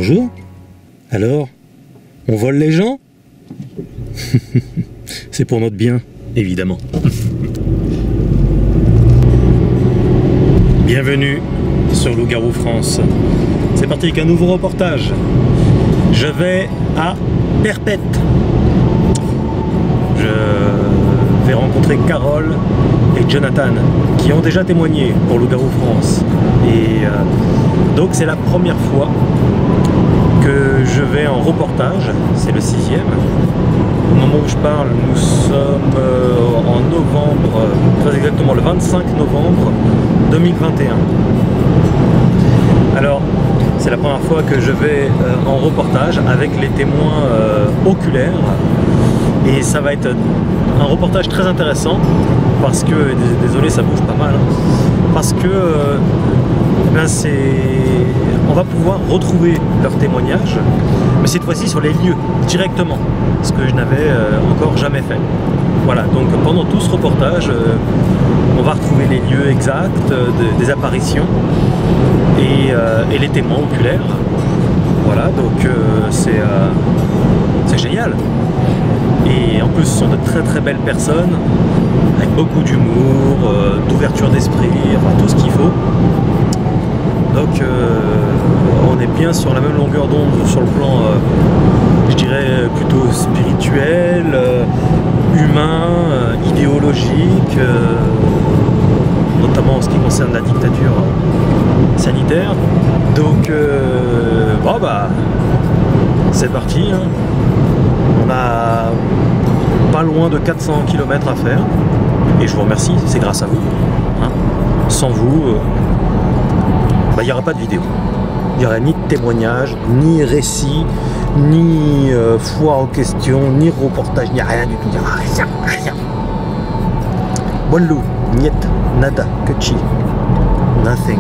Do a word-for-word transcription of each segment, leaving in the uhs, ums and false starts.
Bonjour. Alors, on vole les gens? C'est pour notre bien, évidemment. Bienvenue sur Loup-Garou France. C'est parti avec un nouveau reportage. Je vais à Perpète. Je vais rencontrer Carole et Jonathan qui ont déjà témoigné pour Loup-Garou France. Et euh, donc c'est la première fois que je vais en reportage, c'est le sixième. Au moment où je parle, nous sommes euh, en novembre, très exactement le vingt-cinq novembre deux mille vingt et un. Alors, c'est la première fois que je vais euh, en reportage avec les témoins euh, oculaires. Et ça va être un reportage très intéressant parce que, désolé ça bouge pas mal, hein, parce que euh, ben c'est, on va pouvoir retrouver leurs témoignages, mais cette fois-ci sur les lieux, directement, ce que je n'avais euh, encore jamais fait. Voilà, donc pendant tout ce reportage, euh, on va retrouver les lieux exacts euh, de, des apparitions et, euh, et les témoins oculaires. Voilà, donc euh, c'est euh, c'est génial. Et en plus, ce sont de très très belles personnes, avec beaucoup d'humour, euh, d'ouverture d'esprit, enfin tout ce qu'il faut. Donc euh, on est bien sur la même longueur d'onde sur le plan, euh, je dirais, plutôt spirituel, euh, humain, euh, idéologique, euh, notamment en ce qui concerne la dictature sanitaire. Donc, euh, bon bah, c'est parti, hein. On a pas loin de quatre cents kilomètres à faire et je vous remercie, c'est grâce à vous, hein. Sans vous, euh, bah, il n'y aurait pas de vidéo, il n'y aurait ni de témoignage, ni récit, ni euh, foire aux questions, ni reportage, ni rien du tout, il n'y a rien, rien. Walou, niet, nada, kuchi, nothing.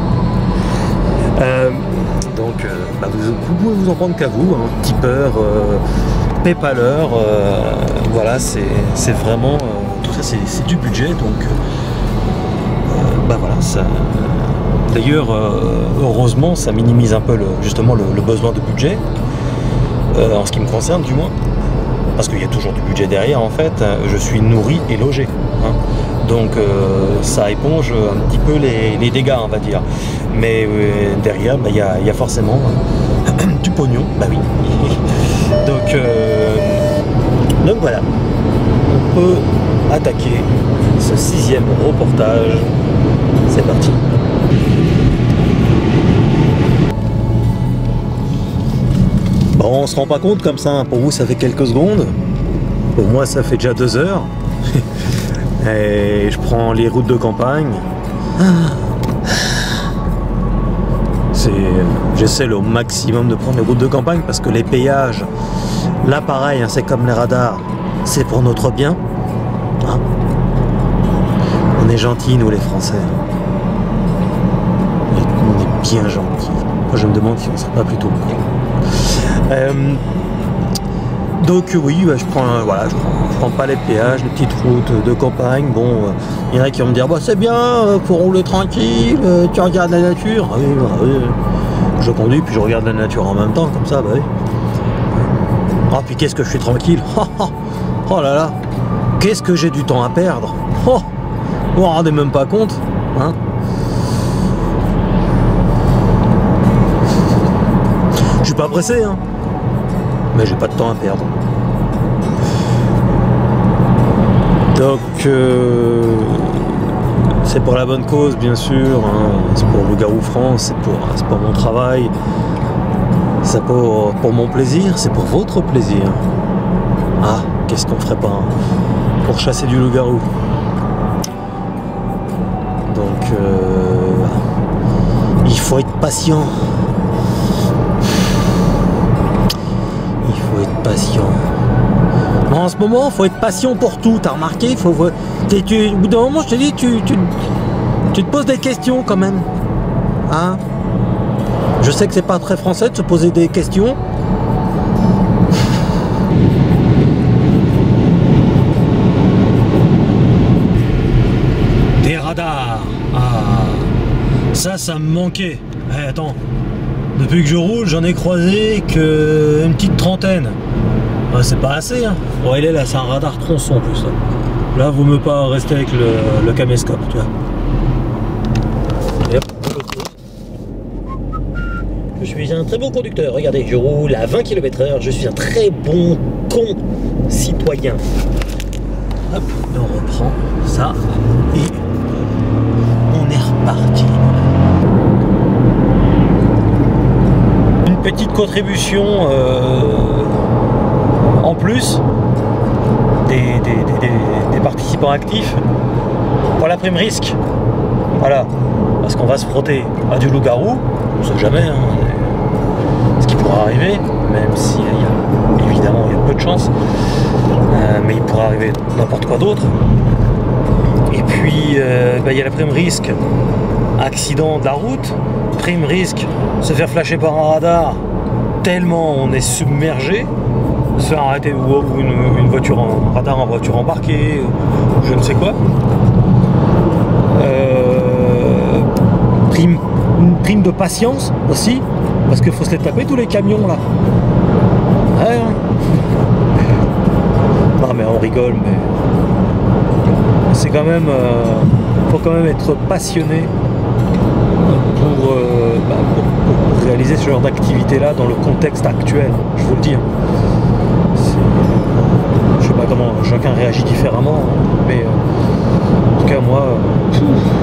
Euh, donc, euh, bah, vous, vous pouvez vous en prendre qu'à vous, hein, tipeur, euh, PayPaler, euh, voilà, c'est vraiment, euh, tout ça c'est du budget, donc euh, bah voilà, ça. D'ailleurs, euh, heureusement, ça minimise un peu le, justement le, le besoin de budget, euh, en ce qui me concerne du moins, parce qu'il y a toujours du budget derrière en fait, je suis nourri et logé, hein. Donc euh, ça éponge un petit peu les, les dégâts, on va dire, mais euh, derrière, bah, y a, y a forcément euh, du pognon, bah oui. Donc, euh, donc voilà, on peut attaquer ce sixième reportage. C'est parti. Bon, on se rend pas compte comme ça, hein. Pour vous ça fait quelques secondes, pour moi ça fait déjà deux heures. Et je prends les routes de campagne. J'essaie le maximum de prendre les routes de campagne parce que les péages, là pareil, hein, c'est comme les radars, c'est pour notre bien, hein. On est gentils nous les Français, on est bien gentils. Moi je me demande si on ne serait pas plutôt con. Euh, donc oui, bah, je prends, voilà, je prends, je prends pas les péages, les petites routes de campagne. Bon, il euh, y en a qui vont me dire, bah, c'est bien, euh, pour rouler tranquille, euh, tu regardes la nature. Ah oui, bah, oui. Je conduis puis je regarde la nature en même temps, comme ça, bah oui. Ah, puis qu'est-ce que je suis tranquille. Oh, oh, oh là là, qu'est-ce que j'ai du temps à perdre. Oh, vous vous rendez même pas compte, hein. Je suis pas pressé, hein, mais j'ai pas de temps à perdre. Donc, euh, c'est pour la bonne cause, bien sûr, hein. C'est pour Loup-Garou France, c'est pour, c'est pour mon travail, c'est pour, pour mon plaisir, c'est pour votre plaisir. Ah, qu'est-ce qu'on ferait pas, hein, pour chasser du loup-garou. Donc, euh, il faut être patient. Il faut être patient. En ce moment, il faut être patient pour tout, t'as remarqué, faut, tu, tu, au bout d'un moment, je te dis, tu, tu, tu te poses des questions quand même, hein. Je sais que c'est pas très français de se poser des questions. Des radars, ah, ça, ça me manquait. Eh, attends, Depuis que je roule, j'en ai croisé que une petite trentaine. Ouais, c'est pas assez, hein. Bon, il est là, c'est un radar tronçon en plus. Là, là vaut mieux pas rester avec le, le caméscope, tu vois. Et hop, de l'autre côté. Je suis un très bon conducteur. Regardez, je roule à vingt kilomètres heure. Je suis un très bon concitoyen. Hop, on reprend ça et on est reparti. Une petite contribution euh, en plus des, des, des, des, des participants actifs pour la prime risque. Voilà, parce qu'on va se frotter à du loup-garou, on ne sait jamais hein, ce qui pourra arriver, même si il y a, évidemment il y a peu de chance, euh, mais il pourra arriver n'importe quoi d'autre. Et puis euh, bah, il y a la prime risque accident de la route, prime risque se faire flasher par un radar tellement on est submergé, se faire arrêter ou, ou une, une voiture en radar en voiture embarquée, ou je ne sais quoi. Euh, prime, une prime de patience aussi, parce qu'il faut se les taper tous les camions là. Ouais, hein. Non mais on rigole, mais c'est quand même, euh, faut quand même être passionné pour, euh, bah, pour, pour réaliser ce genre d'activité là dans le contexte actuel, je vous le dis. Hein. Je sais pas comment chacun réagit différemment, mais euh, en tout cas moi, euh,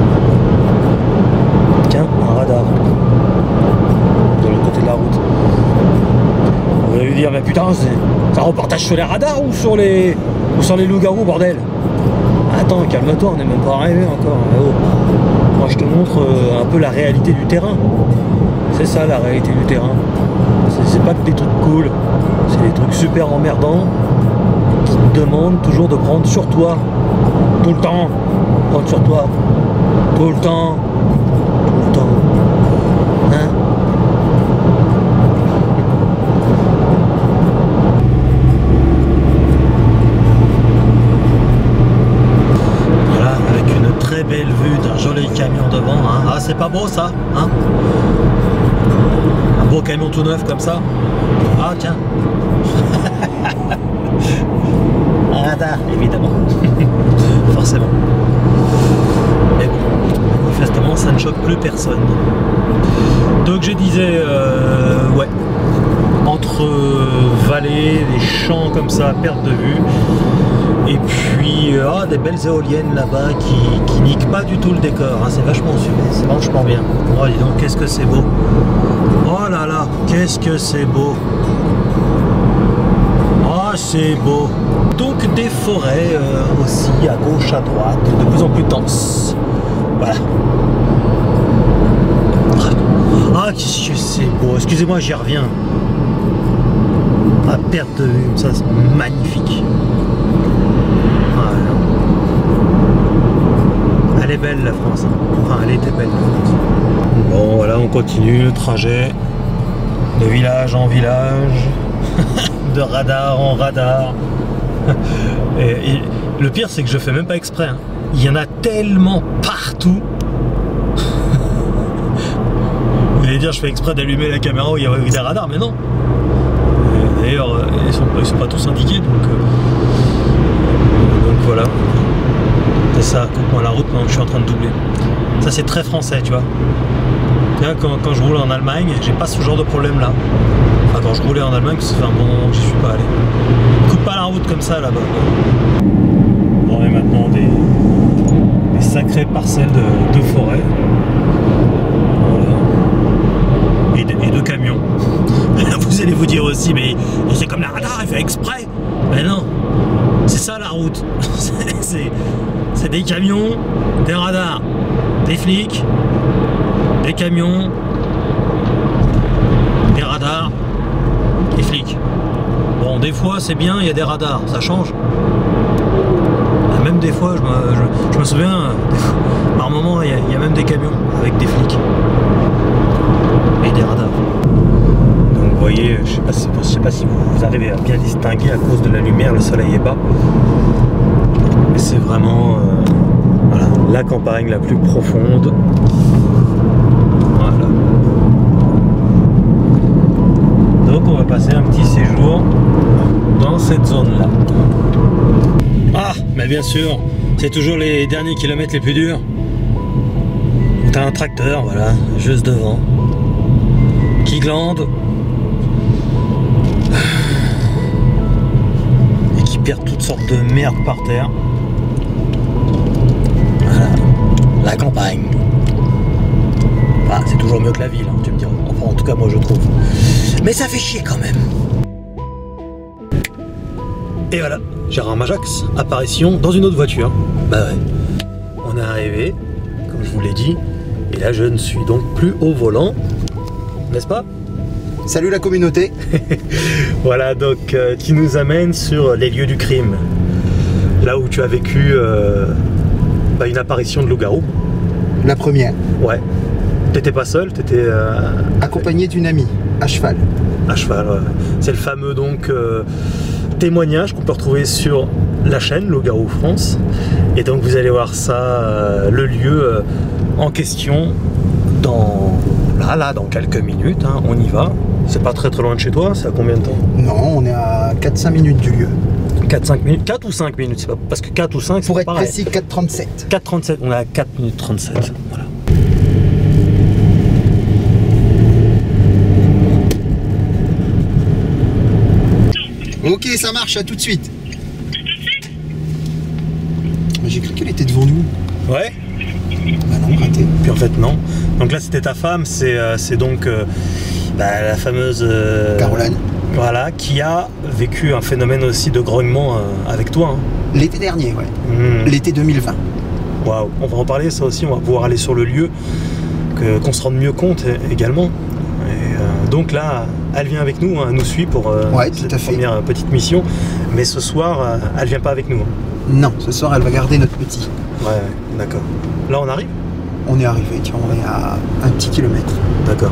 tiens, un radar de l'autre côté de la route. Vous allez lui dire, mais putain, c'est un reportage sur les radars ou sur les ou sur les loups-garous, bordel. Attends, calme-toi, on n'est même pas arrivé encore. Oh. Moi je te montre euh, un peu la réalité du terrain. C'est ça la réalité du terrain. C'est pas que des trucs cool, c'est des trucs super emmerdants qui te demandent toujours de prendre sur toi. Tout le temps. Prendre sur toi. Tout le temps. Tout le temps. Hein? Voilà, avec une très belle vue d'un joli camion devant. Hein. Ah, c'est pas beau ça, hein? Un beau camion tout neuf comme ça. Ah tiens. Un radar, évidemment. Forcément. Mais bon, manifestement, ça ne choque plus personne. Donc je disais, euh, ouais, entre vallées, des champs comme ça, perte de vue, et puis ah, des belles éoliennes là-bas qui, qui niquent pas du tout le décor. Hein, c'est vachement super, c'est vachement bien. Oh, dis donc, qu'est-ce que c'est beau. Oh là là, qu'est-ce que c'est beau. Oh, c'est beau. Donc des forêts euh, aussi à gauche, à droite, de plus en plus denses. Voilà. Ah, qu'est-ce que c'est beau. Excusez-moi, j'y reviens. À perte de vue, ça c'est magnifique. Voilà. Elle est belle la France. Enfin, elle était belle la France. Bon, voilà, on continue le trajet de village en village, de radar en radar. Et, et le pire, c'est que je fais même pas exprès. Hein. Il y en a tellement partout. Vous allez dire, je fais exprès d'allumer la caméra où il y a des radars, mais non. D'ailleurs, ils sont, ils sont pas tous indiqués, donc, euh, donc voilà. C'est ça, coupe-moi la route pendant que je suis en train de doubler. Ça, c'est très français, tu vois. Là, quand, quand je roule en Allemagne, j'ai pas ce genre de problème là. Enfin, quand je roulais en Allemagne, ça fait un bon moment que je suis pas allé. Coupe pas la route comme ça là-bas. On est maintenant des, des sacrées parcelles de, de forêt. Voilà. Et de, et de camions. Vous allez vous dire aussi, mais c'est comme la radar, il fait exprès. Mais non, c'est ça la route. C'est des camions, des radars, des flics, des camions, des radars, des flics. Bon, des fois c'est bien, il y a des radars, ça change. Et même des fois, je me, je, je me souviens, fois, par moment, il y, a, il y a même des camions avec des flics et des radars. Donc vous voyez, je sais pas si, je sais pas si vous arrivez à bien distinguer à cause de la lumière, le soleil est bas. Mais c'est vraiment euh, voilà, la campagne la plus profonde. Voilà. passer un petit séjour dans cette zone-là. Ah, mais bien sûr, c'est toujours les derniers kilomètres les plus durs. T'as un tracteur, voilà, juste devant, qui glande et qui perd toutes sortes de merde par terre. Voilà, la campagne. Ah, c'est toujours mieux que la ville, hein, tu me diras. Enfin, en tout cas, moi je trouve. Mais ça fait chier quand même. Et voilà, Gérard Majax, apparition dans une autre voiture. Bah ouais, on est arrivé, comme je vous l'ai dit, et là je ne suis donc plus au volant, n'est-ce pas? Salut la communauté. Voilà, donc euh, tu nous amènes sur les lieux du crime, là où tu as vécu euh, bah, une apparition de loup-garou. La première. Ouais. T'étais pas seul, t'étais... Euh, accompagné d'une amie, à cheval. À cheval, ouais. C'est le fameux donc euh, témoignage qu'on peut retrouver sur la chaîne Loup-garou France. Et donc vous allez voir ça, euh, le lieu euh, en question, dans... Là, là, dans quelques minutes, hein, on y va. C'est pas très très loin de chez toi, c'est à combien de temps? Non, on est à quatre cinq minutes du lieu. quatre cinq minutes, quatre ou cinq minutes, c'est pas... parce que quatre ou cinq, c'est pour être pareil. précis, quatre trente-sept. quatre trente-sept, on est à quatre minutes trente-sept, voilà. Ok, ça marche, à tout de suite. J'ai cru qu'elle était devant nous. Ouais. Bah non, raté. Puis en fait non. Donc là c'était ta femme, c'est euh, donc euh, bah, la fameuse euh, Caroline. Voilà, qui a vécu un phénomène aussi de grognement euh, avec toi. Hein. L'été dernier, ouais. Mmh. L'été deux mille vingt. Waouh, on va en parler ça aussi, on va pouvoir aller sur le lieu, que, qu'on se rende mieux compte également. Et, euh, donc là, elle vient avec nous, hein, elle nous suit pour euh, ouais, cette tout à fait. première petite mission. Mais ce soir, euh, elle vient pas avec nous. Hein. Non, ce soir elle va garder notre petit. Ouais, ouais, d'accord. Là on arrive? On est arrivé, tu vois, on est à un petit kilomètre. D'accord.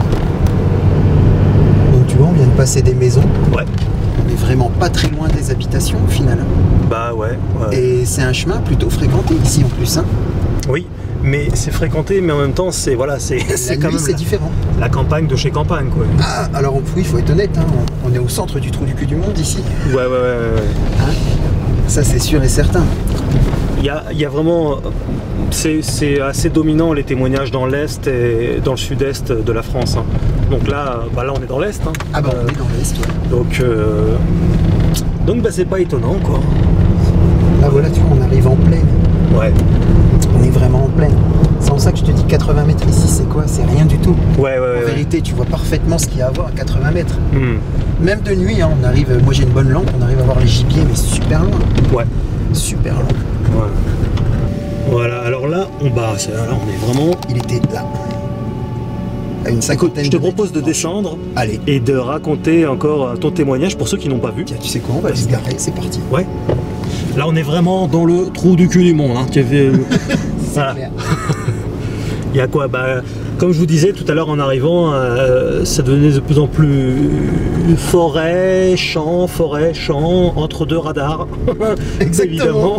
Donc tu vois, on vient de passer des maisons. Ouais. On est vraiment pas très loin des habitations au final. Bah ouais. ouais. Et c'est un chemin plutôt fréquenté ici en plus. Hein. Oui, mais c'est fréquenté, mais en même temps c'est voilà, c'est quand même c'est la, différent. La campagne de chez campagne quoi. Ah, alors oui, il faut être honnête, hein, on est au centre du trou du cul du monde ici. Ouais, ouais, ouais. ouais. Hein, ça c'est sûr et certain. Il y a, il y a vraiment, c'est assez dominant les témoignages dans l'Est et dans le Sud-Est de la France. Hein. Donc là, bah là on est dans l'Est. Hein. Ah bah on est dans l'Est, ouais. Donc, euh, donc bah, c'est pas étonnant quoi. Là voilà, tu vois, on arrive en plaine. Ouais. On est vraiment en plaine. C'est pour ça que je te dis quatre-vingts mètres ici, c'est quoi? C'est rien du tout. Ouais, ouais, ouais. En vérité, tu vois parfaitement ce qu'il y a à voir à quatre-vingts mètres. Mm. Même de nuit, hein, on arrive, moi j'ai une bonne lampe, on arrive à voir les gibiers, mais super loin. Ouais. Super loin. Ouais. Voilà, alors là, on bat. Là, on est vraiment... Il était là. À une cinquantaine. Je te propose de descendre. Allez. Et de raconter encore ton témoignage pour ceux qui n'ont pas vu. Tiens, tu sais quoi, on va se garer, c'est parti. Ouais. Là, on est vraiment dans le trou du cul du monde. Hein. Tu as fait... C'est clair. Il y a quoi? Bah, comme je vous disais tout à l'heure en arrivant, euh, ça devenait de plus en plus forêt, champ, forêt, champ, entre deux radars. Évidemment.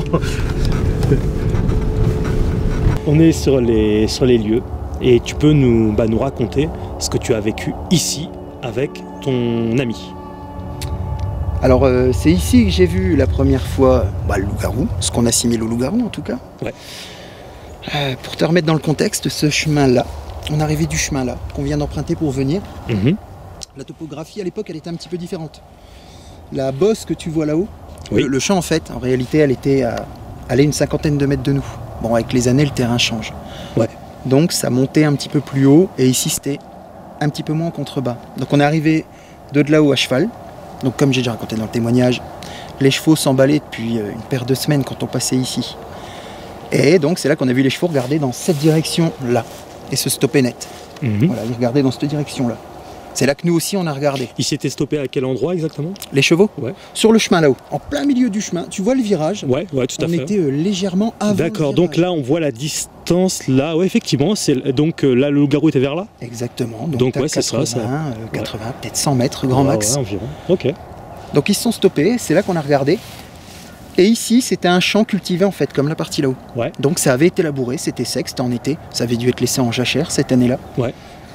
On est sur les, sur les lieux et tu peux nous, bah, nous raconter ce que tu as vécu ici avec ton ami. Alors euh, c'est ici que j'ai vu la première fois bah, le loup-garou, ce qu'on assimile au loup-garou en tout cas. Ouais. Euh, pour te remettre dans le contexte, ce chemin-là, on arrivait du chemin-là, qu'on vient d'emprunter pour venir. Mmh. La topographie à l'époque, elle était un petit peu différente. La bosse que tu vois là-haut, oui. le, le champ en fait, en réalité, elle était à aller une cinquantaine de mètres de nous. Bon, avec les années, le terrain change. Ouais. Donc ça montait un petit peu plus haut, et ici c'était un petit peu moins en contrebas. Donc on est arrivé de là-haut à cheval. Donc comme j'ai déjà raconté dans le témoignage, les chevaux s'emballaient depuis une paire de semaines quand on passait ici. Et donc c'est là qu'on a vu les chevaux regarder dans cette direction-là et se stopper net. Mmh. Voilà, ils regardaient dans cette direction-là. C'est là que nous aussi on a regardé. Ils s'étaient stoppés à quel endroit exactement? Les chevaux? Ouais. Sur le chemin là-haut, en plein milieu du chemin. Tu vois le virage? Ouais, ouais, tout à on fait. On était euh, légèrement avant. D'accord, donc là on voit la distance là. Ouais, effectivement, c'est donc euh, là le loup-garou était vers là. Exactement. Donc, donc ouais, c'est ça, ça. Euh, quatre-vingts, ouais. Peut-être cent mètres grand ouais, max. Ouais, environ. Ok. Donc ils se sont stoppés. C'est là qu'on a regardé. Et ici, c'était un champ cultivé en fait, comme la partie là-haut. Ouais. Donc ça avait été labouré, c'était sec, c'était en été. Ça avait dû être laissé en jachère cette année-là. Ouais.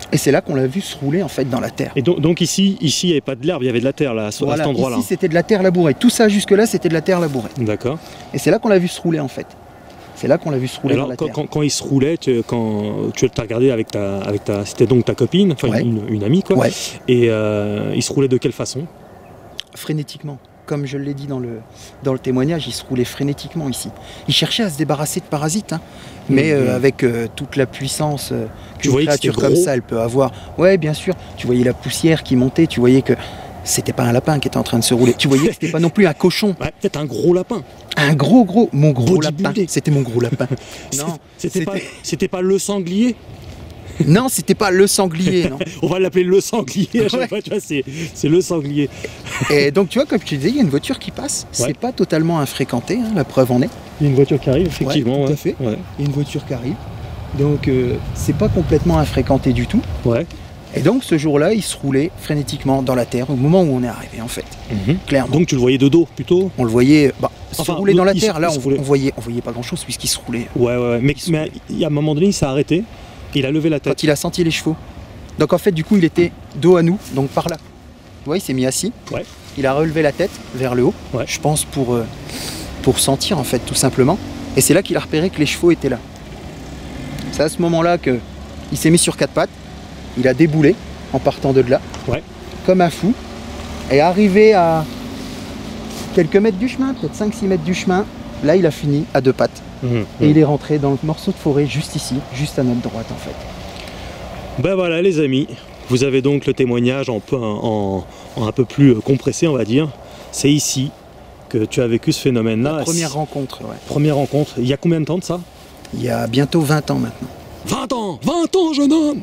Et c'est là qu'on l'a vu se rouler en fait dans la terre. Et donc, donc ici, ici, il n'y avait pas de l'herbe, il y avait de la terre là, à, Voilà, à cet endroit-là. ici c'était de la terre labourée. Tout ça jusque-là, c'était de la terre labourée. D'accord. Et c'est là qu'on l'a vu se rouler en fait. C'est là qu'on l'a vu se rouler Alors, dans la quand, terre. quand, quand il se roulait, tu, quand tu as regardé avec ta, avec ta, c'était donc ta copine, enfin Ouais. une, une amie quoi. Ouais. Et euh, il se roulait de quelle façon? Frénétiquement. Comme je l'ai dit dans le, dans le témoignage, il se roulait frénétiquement ici. Il cherchait à se débarrasser de parasites, hein, mais Mmh. euh, avec euh, toute la puissance euh, Tu qu'une voyais que créature c'était comme gros. ça, elle peut avoir. Ouais, bien sûr. Tu voyais la poussière qui montait, tu voyais que c'était pas un lapin qui était en train de se rouler. Tu voyais que c'était pas non plus un cochon. Ouais, peut-être un gros lapin. Un gros, gros, mon gros lapin. Bodybuildé. C'était mon gros lapin. Non, C'était pas, c'était pas le sanglier. non, c'était pas le sanglier, non. On va l'appeler le sanglier à chaque Ouais. fois, tu vois, c'est, c'est le sanglier. Et donc, tu vois, comme tu disais, il y a une voiture qui passe. Ouais. C'est pas totalement infréquenté, hein, la preuve en est. Il y a une voiture qui arrive, effectivement. Ouais, tout ouais. à fait. Ouais. Il y a une voiture qui arrive. Donc, euh, c'est pas complètement infréquenté du tout. Ouais. Et donc, ce jour-là, il se roulait frénétiquement dans la terre au moment où on est arrivé, en fait. Mhm. Clairement. Donc tu le voyais de dos plutôt. on le voyait bah, se Enfin, rouler dans la il se- terre. Là, il se on, roulait. on voyait, on voyait pas grand-chose puisqu'il se roulait Ouais, ouais, ouais. Mais, Il se mais il y a un moment donné, il s'est arrêté. Il a levé la tête. quand il a senti les chevaux. Donc, en fait, du coup, il était dos à nous, donc par là. Tu vois, il s'est mis assis. Ouais. Il a relevé la tête vers le haut, Ouais. je pense, pour, euh, pour sentir, en fait, tout simplement. Et c'est là qu'il a repéré que les chevaux étaient là. C'est à ce moment-là qu'il s'est mis sur quatre pattes. Il a déboulé en partant de là, Ouais. comme un fou. Et arrivé à quelques mètres du chemin, peut-être cinq six mètres du chemin, là, il a fini à deux pattes. Mhm. Et il est rentré dans le morceau de forêt juste ici, juste à notre droite, en fait. Ben voilà les amis, vous avez donc le témoignage en, peu- en, en un peu plus compressé on va dire. C'est ici que tu as vécu ce phénomène-là. La première rencontre, ouais. Première rencontre. Il y a combien de temps de ça? Il y a bientôt vingt ans maintenant. vingt ans vingt ans jeune homme.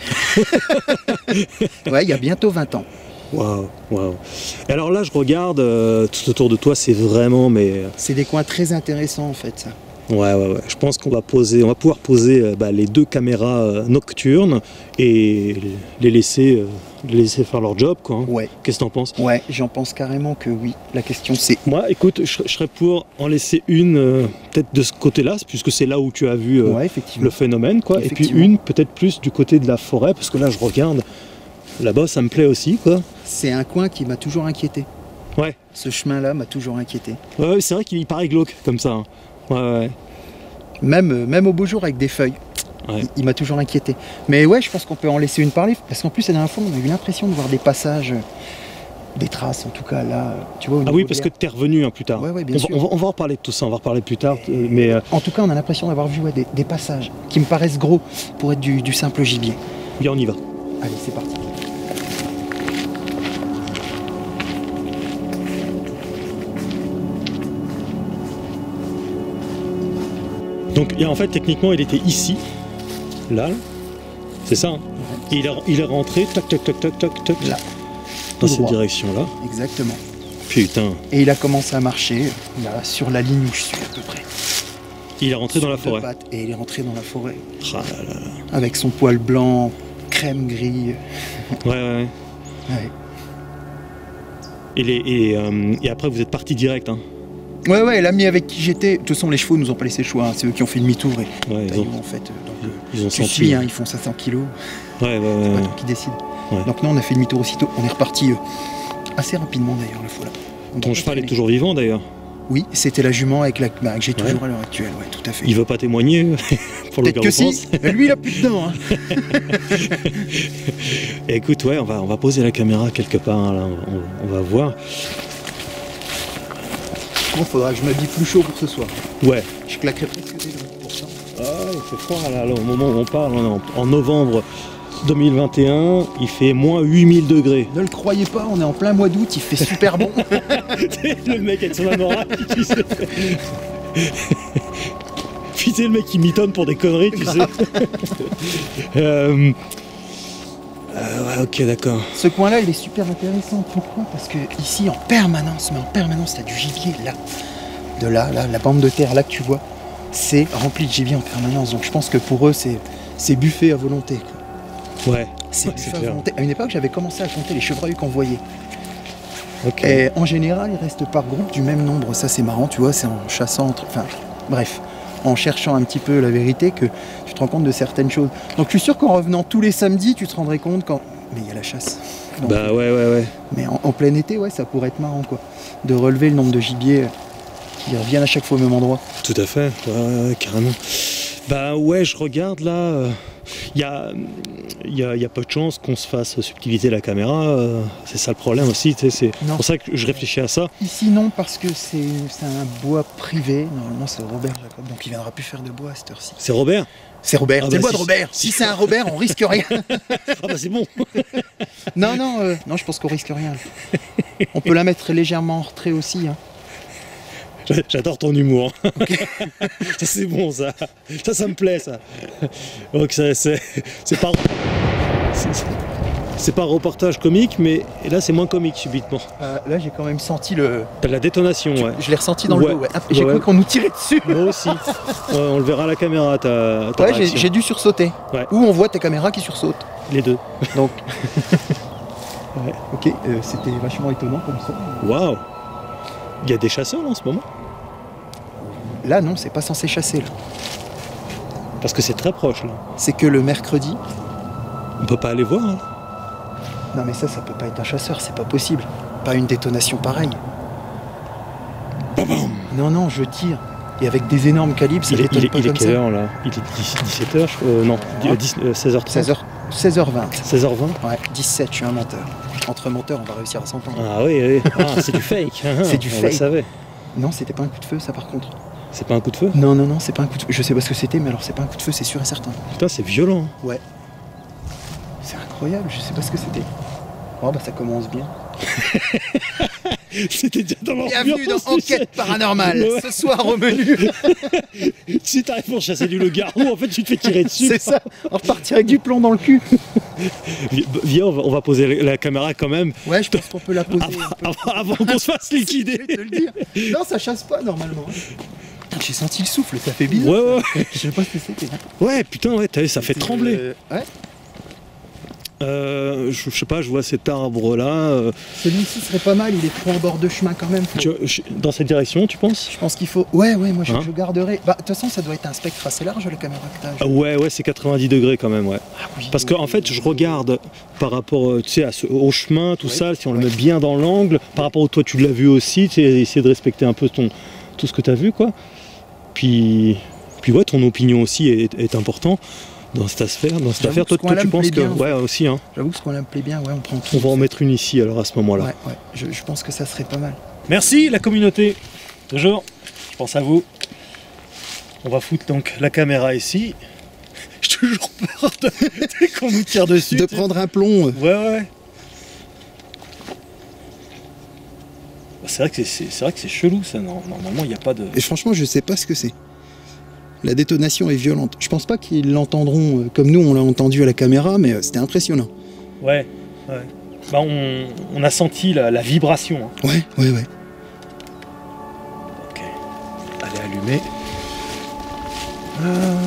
Ouais, il y a bientôt vingt ans. Waouh, waouh. Et alors là je regarde, euh, tout autour de toi c'est vraiment mais... C'est des coins très intéressants, en fait, ça. Ouais, ouais, ouais. Je pense qu'on va poser, on va pouvoir poser euh, bah, les deux caméras euh, nocturnes et les laisser, euh, les laisser faire leur job, quoi. hein. Ouais, Qu'est-ce que t'en penses? ouais, j'en pense carrément que oui. La question, c'est Moi, écoute, je, je serais pour en laisser une euh, peut-être de ce côté-là, puisque c'est là où tu as vu euh, ouais, effectivement. le phénomène, quoi. Et puis Effectivement. une peut-être plus du côté de la forêt, parce que là, je regarde là-bas, ça me plaît aussi, quoi. C'est un coin qui m'a toujours inquiété. Ouais. Ce chemin-là m'a toujours inquiété. Ouais, ouais, c'est vrai qu'il paraît glauque comme ça. hein. Ouais, ouais. Même, euh, même au beau jour avec des feuilles. Ouais. Il, il m'a toujours inquiété. Mais ouais, je pense qu'on peut en laisser une parler. Parce qu'en plus, la dernière fois, on a eu l'impression de voir des passages, euh, des traces en tout cas là. euh, Tu vois, au Ah niveau oui, de parce que l'herbe. tu es revenu hein, plus tard. Ouais, ouais, bien on, va, sûr. on, va, on va en reparler de tout ça, on va en reparler plus tard. euh, Mais euh, En tout cas, on a l'impression d'avoir vu ouais, des, des passages qui me paraissent gros pour être du, du simple gibier. bien, on y va. Allez, c'est parti. Donc, et en fait, techniquement, il était ici, là, là. c'est ça. hein. Et il est, il est rentré, toc, toc, toc, toc, toc, toc, Là. dans Tout cette droit. direction-là. Exactement. Putain, Et il a commencé à marcher euh, là, sur la ligne où je suis à peu près. il est rentré dans la Sur deux forêt. pattes, et il est rentré dans la forêt. Ah là là. Avec son poil blanc, crème gris. Ouais, ouais, ouais. Ouais, Et, les, et, euh, et après, vous êtes parti direct. Hein. ouais, ouais, l'ami avec qui j'étais. De toute façon, les chevaux nous ont pas laissé le choix. hein. C'est eux qui ont fait demi-tour. Et Ouais, ils taillons, ont, en fait. euh, Donc, euh, ils ont tu senti. suis, hein, ils font cinq cents kilos. Ouais, ouais, ouais, C'est ouais. pas toi qui décide. Ouais. Donc, nous, on a fait demi-tour aussitôt. On est reparti euh, assez rapidement d'ailleurs, la fois là. On Ton a cheval est traîné. toujours vivant d'ailleurs. Oui, c'était la jument avec la... bah, que j'ai Ouais. toujours à l'heure actuelle. Ouais, tout à fait. Il veut pas témoigner pour le Peut-être que si. France. Mais lui, il a plus de dents. Hein. Et écoute, ouais, on va, on va poser la caméra quelque part. hein, là, on, on va voir. Bon, faudra que je m'habille plus chaud pour ce soir. Ouais. Je claquerai presque des gros pour ça. Ah, il fait froid là, là, au moment où on parle, on est en, en novembre deux mille vingt et un, il fait moins huit mille degrés. Ne le croyez pas, on est en plein mois d'août, il fait super bon. Le mec avec son anorak, tu sais. Puis c'est le mec qui mitonne pour des conneries, tu sais. euh... euh, ouais, ok, d'accord. Ce coin-là, il est super intéressant. Pourquoi? Parce que ici, en permanence, mais en permanence, t'as du gibier là. De là, là, la bande de terre là que tu vois, c'est rempli de gibier en permanence. Donc je pense que pour eux, c'est c'est buffet à volonté. quoi. Ouais, C'est ouais, c'est buffet à clair. volonté. À une époque, j'avais commencé à compter les chevreuils qu'on voyait. Ok. Et en général, ils restent par groupe du même nombre. Ça, c'est marrant, tu vois, c'est en chassant entre. Enfin, bref. en cherchant un petit peu la vérité que tu te rends compte de certaines choses. Donc je suis sûr qu'en revenant tous les samedis, tu te rendrais compte quand... Mais il y a la chasse. Donc, bah ouais, ouais, ouais. Mais en, en plein été, ouais, ça pourrait être marrant, quoi. De relever le nombre de gibiers qui reviennent à chaque fois au même endroit. Tout à fait, ouais, ouais, ouais, carrément. Bah ouais, je regarde là, il euh, y, a, y, a, y a peu de chances qu'on se fasse subtiliser la caméra, euh, c'est ça le problème aussi, c'est pour ça que je réfléchis à ça. Ici non, parce que c'est un bois privé, normalement c'est Robert Jacob, donc il viendra plus faire de bois à cette heure-ci. C'est Robert? C'est Robert, ah c'est bah le bois si, de Robert. Si, si c'est un Robert, on risque rien. Ah bah c'est bon. Non, non, euh, non, je pense qu'on risque rien. On peut la mettre légèrement en retrait aussi. Hein. J'adore ton humour. Okay. Ça c'est bon ça. Ça, ça me plaît ça. Donc c'est pas... C'est pas un reportage comique, mais là c'est moins comique subitement. Euh, là j'ai quand même senti le... La détonation, tu... ouais. Je l'ai ressenti dans ouais. le dos, ouais. J'ai ouais. cru qu'on nous tirait dessus. Moi aussi. Ouais, on le verra à la caméra, ta, ta Ouais, j'ai dû sursauter. Ouais. Ou on voit ta caméra qui sursaute. Les deux. Donc... ouais. Ok, euh, c'était vachement étonnant comme ça. Waouh. Il y a des chasseurs là, en ce moment? Là non, c'est pas censé chasser là. Parce que c'est très proche là. C'est que le mercredi... On peut pas aller voir hein. Non mais ça, ça peut pas être un chasseur, c'est pas possible. Pas une détonation pareille. Bam bam. Non, non, je tire. Et avec des énormes calibres, ça il est, détonne il est, pas il comme est quelle ça. heure là? Il est dix-sept heures, euh, non, ah. dix, euh, seize heures trente. seize heures vingt. seize heures vingt? Ouais, dix-sept, je suis un menteur. Entre menteurs, on va réussir à s'entendre. Ah oui, oui. Ah, c'est du fake. C'est du on fake. le savait. Non, c'était pas un coup de feu, ça par contre. C'est pas un coup de feu? Non, non, non, c'est pas un coup de feu. Je sais pas ce que c'était, mais alors c'est pas un coup de feu, c'est sûr et certain. Putain, c'est violent. Ouais. C'est incroyable, je sais pas ce que c'était. Oh bah ça commence bien. C'était déjà dans l'ambiance. Bienvenue dans Enquête Paranormale. Ouais. Ce soir au menu. Si t'arrives pour chasser du loup-garou, en fait tu te fais tirer dessus. C'est ça, on repartit avec du plomb dans le cul. Viens, on va, on va poser la caméra quand même. Ouais, je pense qu'on peut la poser. Avant, avant, avant qu'on se fasse liquider. Je vais te le dire. Non, ça chasse pas normalement. J'ai senti le souffle, ça fait bizarre. Ouais, ouais. Je sais pas ce que c'était. Ouais, putain, ouais, ça fait trembler. Euh, ouais. Euh, je, je sais pas, je vois cet arbre là. Euh... Celui-ci serait pas mal, il est trop en bord de chemin quand même. Faut... Tu, je, dans cette direction, tu penses? Je pense qu'il faut. Ouais, ouais, moi je, hein je garderai. Bah, de toute façon, ça doit être un spectre assez large la caméra que t'as. Ah ouais, ouais, c'est quatre-vingt-dix degrés quand même, ouais. Ah, oui, Parce oui, qu'en en fait, je regarde par rapport, tu sais, à ce, au chemin, tout ouais, ça, si on ouais. le met bien dans l'angle, par rapport au toi, tu l'as vu aussi, tu sais, essayer de respecter un peu ton, tout ce que tu as vu, quoi. Puis, puis ouais, ton opinion aussi est, est important. Dans cette affaire, dans cette affaire, toi, toi tu penses que... Ouais, aussi, hein. J'avoue que ce qu'on me plaît bien, ouais, on prend tout. On va en mettre une ici, alors, à ce moment-là. Ouais, ouais, je, je pense que ça serait pas mal. Merci, la communauté. Toujours, je pense à vous. On va foutre donc la caméra ici. J'ai toujours peur de... dès qu'on nous tire dessus. De prendre un plomb. Ouais, ouais, ouais. C'est vrai que c'est chelou, ça. Normalement, il n'y a pas de... Et franchement, je sais pas ce que c'est. La détonation est violente. Je pense pas qu'ils l'entendront comme nous on l'a entendu à la caméra, mais c'était impressionnant. Ouais, ouais. Bah on, on a senti la, la vibration. Hein. Ouais, ouais, ouais. Ok. Allez, allumer. Euh...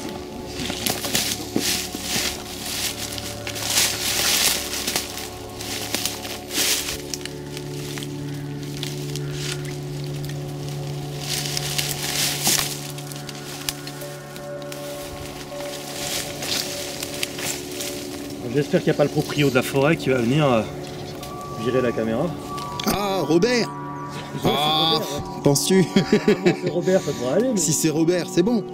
J'espère qu'il n'y a pas le proprio de la forêt qui va venir euh, virer la caméra. Ah, Robert Ouais, ah, Robert, ouais. Penses-tu? C'est Robert, ça devrait aller. Mais... Si c'est Robert, c'est bon.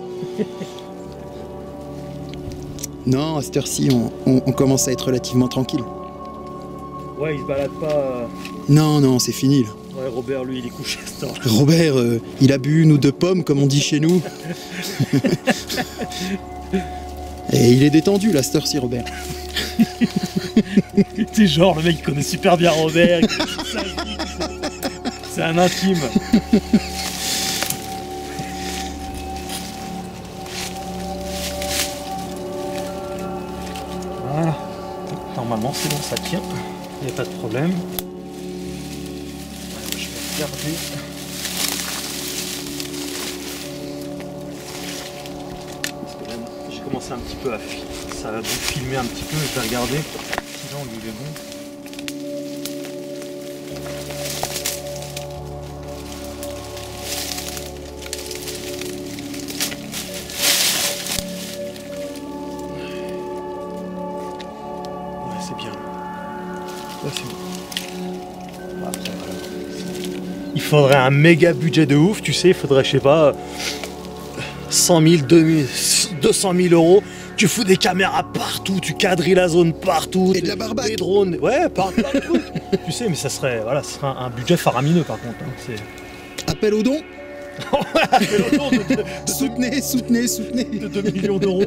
Non, à cette heure-ci, on, on, on commence à être relativement tranquille. Ouais, il se balade pas... Euh... Non, non, c'est fini, là. Ouais, Robert, lui, il est couché à ce temps. Robert, euh, il a bu une ou deux pommes, comme on dit chez nous. Et il est détendu, là, à cette heure-ci, Robert. C'est genre, le mec, il connaît super bien Robert. C'est un intime. Voilà. Normalement, c'est bon, ça tient. Il n'y a pas de problème. Je vais regarder. J'ai commencé un petit peu à filmer. Ça va filmer un petit peu, je vais regarder si l'angle il est bon. il faudrait un méga budget de ouf, tu sais, il faudrait, je sais pas, cent mille, deux cent mille euros. Tu fous des caméras partout, tu quadrilles la zone partout. Et de la barbaque. Des drones, ouais, par plein de trucs. Tu sais, mais ça serait, voilà, ce serait un, un budget faramineux par contre. Hein, c'est... Appel au don. Appel au don de, de, de, Soutenez, soutenez, soutenez. de deux millions d'euros.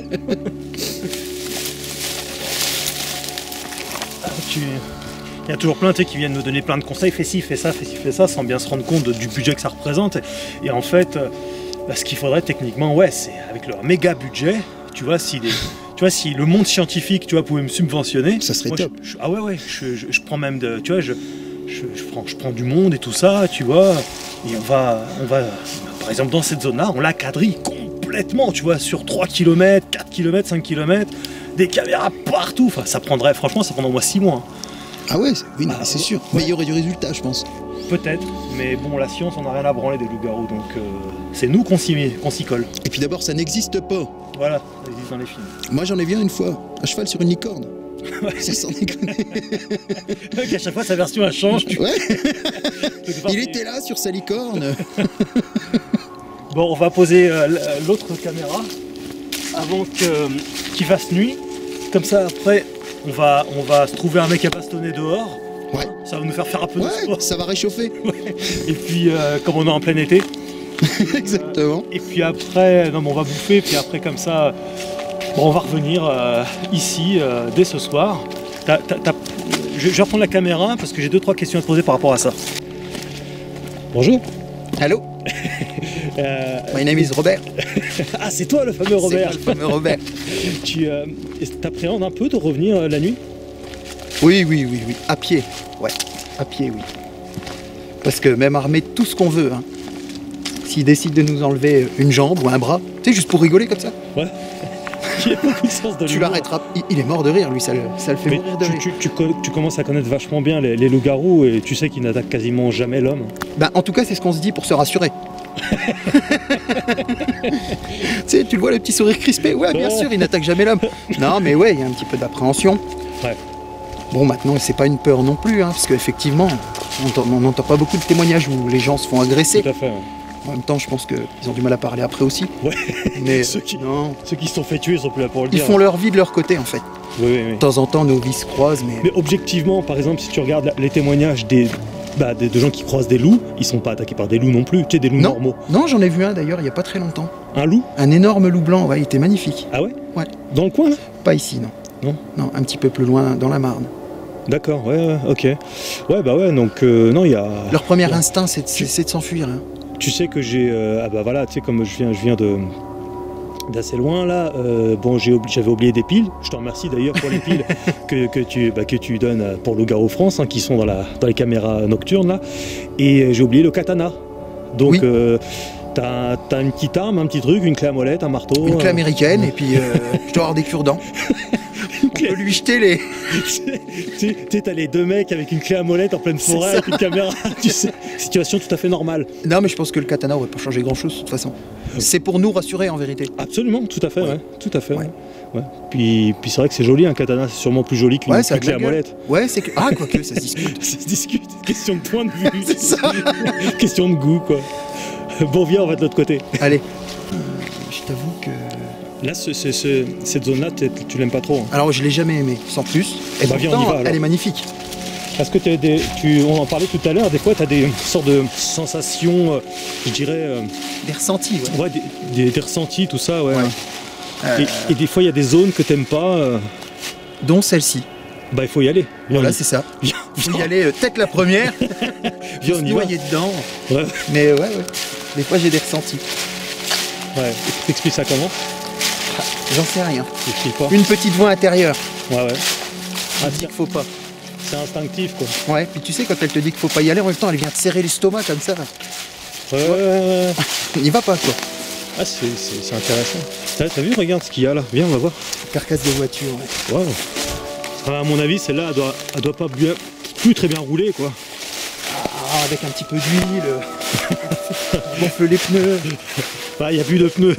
Ah, tu... Il y a toujours plein tu sais, qui viennent nous donner plein de conseils, fais ci, fais ça, fais ci, fais ça, sans bien se rendre compte de, du budget que ça représente. Et, et en fait, bah, ce qu'il faudrait techniquement, ouais, c'est avec leur méga budget. Tu vois, si, les, tu vois, si le monde scientifique, tu vois, pouvait me subventionner, ça serait moi, top. Je, je, ah ouais, ouais, je, je, je prends même de, tu vois, je, je, je, prends, je prends du monde et tout ça, tu vois, et on va, on va, par exemple, dans cette zone-là, on la quadrille complètement, tu vois, sur trois kilomètres, quatre kilomètres, cinq kilomètres, des caméras partout. Enfin, ça prendrait, franchement, ça prendrait au moins six mois. Hein. Ah ouais, oui, non, ah, c'est sûr. Ouais. Mais il y aurait du résultat, je pense. Peut-être, mais bon, la science, on n'a rien à branler des loups-garous, donc euh, c'est nous qu'on s'y, qu'on s'y colle. Et puis d'abord, ça n'existe pas. Voilà, ça existe dans les films. Moi, j'en ai vu un une fois, à cheval sur une licorne. Ouais. C'est sans déconner. À chaque fois, sa version, elle change. Tu... Ouais. Il était là, sur sa licorne. Bon, on va poser euh, l'autre caméra avant que, qu'il fasse nuit. Comme ça, après, on va, on va se trouver un mec à bastonner dehors. Ouais. Ça va nous faire faire un peu ouais, de sport. Ça va réchauffer. Ouais. Et puis, euh, comme on est en plein été. Exactement. Euh, et puis après, non, mais on va bouffer. Puis après, comme ça, bon, on va revenir euh, ici euh, dès ce soir. T'as, t'as, t'as... Je, je vais reprendre la caméra parce que j'ai deux trois questions à te poser par rapport à ça. Bonjour. Allô. euh... My name is Robert. Ah, c'est toi le fameux Robert. C'est moi, le fameux Robert. Tu euh, t'appréhendes un peu de revenir euh, la nuit? Oui, oui, oui, oui. À pied. Ouais, à pied, oui. Parce que même armé de tout ce qu'on veut, hein, s'il décide de nous enlever une jambe ou un bras, tu sais, juste pour rigoler comme ça. Ouais. Il y a beaucoup de sens de Tu l'humour. l'arrêteras. Il, il est mort de rire, lui, ça le, ça le fait Mais mourir de tu, rire. tu, tu, co- tu commences à connaître vachement bien les, les loups-garous et tu sais qu'ils n'attaquent quasiment jamais l'homme. Ben, en tout cas, c'est ce qu'on se dit pour se rassurer. Tu sais, tu le vois, le petit sourire crispé. Ouais, bien Ouais. sûr, il n'attaque jamais l'homme. Non, mais ouais, il y a un petit peu d'appréhension. Ouais. Bon, maintenant, c'est pas une peur non plus, hein, parce qu'effectivement, on n'entend pas beaucoup de témoignages où les gens se font agresser. Tout à fait. Ouais. En même temps, je pense qu'ils ont du mal à parler après aussi. Ouais. Mais Ceux qui- non, Ceux qui se sont fait tuer, ils sont plus là pour le ils dire. font leur vie de leur côté, en fait. Oui, oui, oui. De temps en temps, nos vies se croisent, mais... Mais objectivement, par exemple, si tu regardes la- les témoignages des, bah, des- de gens qui croisent des loups, ils sont pas attaqués par des loups non plus, tu sais, des loups Non. normaux. Non, j'en ai vu un d'ailleurs, il n'y a pas très longtemps. Un loup? Un énorme loup blanc, ouais, il était magnifique. Ah ouais? Ouais. Dans le coin, là? Pas ici, non. Non. Non, un petit peu plus loin, dans la Marne. D'accord, ouais, ouais, ok. Ouais, bah ouais, donc, euh, non, il y a... Leur premier Ouais. instinct, c'est de, c'est- c'est de s'enfuir. Hein. Tu sais que j'ai... euh, ah bah voilà, tu sais, comme je viens, je viens de... d'assez loin là, euh, bon j'ai oubli- j'avais oublié des piles, je te remercie d'ailleurs pour les piles que, que, tu, bah, que tu donnes pour Loup-garou France, hein, qui sont dans, la, dans les caméras nocturnes là, et euh, j'ai oublié le katana, donc Oui. euh, t'as, t'as une petite arme, un petit truc, une clé à molette, un marteau... Une clé euh, américaine, et puis euh, je dois avoir des cure-dents. On peut lui jeter les... tu sais, t'as les deux mecs avec une clé à molette en pleine C'est forêt ça. avec une caméra, tu sais, situation tout à fait normale. Non, mais je pense que le katana aurait pas changé grand-chose, de toute façon. C'est pour nous rassurer, en vérité. Absolument, tout à fait, Ouais. ouais, tout à fait. Ouais. Ouais. Ouais. Puis, puis c'est vrai que c'est joli, un katana, c'est sûrement plus joli qu'une Ouais, ça a qu'une de clé la à gueule. molette. Ouais, c'est que... Ah, quoique, ça se discute. Ça se discute, question de point de vue. C'est ça. Question de goût, quoi. Bon, viens, on va de l'autre côté. Allez. Euh, je t'avoue que... Là, ce- ce- ce- cette zone-là, t'es- tu l'aimes pas trop. Hein. Alors, je l'ai jamais aimé, sans plus. Et Bah, viens, on y pourtant, va, alors. elle est magnifique. Parce que t'as des, tu, on en parlait tout à l'heure, des fois, tu as des sortes de sensations, euh, je dirais, euh, Des ressentis, ouais. ouais, des, des- des ressentis, tout ça, ouais. Ouais. Euh, Et, et des fois, il y a des zones que t'aimes pas, euh, Dont celle-ci. bah, il faut y aller. Viens, Voilà, on y- c'est ça. viens, Faut y aller, euh, tête la première, viens, se on y va. noyer dedans. Ouais, Mais euh, ouais, ouais. Des fois, j'ai des ressentis. ouais. Et t'expliques ça comment? J'en sais rien. T'expliques pas. Une petite voix intérieure. Ouais, ouais. Elle Ah, dit tiens, qu'il faut pas. c'est instinctif, quoi. Ouais, puis tu sais, quand elle te dit qu'il faut pas y aller, en même temps, elle vient te serrer l'estomac comme ça. Ouais, ouais, ouais, ouais. On n'y va pas, quoi. Ah, c'est, c'est, c'est intéressant. T'as, t'as vu, regarde ce qu'il y a là. Viens, on va voir. Carcasse de voiture, ouais. Waouh. Ah, à mon avis, celle-là, elle doit, elle doit pas bien, plus très bien rouler, quoi. Ah, avec un petit peu d'huile. On gonfle les pneus. Ah, il n'y a plus de pneus.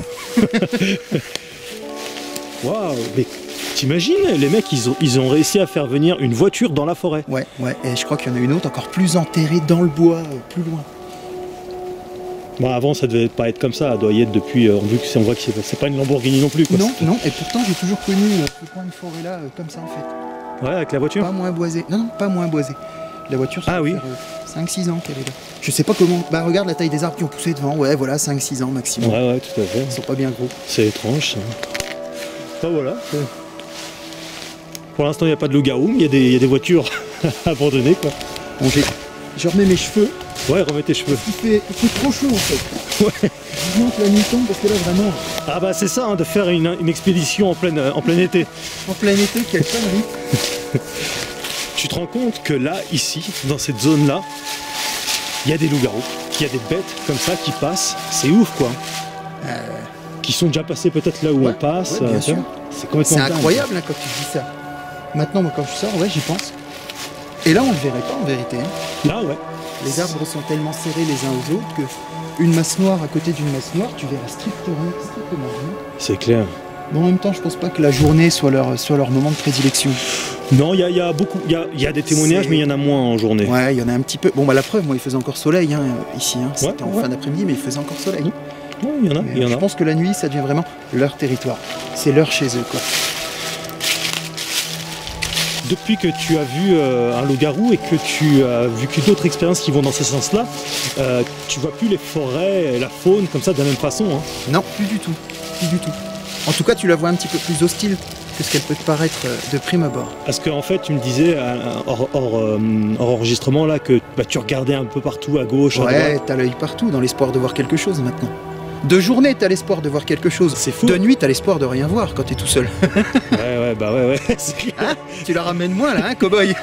Waouh. Mais t'imagines, les mecs, ils ont, ils ont réussi à faire venir une voiture dans la forêt. Ouais, ouais. Et je crois qu'il y en a une autre encore plus enterrée dans le bois, euh, plus loin. Bah avant ça devait pas être comme ça, ça doit y être depuis, euh, vu que c'est- on voit que c'est c'est pas une Lamborghini non plus quoi. Non, non, et pourtant j'ai toujours connu euh, ce coin de forêt là comme ça en fait. Ouais, avec la voiture. Pas moins boisé. Non, non, pas moins boisé. La voiture, ça Ah doit oui. faire euh, cinq six ans qu'elle est là. Je sais pas comment. Bah regarde la taille des arbres qui ont poussé devant. Ouais, voilà, cinq six ans maximum. Ouais, ouais, tout à fait. Ils sont pas bien gros. C'est étrange ça. Bah voilà. c'est- Pour l'instant il n'y a pas de loup-garou, mais il y, a des- il y a des voitures abandonnées quoi. Bon, j'ai... Je remets mes cheveux. Ouais, remets tes cheveux. Il fait, il fait trop chaud en fait. Ouais. Vivement que la nuit tombe parce que là vraiment, Ah bah c'est ça, hein, de faire une, une expédition en plein, en plein été. en plein été, quelle connerie. Tu te rends compte que là, ici, dans cette zone-là, il y a des loups-garous, qu'il y a des bêtes comme ça qui passent. C'est ouf quoi. Euh, Qui sont déjà passés peut-être là où Ouais, on passe. ouais, bien euh, sûr. C'est complètement C'est dingue. incroyable hein, quand tu dis ça. Maintenant, moi quand je sors, ouais, j'y pense. Et là, on le verrait pas en vérité. hein. Là ouais. Les arbres sont tellement serrés les uns aux autres que une masse noire à côté d'une masse noire, tu verras strictement, strictement rien. C'est clair. Mais en même temps, je pense pas que la journée soit leur, soit leur moment de prédilection. Non, il y a, il y a beaucoup, il y a, il y a des témoignages, C'est- mais il y en a moins en journée. Ouais, il y en a un petit peu. Bon, bah la preuve, moi, il faisait encore soleil hein, ici. Hein. C'était Ouais, en ouais. fin d'après-midi, mais il faisait encore soleil. Ouais, il y en a, Mais, il y euh, en je a. pense que la nuit, ça devient vraiment leur territoire. C'est leur chez eux, quoi. Depuis que tu as vu euh, un loup-garou et que tu as vécu d'autres expériences qui vont dans ce sens-là, euh, tu vois plus les forêts, la faune comme ça de la même façon. Hein. Non, plus du tout. Plus du tout. En tout cas, tu la vois un petit peu plus hostile que ce qu'elle peut te paraître euh, de prime abord. Parce qu'en fait, tu me disais euh, hors, hors, euh, hors enregistrement là que bah, tu regardais un peu partout à gauche, à Ouais, droite. t'as l'œil partout dans l'espoir de voir quelque chose maintenant. De journée, t'as l'espoir de voir quelque chose. C'est fou. De nuit, t'as l'espoir de rien voir quand t'es tout seul. Ouais, ouais, bah ouais, ouais. C'est clair. Hein Tu la ramènes moins là, hein, cow-boy.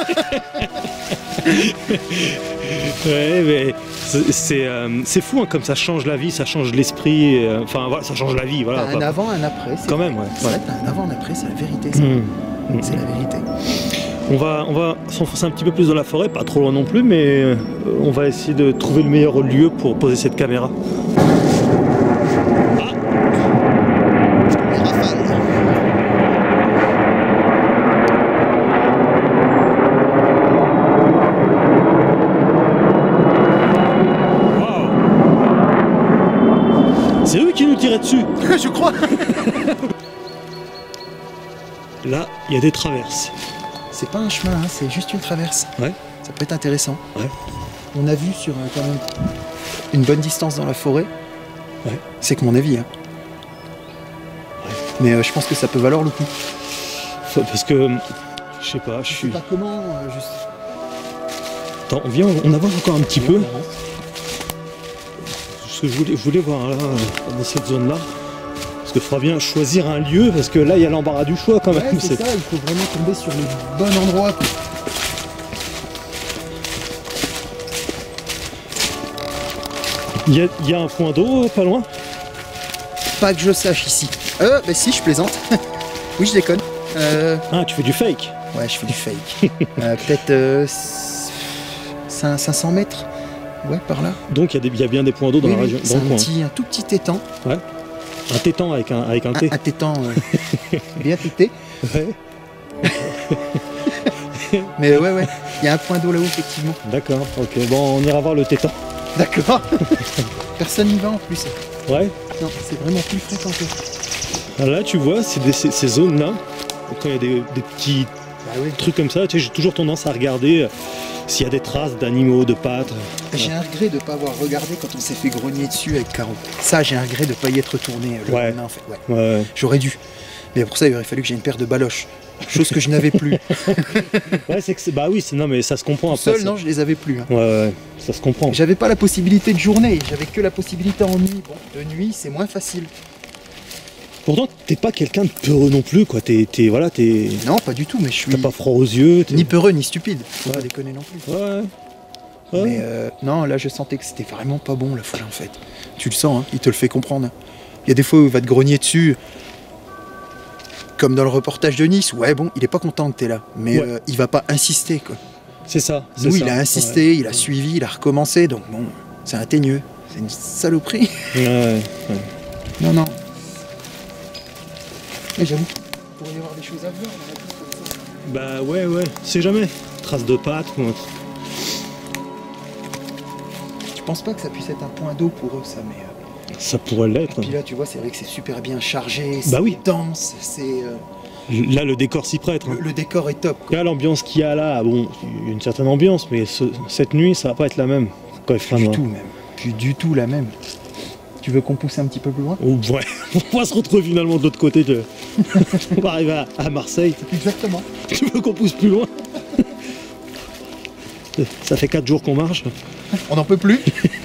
Ouais, mais c'est c'est, euh, c'est fou hein, comme ça change la vie, ça change l'esprit. euh, Enfin voilà, ça change la vie, voilà. T'as un Pas- avant, un après. c'est Quand vrai. même, ouais. C'est vrai, t'as un avant, un après, c'est la vérité. Ça. Hmm. C'est la vérité. On va, on va s'enfoncer un petit peu plus dans la forêt, pas trop loin non plus, mais euh, on va essayer de trouver le meilleur lieu pour poser cette caméra. Les rafales. C'est eux qui nous tiraient dessus. Je crois. Là, il y a des traverses. C'est pas un chemin, hein, c'est juste une traverse. Ouais. Ça peut être intéressant. Ouais. On a vu sur euh, quand même une bonne distance dans la forêt. Ouais. C'est que mon avis. Hein. Ouais. Mais euh, je pense que ça peut valoir le coup. Faut- Parce que, je sais pas, je Je sais suis... pas comment. euh, juste... Attends, on vient, on avance encore un petit peu. Ce que je voulais, je voulais voir là, dans cette zone-là. Parce qu'il faudra bien choisir un lieu, parce que là, il y a l'embarras du choix quand Ouais, même. c'est ça, il faut vraiment tomber sur le bon endroit. quoi. Il y a, il y a un point d'eau pas loin. Pas que je sache ici. Euh, bah si, je plaisante. Oui, je déconne. Euh, Ah, tu fais du fake. ouais, je fais du fake. Euh, Peut-être euh, cinq cents mètres. Ouais, par là. Donc il y, a des- il y a bien des points d'eau dans Oui, la oui, région, c'est dans le un, coin. petit, un tout petit étang. Un tétan avec un, avec un T. Un, un tétang euh, bien tété. Ouais. Mais ouais, ouais, il y a un point d'eau là-haut, effectivement. D'accord, ok. Bon, on ira voir le tétan. D'accord. Personne n'y va en plus. Ouais. Non, c'est vraiment plus fréquenté. Alors là, tu vois, c'est des- ces, ces zones-là, quand il y a des, des petits Bah oui. trucs comme ça, tu sais, j'ai toujours tendance à regarder euh, s'il y a des traces d'animaux, de pattes. J'ai un regret de ne pas avoir regardé quand on s'est fait grogner dessus avec Caro. Ça, j'ai un regret de ne pas y être retourné euh, le Ouais. lendemain, en fait. Ouais. Ouais. J'aurais dû. Mais pour ça, il aurait fallu que j'ai une paire de baloches. Chose que je n'avais plus. Ouais, c'est que c'est. Bah oui, c'est- non, mais ça se comprend après. Seul, ça. non, je les avais plus. hein. Ouais, ouais, ça se comprend. J'avais pas la possibilité de journée, j'avais que la possibilité en nuit. Bon, de nuit, c'est moins facile. Pourtant, t'es pas quelqu'un de peureux non plus, quoi. T'es, t'es- voilà, t'es. Non, pas du tout, mais je suis T'as pas froid aux yeux. t'es- ni peureux ni stupide. Faut Ouais. pas déconner non plus. Ouais. Ouais. Mais euh, non, là, je sentais que c'était vraiment pas bon la folie en fait. Tu le sens, hein, il te le fait comprendre. Il y a des fois où il va te grogner dessus. Comme dans le reportage de Nice, ouais bon, il est pas content que t'es là, mais Ouais. euh, il va pas insister quoi. C'est ça. c'est Nous, ça. il a insisté, Ouais. il a suivi, il a recommencé, donc bon, c'est un teigneux, c'est une saloperie. Ouais, ouais. Non, non. Mais j'avoue, il pourrait y avoir des choses à voir dans la vie comme ça. Bah ouais, ouais. C'est jamais. Traces de pattes. Ou... Je pense pas que ça puisse être un point d'eau pour eux, ça, mais... Euh... Ça pourrait l'être. Puis là, tu vois, c'est vrai que c'est super bien chargé, c'est bah oui. dense, c'est... Euh... Là, le décor s'y prête. Hein. Le, le décor est top. Quoi. Là, l'ambiance qu'il y a là, bon, il y a une certaine ambiance, mais ce, cette nuit, ça va pas être la même. Quand il fera Plus noir. du tout, même. Plus du tout la même. Tu veux qu'on pousse un petit peu plus loin? Oh, ouais, on va se retrouver finalement de l'autre côté. De... on va arriver à, à Marseille. Exactement. Tu veux qu'on pousse plus loin? Ça fait quatre jours qu'on marche. On n'en peut plus.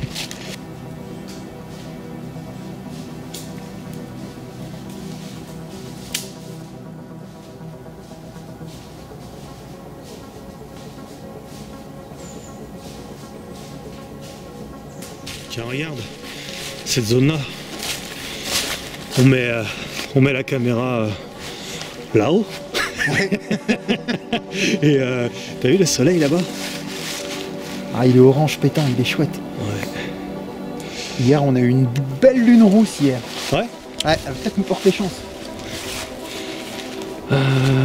Tiens, regarde, cette zone-là, on met, euh, on met la caméra euh, là-haut. Ouais. Et euh, t'as vu le soleil là-bas? Ah, il est orange pétant, il est chouette. Ouais. Hier, on a eu une belle lune rousse hier. Ouais? Ouais, elle va peut-être nous porter chance. Euh...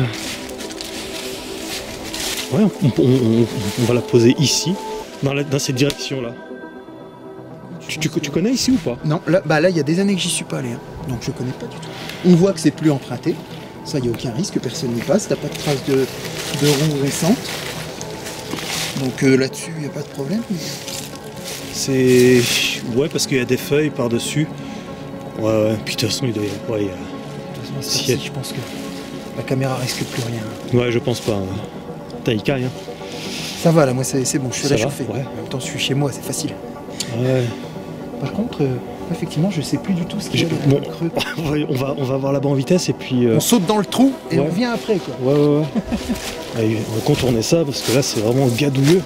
Ouais, on, on, on, on va la poser ici, dans, la, dans cette direction-là. Tu, tu, tu connais ici ou pas? Non, là, bah là, il y a des années que j'y suis pas allé, hein. Donc je connais pas du tout. On voit que c'est plus emprunté. Ça, il n'y a aucun risque, personne n'y passe. T'as pas de traces de, de roues récentes. Donc euh, là-dessus, il n'y a pas de problème. C'est... Ouais, parce qu'il y a des feuilles par-dessus. Ouais, ouais. Puis de toute façon, il doit y avoir... Ouais, il y a... De toute façon, Si si, elle- je pense que la caméra risque plus rien. Ouais, je pense pas. Ouais. T'as Ikai, hein? Ça va, là, moi, c'est c'est bon, je suis Ça va, réchauffé. ouais. En même temps, je suis chez moi, c'est facile. Ouais. Par contre, euh, effectivement, je sais plus du tout ce qu'il y a J'ai- dans bon. le creux. On va, on va, on va voir là-bas en vitesse et puis... euh, On saute dans le trou et Ouais. on vient après, quoi. Ouais, ouais, ouais. Allez, on va contourner ça parce que là, c'est vraiment gadouilleux.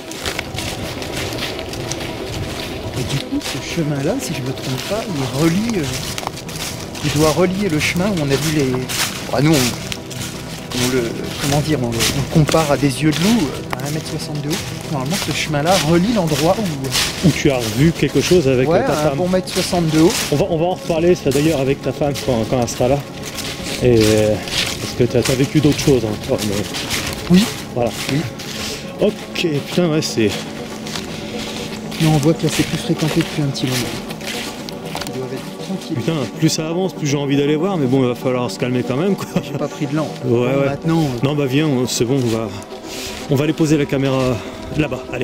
Et du coup, ce chemin-là, si je me trompe pas, il relie... euh, il doit relier le chemin où on a vu les... Bah, nous, on, on le... Comment dire, on le, on le compare à des yeux de loup, euh, à un mètre soixante de haut. Normalement, ce chemin-là relie l'endroit où... Où tu as revu quelque chose avec Ouais, euh, ta un femme. bon mètre soixante de haut. On va, on va en reparler, ça d'ailleurs, avec ta femme quand, quand elle sera là. Et, euh, parce que t'as as vécu d'autres choses. Hein, toi, mais Oui. voilà. Oui. Ok, putain, ouais, c'est... Mais on voit que là, c'est plus fréquenté depuis un petit moment. Ils doivent être tranquilles. Putain, plus ça avance, plus j'ai envie d'aller voir, mais bon, il va falloir se calmer quand même, quoi. J'ai pas pris de lampe. Ouais, Bon, ouais. Maintenant, euh, Non, bah viens, on- c'est bon, on va... On va aller poser la caméra là-bas, allez.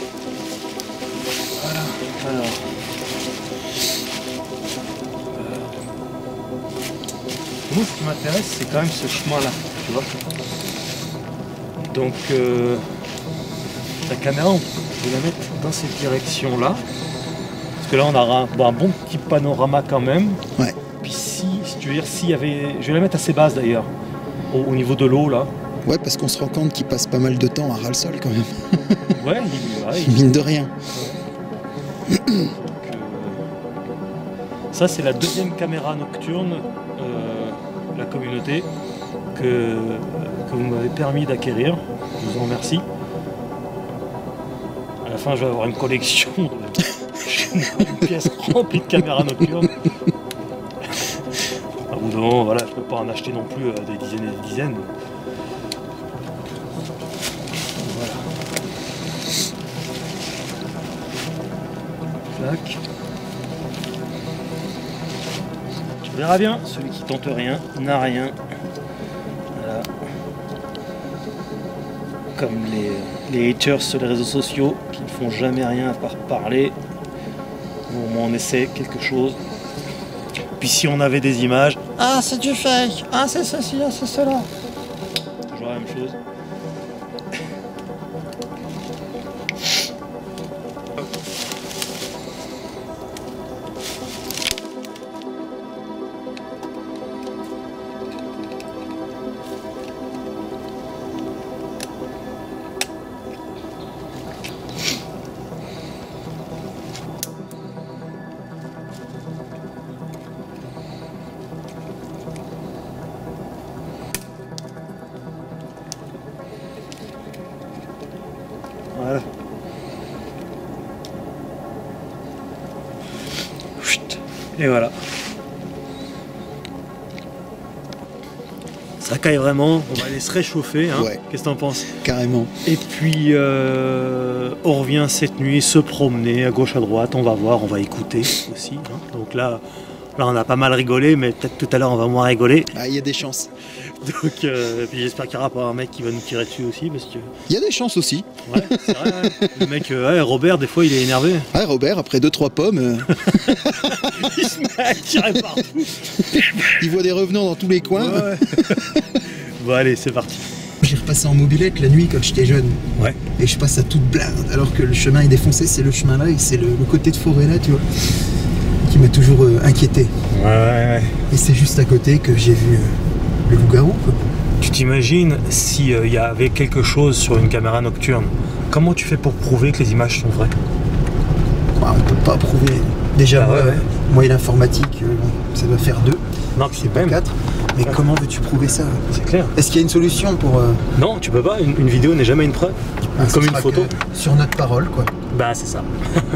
alors... Moi, ce qui m'intéresse, c'est quand même ce chemin-là, tu vois. Donc euh, la caméra, on peut la mettre dans cette direction-là. Parce que là, on aura un, bon, un bon petit panorama quand même. Ouais. Puis si, si tu veux dire, s'il y avait... Je vais la mettre assez basse d'ailleurs, au, au niveau de l'eau là. Ouais, parce qu'on se rend compte qu'il passe pas mal de temps à ras le sol quand même. Ouais, il- ouais, il- Mine de rien. donc, euh, ça, c'est la deuxième caméra nocturne, euh, la communauté, que, que vous m'avez permis d'acquérir. Je vous en remercie. À la fin, je vais avoir une collection de chez moi, une pièce remplie de caméras nocturnes. À bout d'un moment, voilà, je peux pas en acheter non plus euh, des dizaines et des dizaines. Voilà. Clac. Tu verras bien, celui qui tente rien n'a rien. Voilà. Comme les, les haters sur les réseaux sociaux qui ne font jamais rien à part parler. Bon, au moins on essaie quelque chose. Puis si on avait des images, ah c'est du fake, ah c'est ceci, ah c'est cela. Toujours la même chose. Voilà. Chut. Et voilà. Ça caille vraiment, on va aller se réchauffer, hein. Ouais. Qu'est-ce que t'en penses? Carrément. Et puis euh, on revient cette nuit se promener à gauche à droite, on va voir, on va écouter aussi, hein. Donc là, là on a pas mal rigolé, mais peut-être tout à l'heure on va moins rigoler. Ah, il y a des chances. Donc euh, puis j'espère qu'il n'y aura pas un mec qui va nous tirer dessus aussi, parce que... Il y a des chances aussi. Ouais, c'est vrai, ouais. Le mec, euh, ouais, Robert, des fois il est énervé. Ah, Robert, après deux trois pommes, euh, Il se met à tirer partout. il voit des revenants dans tous les coins. Ouais. Bon allez, c'est parti. J'ai repassé en mobilette la nuit quand j'étais jeune. Ouais. Et je passe à toute blinde, alors que le chemin est défoncé, c'est le chemin là, et c'est le, le côté de forêt là, tu vois, qui m'a toujours euh, inquiété. Ouais, ouais, ouais. Et c'est juste à côté que j'ai vu euh, le loup-garou, quoi. Tu t'imagines s'il euh, y avait quelque chose sur une caméra nocturne? Comment tu fais pour prouver que les images sont vraies? Bah, on peut pas prouver. Déjà, Ah moi, ouais, ouais. moi et l'informatique, euh, ça doit faire deux, Non, c'est c'est pas même. quatre. Mais Ouais. comment veux-tu prouver ça? C'est clair. Est-ce qu'il y a une solution pour... euh, Non, tu peux pas. Une, une vidéo n'est jamais une preuve. ah, ce Comme une sera photo. que sur notre parole, quoi. Bah, c'est ça.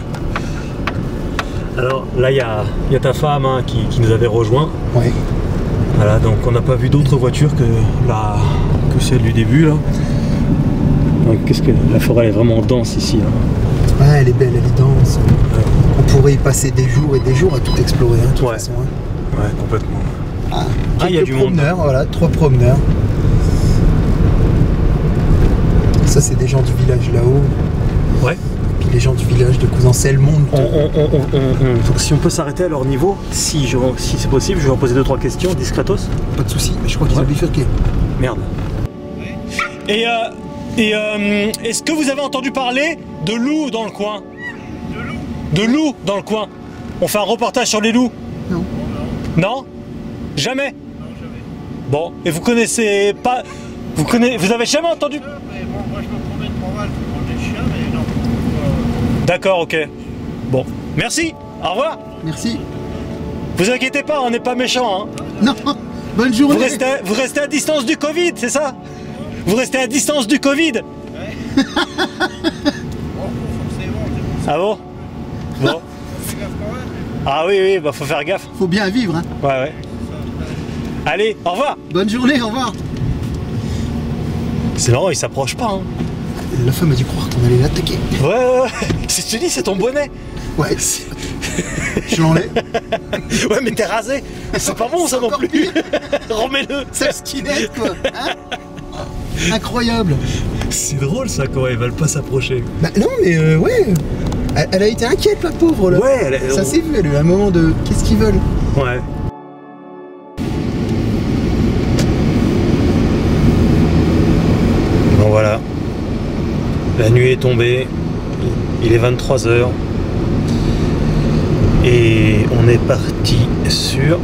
Alors là, il y a, y a ta femme hein, qui, qui nous avait rejoint. Ouais. Voilà, donc on n'a pas vu d'autres voitures que, la, que celle du début là. Donc qu'est-ce que la forêt est vraiment dense ici. Hein. Ouais, elle est belle, elle est dense. Ouais. On pourrait y passer des jours et des jours à tout explorer, hein, de toute Ouais. façon. hein. Ouais, complètement. Ah, Ah, il y a quelques du monde. promeneurs, voilà, trois promeneurs. Ça, c'est des gens du village là-haut. Ouais. Puis les gens du village de Cousancel montent. On, on- on- on- on- donc si on peut s'arrêter à leur niveau, si, je- si c'est possible, je vais leur poser deux trois questions discretos. Pas de soucis, mais je crois qu'ils Ouais. ont bifurqué. Merde. Et, euh, et euh, est-ce que vous avez entendu parler de loups dans le coin? De loups De loups dans le coin. On fait un reportage sur les loups? Non. Non? Jamais? Bon, et vous connaissez pas... Vous connaissez, vous avez jamais entendu? Mais bon, moi je me promène pas mal, je prends des chiens, mais non. Euh, D'accord, ok. Bon, merci, au revoir. Merci. Vous inquiétez pas, on n'est pas méchants. Hein. Non, bonne Vous, journée. restez, vous restez à distance du Covid, c'est ça? Vous restez à distance du Covid? bon, faut forcément, c'est Ah bon? Bon. fais gaffe quand même. Ah oui, oui, bah faut faire gaffe. Faut bien vivre, hein. Ouais, ouais. Allez, au revoir. Bonne journée, au revoir. C'est marrant, il s'approche pas. Hein. La femme a dû croire qu'on allait l'attaquer. Ouais, ouais, ouais. Si tu dis, c'est ton bonnet. Ouais, je l'enlève. Ouais, mais t'es rasé. C'est pas bon ça non Encore plus. pire. Remets-le. C'est le skinhead, quoi. Hein. Incroyable. C'est drôle ça quand ils veulent pas s'approcher. Bah non, mais euh, ouais. Elle, elle a été inquiète, la pauvre, là. Ouais, elle est- Ça s'est vu, elle a eu un moment de... Qu'est-ce qu'ils veulent? Ouais. Bon voilà. La nuit est tombée. Il est vingt-trois heures. Et on est parti sur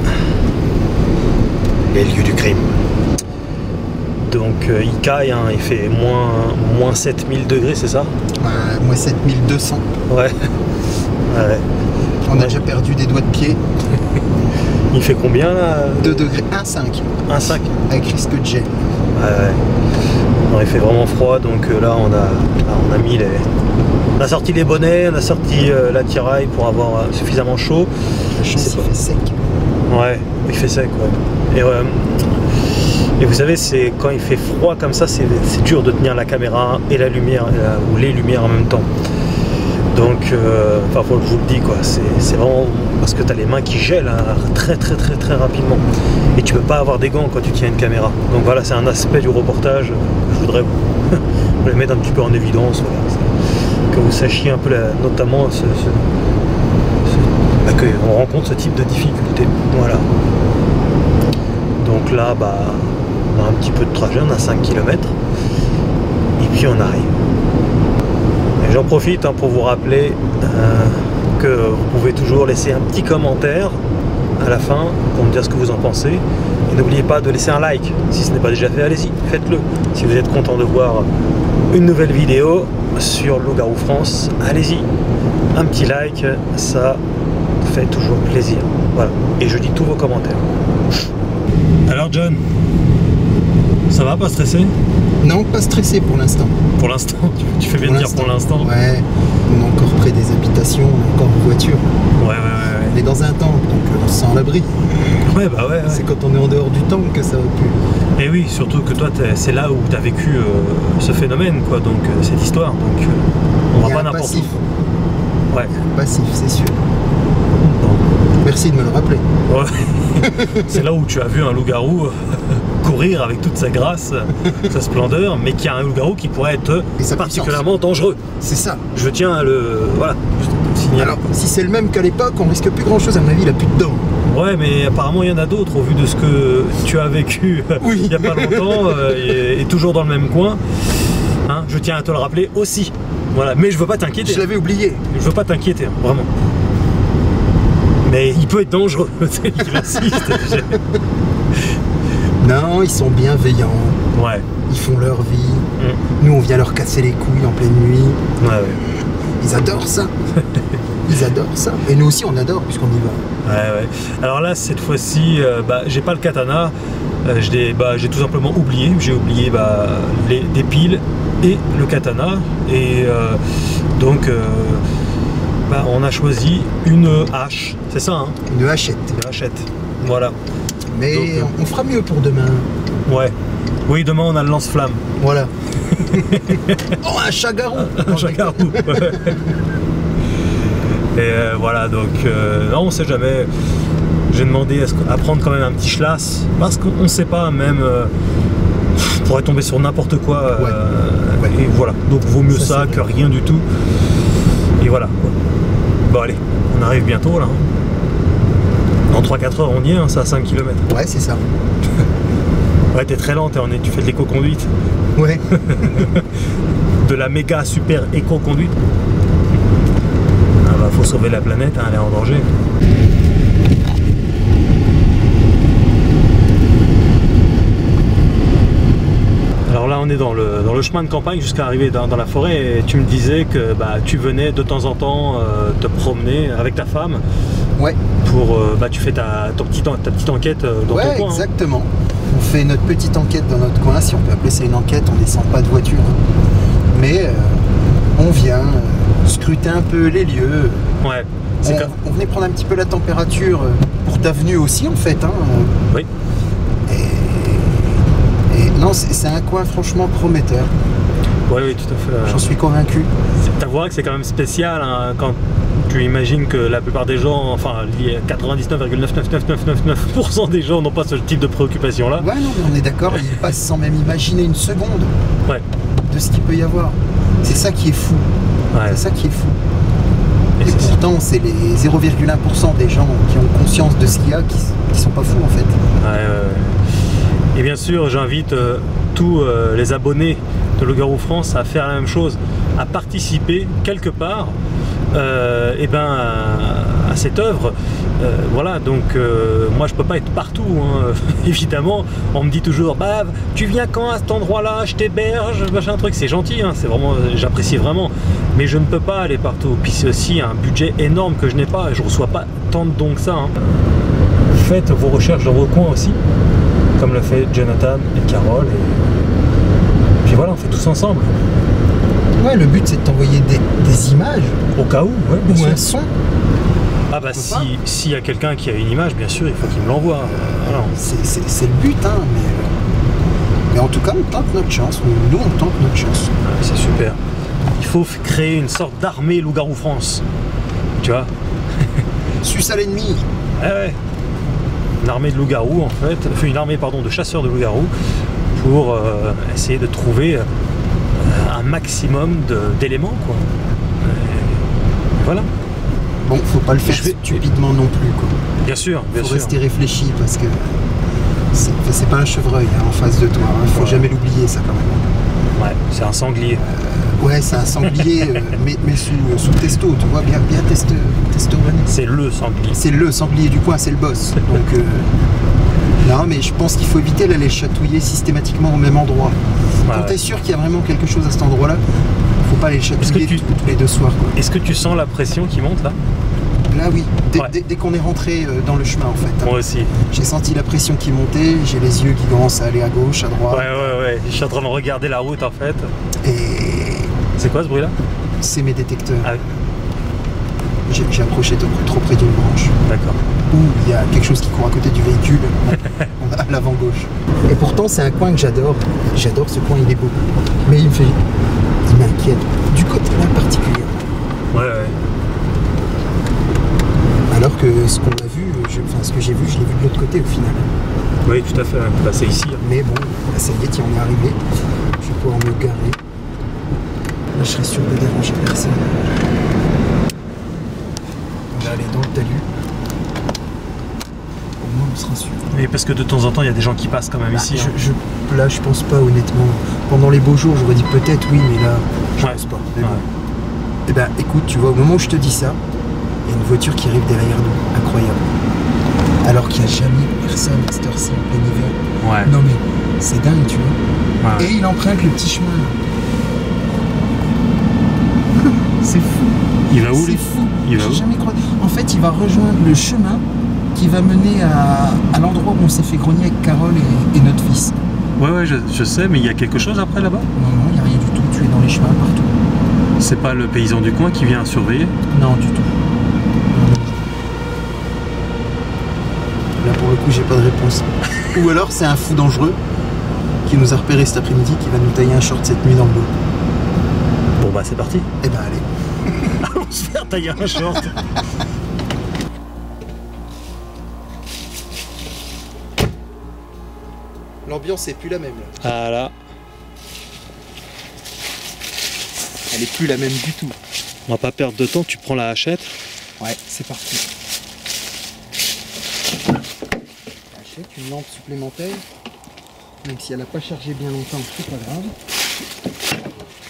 les lieux du crime. Donc euh, il caille, hein, il fait moins, moins sept mille degrés, c'est ça? Bah, moi, sept mille deux cents. Ouais. Ouais. On a déjà perdu des doigts de pied. Il fait combien là? deux degrés, un virgule cinq. un virgule cinq. Avec risque de gel. Ouais, ouais. Non, il fait vraiment froid, donc euh, là on a, là, on a mis les... On a sorti les bonnets, on a sorti euh, l'attirail pour avoir euh, suffisamment chaud. La chance, C'est il pas- fait sec. Ouais, il fait sec, ouais. Et, euh, et vous savez, c'est quand il fait froid comme ça, c'est c'est dur de tenir la caméra et la lumière, et la- ou les lumières en même temps. Donc, euh, enfin, faut que je vous le dis, quoi. C'est c'est vraiment parce que tu as les mains qui gèlent hein, très, très, très, très rapidement. Et tu peux pas avoir des gants quand tu tiens une caméra. Donc voilà, c'est un aspect du reportage que je voudrais vous, vous les mettre un petit peu en évidence. Voilà. Que vous sachiez un peu, la- notamment, ce, ce, ce- bah, qu'on rencontre ce type de difficulté. Voilà. Donc là, bah, on a un petit peu de trajet, on a cinq kilomètres. Et puis on arrive. Et j'en profite hein, pour vous rappeler euh, que vous pouvez toujours laisser un petit commentaire à la fin pour me dire ce que vous en pensez. Et n'oubliez pas de laisser un like. Si ce n'est pas déjà fait, allez-y, faites-le. Si vous êtes content de voir une nouvelle vidéo sur Loup-Garou France, allez-y. Un petit like, ça fait toujours plaisir. Voilà. Et je lis tous vos commentaires. Alors John, ça va, pas stressé? Non, pas stressé pour l'instant. Pour l'instant, tu, tu fais bien de dire pour l'instant. Ouais, on est encore près des habitations, on est encore en voiture. Ouais, ouais, ouais. On est dans un temps, donc euh, on se sent à l'abri. Ouais, bah ouais. ouais. C'est quand on est en dehors du temps que ça aurait pu. Et oui, surtout que toi, c'est là où tu as vécu euh, ce phénomène, quoi, donc euh, cette histoire. Donc euh, on va pas n'importe où. Ouais. Passif, c'est sûr. Bon. Merci de me le rappeler. Ouais. C'est là où tu as vu un loup-garou courir avec toute sa grâce, sa splendeur, mais qui a un loup-garou qui pourrait être particulièrement dangereux. C'est ça. Je tiens à le, voilà, juste à le signaler. Alors, si c'est le même qu'à l'époque, on risque plus grand-chose. À mon avis, il a plus de dents. Ouais, mais apparemment il y en a d'autres au vu de ce que tu as vécu oui. il n'y a pas longtemps euh, et, et toujours dans le même coin. Hein, je tiens à te le rappeler aussi. Voilà, mais je veux pas t'inquiéter. Je l'avais oublié. Je veux pas t'inquiéter, vraiment. Mais il peut être dangereux. Il insiste. Non, ils sont bienveillants. Ouais. Ils font leur vie. Mm. Nous, on vient leur casser les couilles en pleine nuit. Ouais, ouais. Ils adorent ça. Ils adorent ça. Et nous aussi, on adore puisqu'on y va. Ouais, ouais. Alors là, cette fois-ci, euh, bah, j'ai pas le katana. Euh, j'ai bah, tout simplement oublié. J'ai oublié bah, les, des piles et le katana. Et euh, donc, euh, bah, on a choisi une hache. C'est ça, hein? Une hachette. Une hachette. Voilà. Mais donc, euh, on fera mieux pour demain. Ouais. Oui, demain, on a le lance-flamme. Voilà. Oh, un chat-garou. Un chat-garou. Ouais. Et euh, voilà, donc, euh, non, on sait jamais. J'ai demandé à, ce, à prendre quand même un petit schlass, parce qu'on ne sait pas, même, euh, on pourrait tomber sur n'importe quoi. Euh, ouais. Ouais. Et voilà, donc vaut mieux ça, ça que vrai. rien du tout. Et voilà. Bon, allez, on arrive bientôt là. Dans trois quatre heures, on y est, hein, c'est à cinq kilomètres. Ouais, c'est ça. Ouais, t'es très lent, es, tu fais de l'éco-conduite. Ouais. De la méga super éco-conduite. Ah bah, faut sauver la planète, hein, elle est en danger. Alors là, on est dans le, dans le chemin de campagne jusqu'à arriver dans, dans la forêt et tu me disais que bah, tu venais de temps en temps euh, te promener avec ta femme. Ouais. Pour, euh, bah, tu fais ta, ton petit, ta petite enquête dans ouais, ton coin. Exactement. Hein. On fait notre petite enquête dans notre coin, si on peut appeler ça une enquête, on descend pas de voiture. Mais euh, on vient euh, scruter un peu les lieux. Ouais. On, comme... on venait prendre un petit peu la température pour ta venue aussi en fait. Hein. Oui. Et, et non, c'est un coin franchement prometteur. Oui, oui, tout à fait. J'en suis convaincu. T'avoueras que c'est quand même spécial hein, quand tu imagines que la plupart des gens, enfin quatre-vingt-dix-neuf virgule neuf neuf neuf neuf neuf neuf pour cent des gens n'ont pas ce type de préoccupation là. Ouais, non, mais on est d'accord, ils passent sans même imaginer une seconde ouais. de ce qu'il peut y avoir. C'est ça qui est fou. Ouais. C'est ça qui est fou. Et, Et pourtant, c'est les zéro virgule un pour cent des gens qui ont conscience de ce qu'il y a qui, qui sont pas fous en fait. Ouais, ouais, ouais. Et bien sûr, j'invite euh, tous euh, les abonnés de Loup-garou France à faire la même chose, à participer quelque part euh, et ben, à, à cette œuvre. Euh, voilà, donc euh, moi je peux pas être partout, hein. Évidemment. On me dit toujours, bah tu viens quand à cet endroit-là, je t'héberge, machin truc, c'est gentil, hein, c'est vraiment, j'apprécie vraiment, mais je ne peux pas aller partout. Puis c'est aussi un budget énorme que je n'ai pas, et je reçois pas tant de dons que ça. Hein. Faites vos recherches dans vos coins aussi, comme le fait Jonathan et Carole, et puis voilà, on fait tous ensemble. Ouais, le but c'est de t'envoyer des, des images. Au cas où, ouais, bien ou sûr. un son. Ah bah si s'il y a quelqu'un qui a une image, bien sûr, il faut qu'il me l'envoie. Voilà. C'est le but, hein, mais, mais en tout cas, on tente notre chance. Nous, on tente notre chance. Ah, c'est super. Il faut créer une sorte d'armée Loup-garou France. Tu vois. Suce à l'ennemi. Ouais, ouais. Une armée de loups-garous, en fait. Enfin, une armée, pardon, de chasseurs de loups-garous pour euh, essayer de trouver euh, un maximum d'éléments, quoi. Et voilà. Bon, faut pas le faire vais... stupidement non plus, quoi. Bien sûr, bien faut sûr. rester réfléchi parce que c'est pas un chevreuil hein, en face de toi. Hein. Faut ouais. jamais l'oublier, ça, quand même. Ouais, c'est un sanglier. Euh, ouais, c'est un sanglier, euh, mais, mais sous, sous testo, tu vois, bien, bien testo, testo. C'est le sanglier. C'est le sanglier du coin, c'est le boss. Donc, euh, non, mais je pense qu'il faut éviter d'aller chatouiller systématiquement au même endroit. Ouais, Quand ouais. tu es sûr qu'il y a vraiment quelque chose à cet endroit-là, faut pas aller chatouiller tu... tous les deux soirs. Est-ce que tu sens la pression qui monte là? Là oui, dès, ouais. dès, dès qu'on est rentré dans le chemin en fait. Moi aussi. J'ai senti la pression qui montait, j'ai les yeux qui commencent à aller à gauche, à droite. Ouais, ouais, ouais. Je suis en train de regarder la route en fait. Et... C'est quoi ce bruit là? C'est mes détecteurs. Ah oui. J'ai j'ai accroché trop, trop près d'une branche. D'accord. Ou il y a quelque chose qui court à côté du véhicule, à l'avant gauche. Et pourtant, c'est un coin que j'adore. J'adore ce coin, il est beau. Mais il me fait... Il m'inquiète. Du côté là particulier. Ouais, ouais. Alors que ce qu'on a vu, je, enfin ce que j'ai vu, je l'ai vu de l'autre côté au final. Oui, tout à fait. Bah, c'est ici. Hein. Mais bon, là, ça y est, tiens, on est arrivé. Je vais pouvoir me garer. Là, je serai sûr de déranger personne. On va aller dans le talus. Au moins, on sera sûr. Mais parce que de temps en temps, il y a des gens qui passent quand même Bah, ici. je, Hein. je, là, je pense pas, honnêtement. Pendant les beaux jours, j'aurais dit peut-être oui, mais là, je Ouais. pense pas. Mais Ouais. bon. Eh ben, écoute, tu vois, au moment où je te dis ça, il y a une voiture qui arrive derrière nous. Incroyable. Alors qu'il n'y a jamais personne à cette heure-ci en plein hiver. Ouais. Non mais, c'est dingue, tu vois. Ouais. Et il emprunte le petit chemin. C'est fou. Il va où, C'est lui fou. Il va J'ai où jamais croisé. En fait, il va rejoindre le chemin qui va mener à, à l'endroit où on s'est fait grogner avec Carole et, et notre fils. Ouais, ouais, je, je sais, mais il y a quelque chose après là-bas? Non, non, il n'y a rien du tout. Tu es dans les chemins partout. C'est pas le paysan du coin qui vient surveiller? Non, du tout. Là, pour le coup, j'ai pas de réponse. Ou alors, c'est un fou dangereux qui nous a repéré cet après-midi, qui va nous tailler un short cette nuit dans le dos. Bon bah c'est parti. Eh ben, allez. Allons se faire tailler un short. L'ambiance est plus la même, là. Ah là, Elle est plus la même du tout. on va pas perdre de temps, tu prends la hachette. Ouais, c'est parti. Achète une lampe supplémentaire. Même si elle n'a pas chargé bien longtemps, c'est pas grave.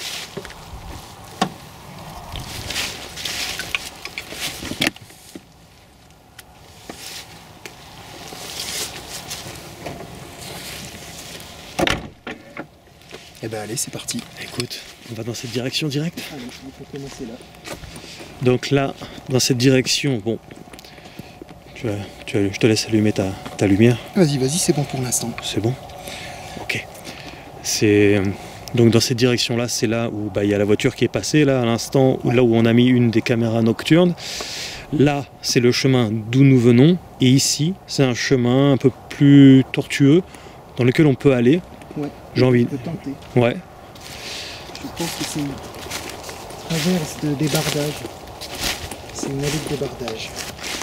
Et ben allez, c'est parti. Écoute, on va dans cette direction directe. Allez, on peut commencer là. Donc là, dans cette direction, bon, tu vas, tu vas- je te laisse allumer ta, ta lumière. Vas-y, vas-y, c'est bon pour l'instant. C'est bon? Ok. C'est donc dans cette direction-là, c'est là où bah, il y a la voiture qui est passée là à l'instant, où là où on a mis une des caméras nocturnes. Là, c'est le chemin d'où nous venons, et ici, c'est un chemin un peu plus tortueux dans lequel on peut aller. Ouais. J'ai envie. On peut tenter. Ouais. Je pense que c'est une traverse de débardage. C'est une allée de débardage.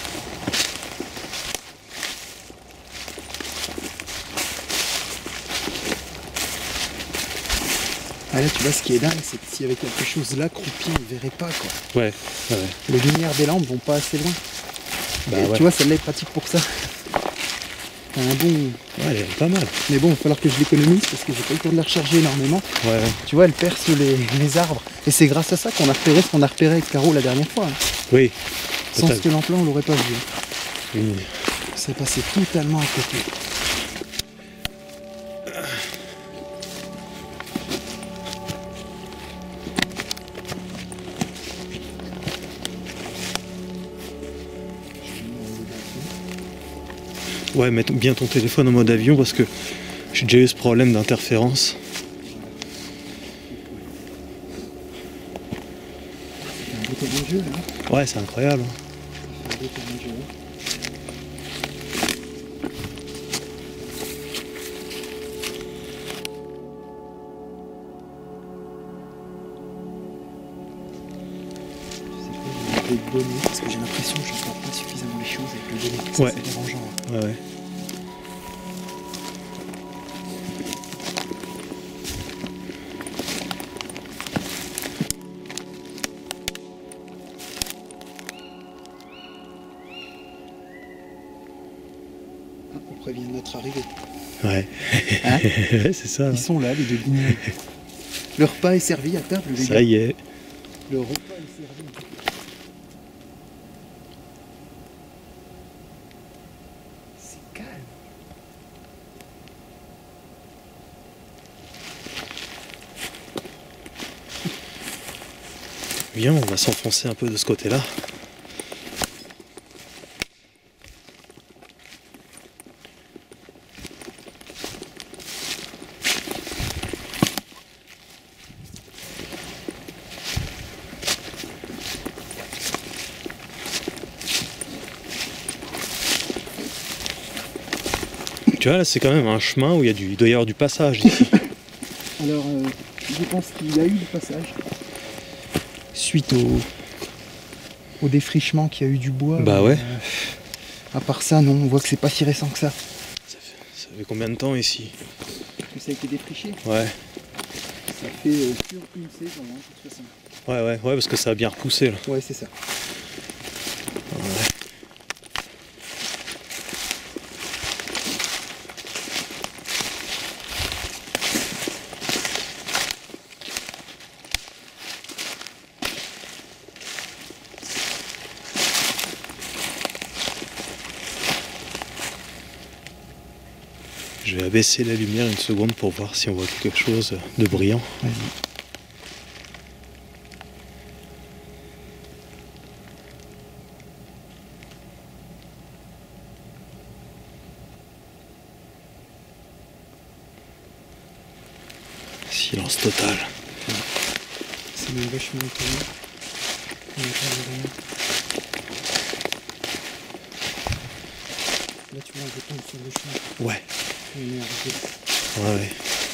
Ah là, tu vois, ce qui est dingue, c'est que s'il y avait quelque chose là, croupi, on ne verrait pas, quoi. Ouais. Ouais. Les lumières des lampes vont pas assez loin. Bah, Et ouais. tu vois, celle-là est pratique pour ça. T'as un bon... Ouais, elle est pas mal. Mais bon, il va falloir que je l'économise parce que j'ai pas eu le temps de la recharger énormément. Ouais. Tu vois, elle perce les, les arbres. Et c'est grâce à ça qu'on a repéré ce qu'on a repéré avec Caro la dernière fois. hein. Oui. Sans T'as- ce lampe-là, on l'aurait pas vu. Oui. C'est passé totalement à côté. Ouais, mets bien ton téléphone en mode avion parce que j'ai déjà eu ce problème d'interférence. C'est un beau terrain de jeu, là. Ouais, c'est incroyable. C'est un beau terrain de jeu. hein. Je sais pas, j'ai enlevé le bonnet parce que j'ai l'impression que je ne vois pas suffisamment les choses avec le bonnet. Ça, Ouais. C'est dérangeant. hein. Ouais, ouais. Ah, on prévient de notre arrivée. Ouais. Hein Ouais, c'est ça. Ils sont là, les deux guignols. Le repas est servi à table, les Ça gars. y est. Le repas est servi. C'est calme. Viens, on va s'enfoncer un peu de ce côté-là. Tu vois, là, c'est quand même un chemin où il, y a du... il doit y avoir du passage ici. Alors, euh, je pense qu'il y a eu du passage. Suite au, au défrichement qu'il y a eu du bois. Bah ouais. Euh, à part ça, non, on voit que c'est pas si récent que ça. Ça fait, ça fait combien de temps ici? Que ça a été défriché? Ouais. Ça fait euh, sur une saison, hein, de toute façon. Ouais, ouais, ouais, parce que ça a bien repoussé là. Ouais, c'est ça. Ouais. Je vais abaisser la lumière une seconde pour voir si on voit quelque chose de brillant. Vas-y. Silence total. C'est même vachement étonnant. On entend rien. Là tu vois, on retombe sur le chemin. Ouais. On est arrêté. Ouais, ouais.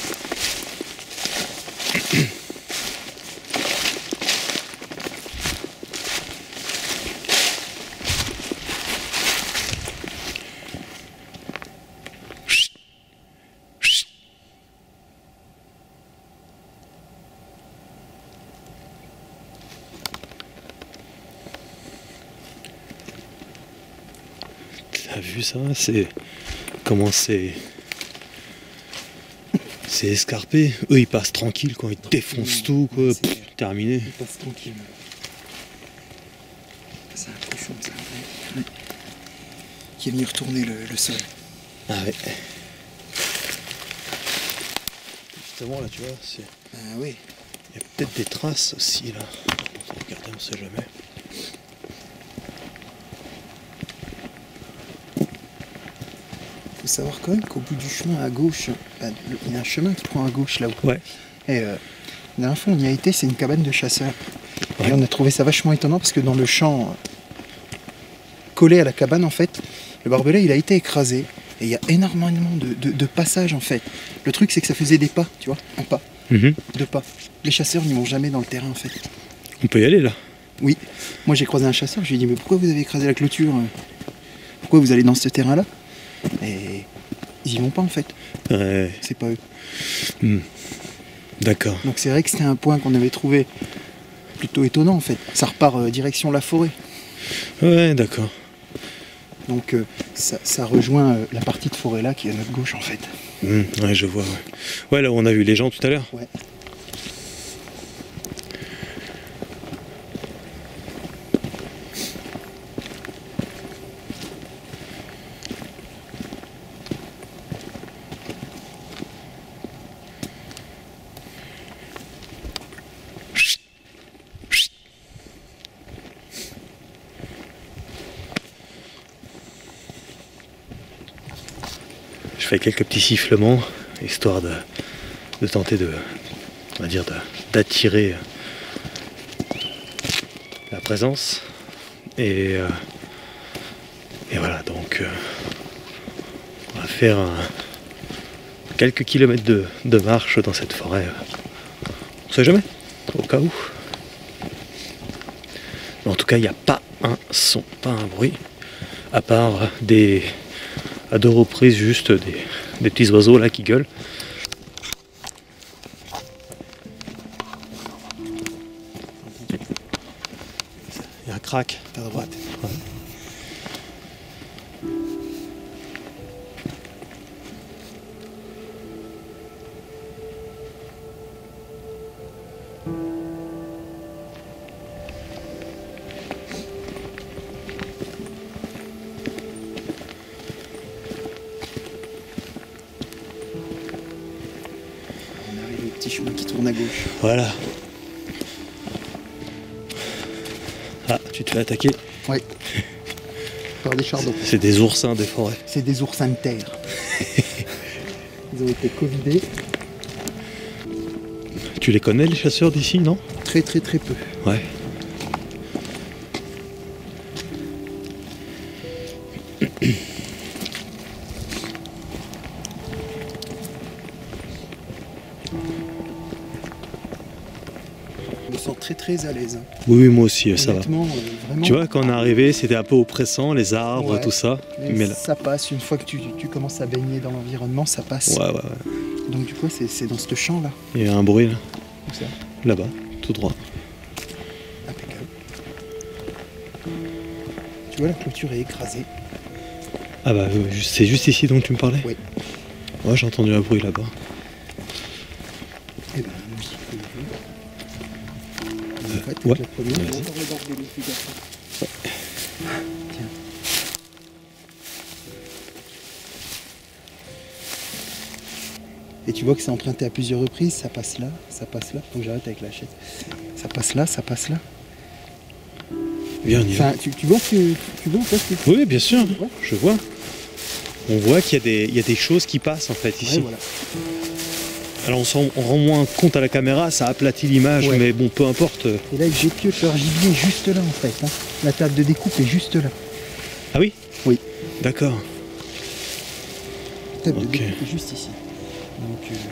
T'as vu ça? C'est comment c'est c'est escarpé. Eux ils passent tranquille quand ils défoncent tout quoi. C'est Pff, terminé. Il passe tranquille. C'est un cochon ça. Ouais. Qui est venu retourner le, le sol. Ah ouais. Justement là tu vois, c'est. Ah oui. Il y a peut-être des traces aussi là. On va regarder, on sait jamais. Faut savoir quand même qu'au bout du chemin à gauche, bah, le- il y a un chemin qui prend à gauche là-haut. Ouais. Et euh, la dernière fois on y a été, c'est une cabane de chasseurs. Ouais. Et on a trouvé ça vachement étonnant parce que dans le champ euh, collé à la cabane en fait, le barbelé il a été écrasé. Et il y a énormément de, de, de passages en fait. Le truc c'est que ça faisait des pas, tu vois, un pas, Mhm. deux pas. Les chasseurs n'y vont jamais dans le terrain en fait. On peut y aller là. Oui, moi j'ai croisé un chasseur, je lui ai dit mais pourquoi vous avez écrasé la clôture? Pourquoi vous allez dans ce terrain-là? Et ils y vont pas en fait, Ouais. c'est pas eux. Hmm. D'accord. Donc c'est vrai que c'était un point qu'on avait trouvé plutôt étonnant en fait. Ça repart euh, direction la forêt. Ouais, d'accord. Donc euh, ça, ça rejoint euh, la partie de forêt là qui est à notre gauche en fait. Hmm, ouais, je vois. Ouais. Ouais, là où on a vu les gens tout à l'heure. Ouais. Je fais quelques petits sifflements, histoire de, de tenter de, on va dire, de- d'attirer la présence. Et, euh, et voilà, donc euh, on va faire un- quelques kilomètres de, de marche dans cette forêt. On sait jamais, au cas où. Mais en tout cas, il n'y a pas un son, pas un bruit, à part des, à deux reprises juste des, des petits oiseaux là qui gueulent. Il y a un crack à droite. Ouais. On arrive au petit chemin qui tourne à gauche. Voilà. Ah, tu te fais attaquer. Ouais. Par des chardons. C'est des oursins des forêts. C'est des oursins de terre. Ils ont été covidés Tu les connais les chasseurs d'ici, non? très très très peu. Ouais. très très à l'aise. Oui, oui, moi aussi, ça va. Honnêtement, euh, vraiment. Tu vois, quand on est arrivé, c'était un peu oppressant, les arbres, Ouais. tout ça. Mais, Mais là... ça passe, une fois que tu, tu commences à baigner dans l'environnement, ça passe. Ouais, ouais, ouais. Donc du coup, c'est c'est dans ce champ là. Il y a un bruit là. Où ça? Là-bas, tout droit. Impeccable. Tu vois, la clôture est écrasée. Ah bah, euh, c'est juste ici dont tu me parlais? Oui. Ouais, j'ai entendu un bruit là-bas. Eh ben, oui, oui, oui. En fait, ouais. la première, Vas-y. on va regarder l'explication. Tiens. Et tu vois que c'est emprunté à plusieurs reprises, ça passe là, ça passe là, faut que j'arrête avec la chaise. Ça passe là, ça passe là. Viens, on y va. Enfin, tu, tu vois ce que tu vois en fait ce que- Oui, bien sûr, Ouais. je vois. On voit qu'il y a des, il y a des choses qui passent en fait ici. Ouais, voilà. Alors on, s'en- on rend moins compte à la caméra, ça aplatit l'image, Ouais. mais bon, peu importe. Et là, j'ai pioche leur gibier juste là en fait. hein. La table de découpe est juste là. Ah oui? Oui. D'accord. La table Ok. de découpe est juste ici. Donc, euh,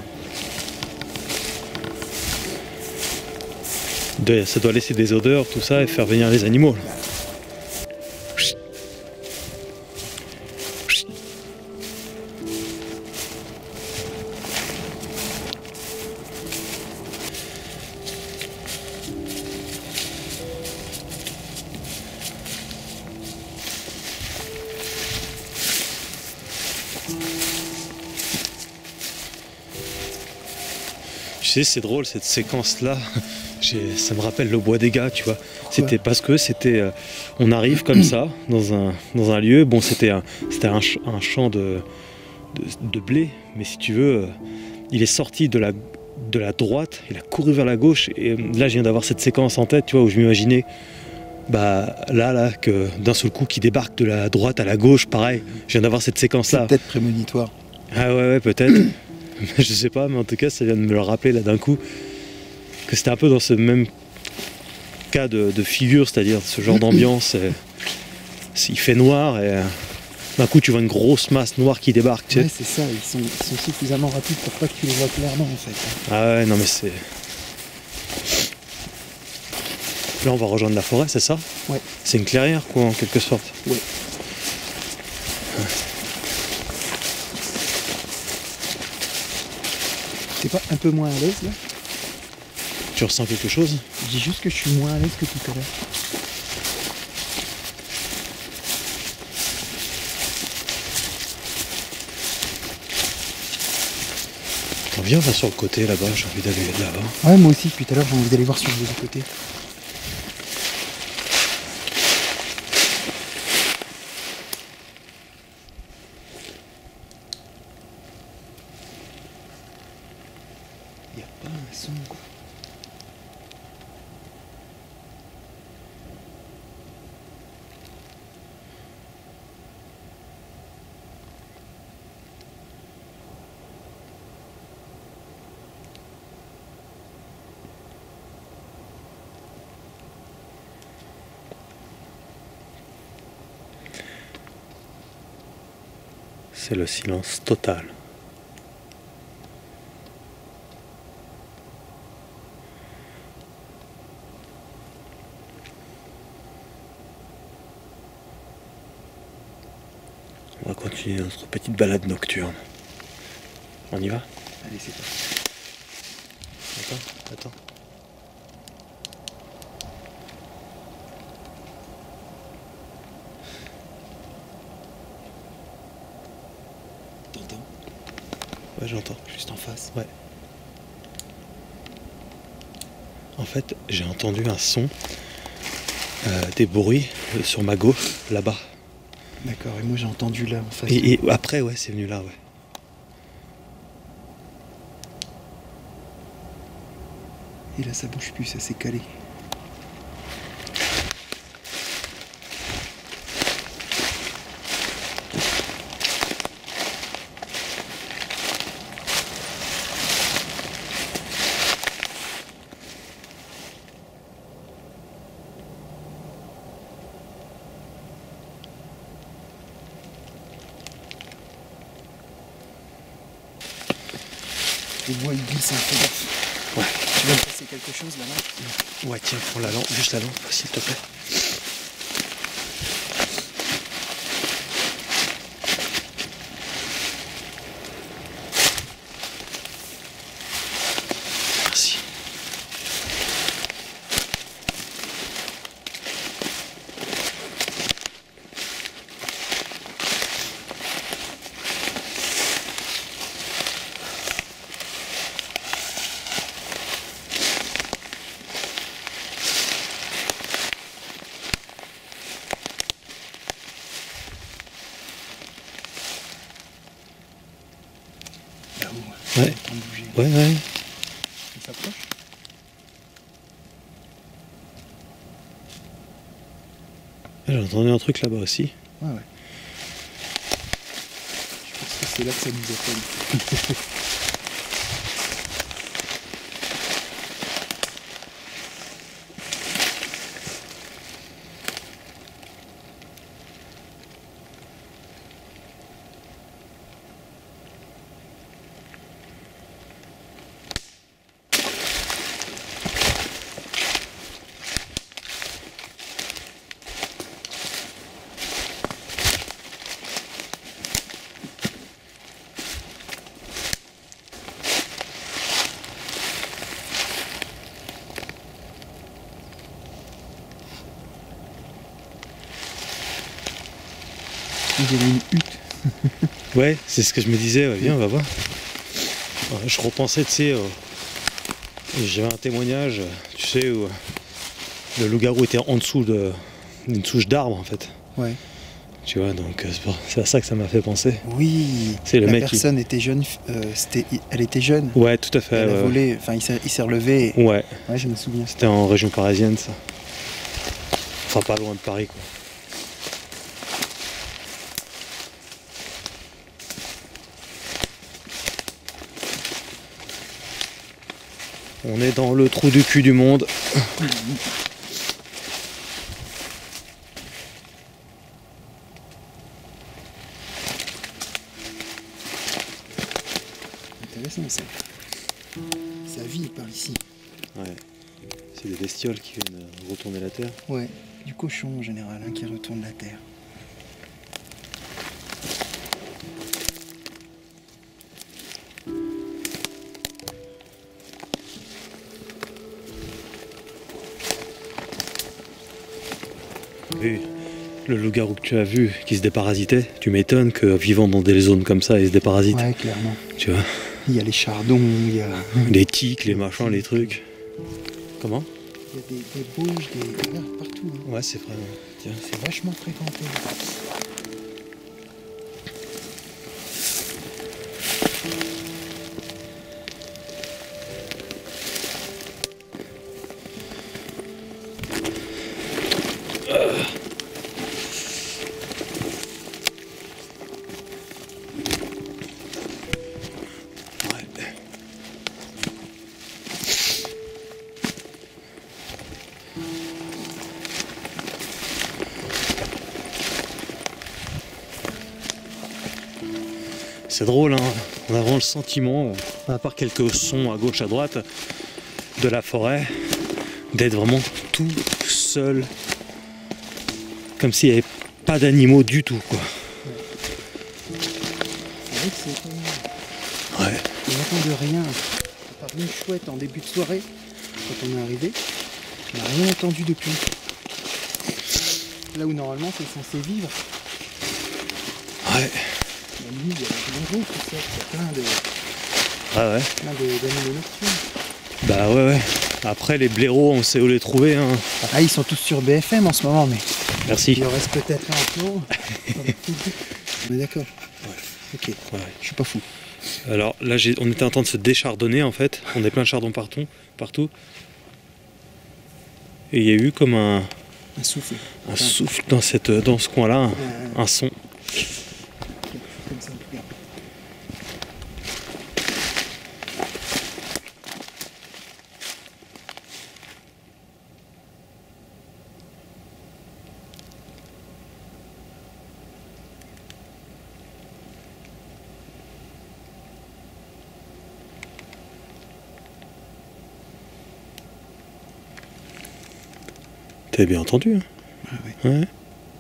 De- ça doit laisser des odeurs, tout ça, et faire venir les animaux. là. Tu sais, c'est drôle cette séquence-là. J'ai- Ça me rappelle le bois des gars, tu vois. C'était parce que c'était, euh, on arrive comme ça dans un dans un lieu. Bon, c'était un c'était un, ch- un champ de, de de blé, mais si tu veux, euh, il est sorti de la de la droite, il a couru vers la gauche. Et euh, là, je viens d'avoir cette séquence en tête, tu vois, où je m'imaginais, bah là là que d'un seul coup, qui débarque de la droite à la gauche, pareil. Je viens d'avoir cette c'est séquence-là. peut-être prémonitoire. Ah ouais, ouais, peut-être. Je sais pas, mais en tout cas, ça vient de me le rappeler là d'un coup. Que c'était un peu dans ce même cas de, de figure, c'est-à-dire ce genre d'ambiance. et- Il fait noir et euh, d'un coup, tu vois une grosse masse noire qui débarque. Tu sais. Ouais, c'est ça, ils sont, ils sont suffisamment rapides pour pas que tu les vois clairement en fait. hein. Ah ouais, non, mais c'est. Là, on va rejoindre la forêt, c'est ça? Ouais. C'est une clairière, quoi, en quelque sorte. Ouais. T'es pas un peu moins à l'aise là? Tu ressens quelque chose? Je dis juste que je suis moins à l'aise que tout à l'heure. On vient, on va sur le côté là-bas, j'ai envie d'aller là-bas. Ouais, moi aussi, depuis tout à l'heure, j'ai envie d'aller voir sur le côté. Il n'y a pas un son, quoi. C'est le silence total. On va continuer notre petite balade nocturne. On y va? Allez, c'est parti. Attends, attends. T'entends? Ouais, j'entends. Juste en face. Ouais. En fait, j'ai entendu un son, euh, des bruits euh, sur ma gauche, là-bas. D'accord, et moi j'ai entendu là en face. Et, et après, ouais, c'est venu là, ouais. Et là ça bouge plus, ça s'est calé. Les voix ils glissent un peu. Ouais. Tu vas me passer quelque chose là-bas? Ouais, tiens, prends la lampe, juste la lampe, s'il te plaît. Merci. Là-haut, Ouais. en bouger. Ouais, ouais. Il s'approche. J'ai entendu un truc là-bas aussi. Ouais, ouais. Je pense que c'est là que ça nous appelle. On dirait une hutte. Ouais, c'est ce que je me disais, ouais, viens, on va voir. Ouais, je repensais, tu sais, euh, j'avais un témoignage, tu sais, où le loup-garou était en dessous de- d'une souche d'arbre, en fait. Ouais. Tu vois, donc euh, c'est pour- c'est à ça que ça m'a fait penser. Oui. C'est le la mec qui- personne était jeune. euh, c'était, elle était jeune. Ouais, tout à fait. Elle a ouais, volé. Enfin, il s'est, il s'est relevé. et- ouais, Ouais, je me souviens. c'était en région parisienne, ça. Enfin, pas loin de Paris, quoi. On est dans le trou du cul du monde. Intéressant ça. Ça vit par ici. Ouais. C'est des bestioles qui viennent euh, retourner la terre. Ouais. Du cochon en général hein, qui retourne la terre. Oui. Le loup-garou que tu as vu qui se déparasitait, tu m'étonnes que vivant dans des zones comme ça, il se déparasite. Ouais, clairement. Tu vois, Il y a les chardons, il y a, les tiques, les machins, les trucs. Comment? il y a des, des bauges, des regarde, partout. hein. Ouais, c'est vrai. ouais. Tiens. C'est vachement fréquenté. Ouais. C'est drôle, hein. On a vraiment le sentiment, à part quelques sons à gauche, à droite de la forêt, d'être vraiment tout seul, comme s'il n'y avait pas d'animaux du tout, quoi. C'est vrai que c'est étonnant. Ouais. On n'entend de rien. À part une chouette en début de soirée, quand on est arrivé, on n'a rien entendu depuis. Là où normalement c'est censé vivre. Ouais. La nuit, il y a des oiseaux qui sortent, il y a plein de, Ah ouais. plein de- d'animaux nocturnes. Bah ouais, ouais. Après, les blaireaux, on sait où les trouver, hein. Ah, ils sont tous sur B F M en ce moment, mais Merci. il en reste peut-être un en ce moment. On est d'accord. Ok, Ouais. je suis pas fou. Alors là, j'ai- on était en train de se déchardonner, en fait. On est plein de chardons partout. partout. Et il y a eu comme un, Un souffle. un souffle dans, cette, dans ce coin-là, un, Euh, un son. comme ça, regarde. t'avais bien entendu. Hein. Ah, ouais. Ouais.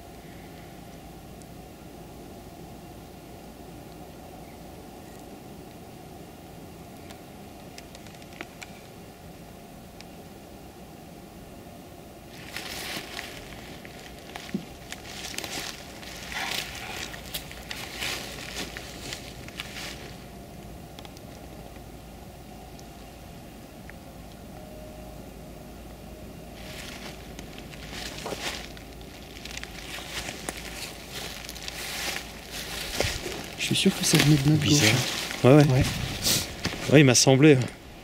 Je suis sûr que ça venait de notre Bizarre. gauche. Ouais, ouais. Ouais. Ouais, il m'a semblé.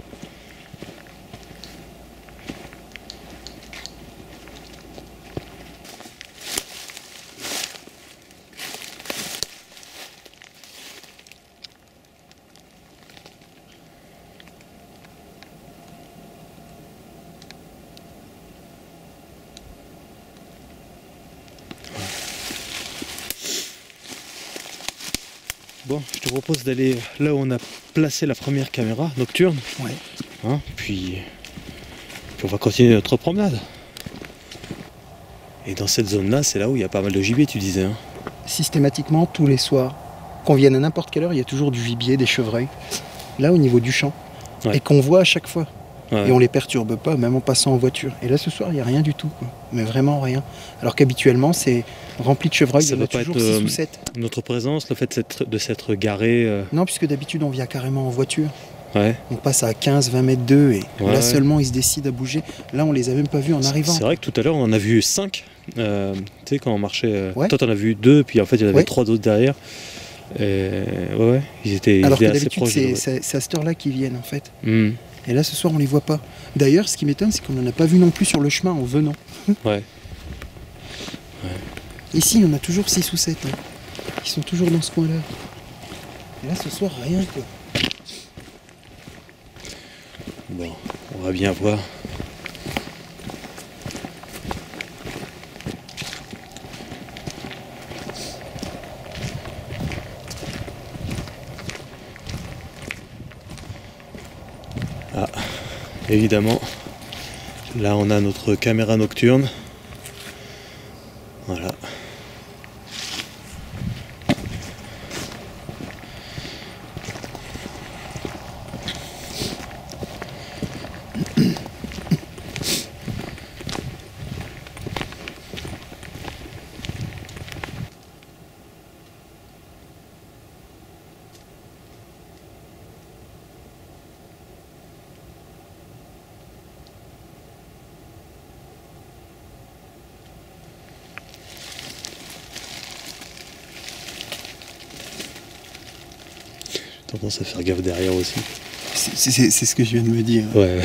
Bon, je te propose d'aller là où on a placé la première caméra nocturne. Ouais. Hein, puis, puis on va continuer notre promenade. Et dans cette zone-là, c'est là où il y a pas mal de gibier, tu disais. Hein. Systématiquement, tous les soirs, qu'on vienne à n'importe quelle heure, il y a toujours du gibier, des chevreuils. Là, au niveau du champ. Ouais. Et qu'on voit à chaque fois. Ouais. Et on les perturbe pas, même en passant en voiture. Et là, ce soir, il n'y a rien du tout. Quoi. Mais vraiment rien. Alors qu'habituellement, c'est rempli de chevreuils. Ça Il y en a doit pas toujours être, six euh, ou sept. Notre présence, le fait de s'être, de s'être garé. euh, Non, puisque d'habitude, on vient carrément en voiture. Ouais. On passe à quinze vingt mètres d'eux. Et Ouais, là ouais. seulement, ils se décident à bouger. Là, on les a même pas vus en C'est- arrivant. C'est vrai que tout à l'heure, on en a vu cinq. Euh, tu sais, quand on marchait. euh, Ouais. Toi, t'en as vu deux, puis en fait, il y en avait Ouais. trois d'autres derrière. Et ouais, ouais, ils étaient, ils Alors que étaient assez d'habitude, proches. c'est, de- c'est- c'est à cette heure-là qu'ils viennent, en fait. Hmm. Et là, ce soir, on les voit pas. D'ailleurs, ce qui m'étonne, c'est qu'on n'en a pas vu non plus sur le chemin en venant. Ouais. Ici, il y en a toujours six ou sept. Hein. Ils sont toujours dans ce coin-là. Et là, ce soir, rien, quoi. Bon, on va bien voir. Ah, évidemment, là on a notre caméra nocturne. Voilà. Tendance à faire gaffe derrière aussi. C'est, c'est- c'est ce que je viens de me dire. Ouais,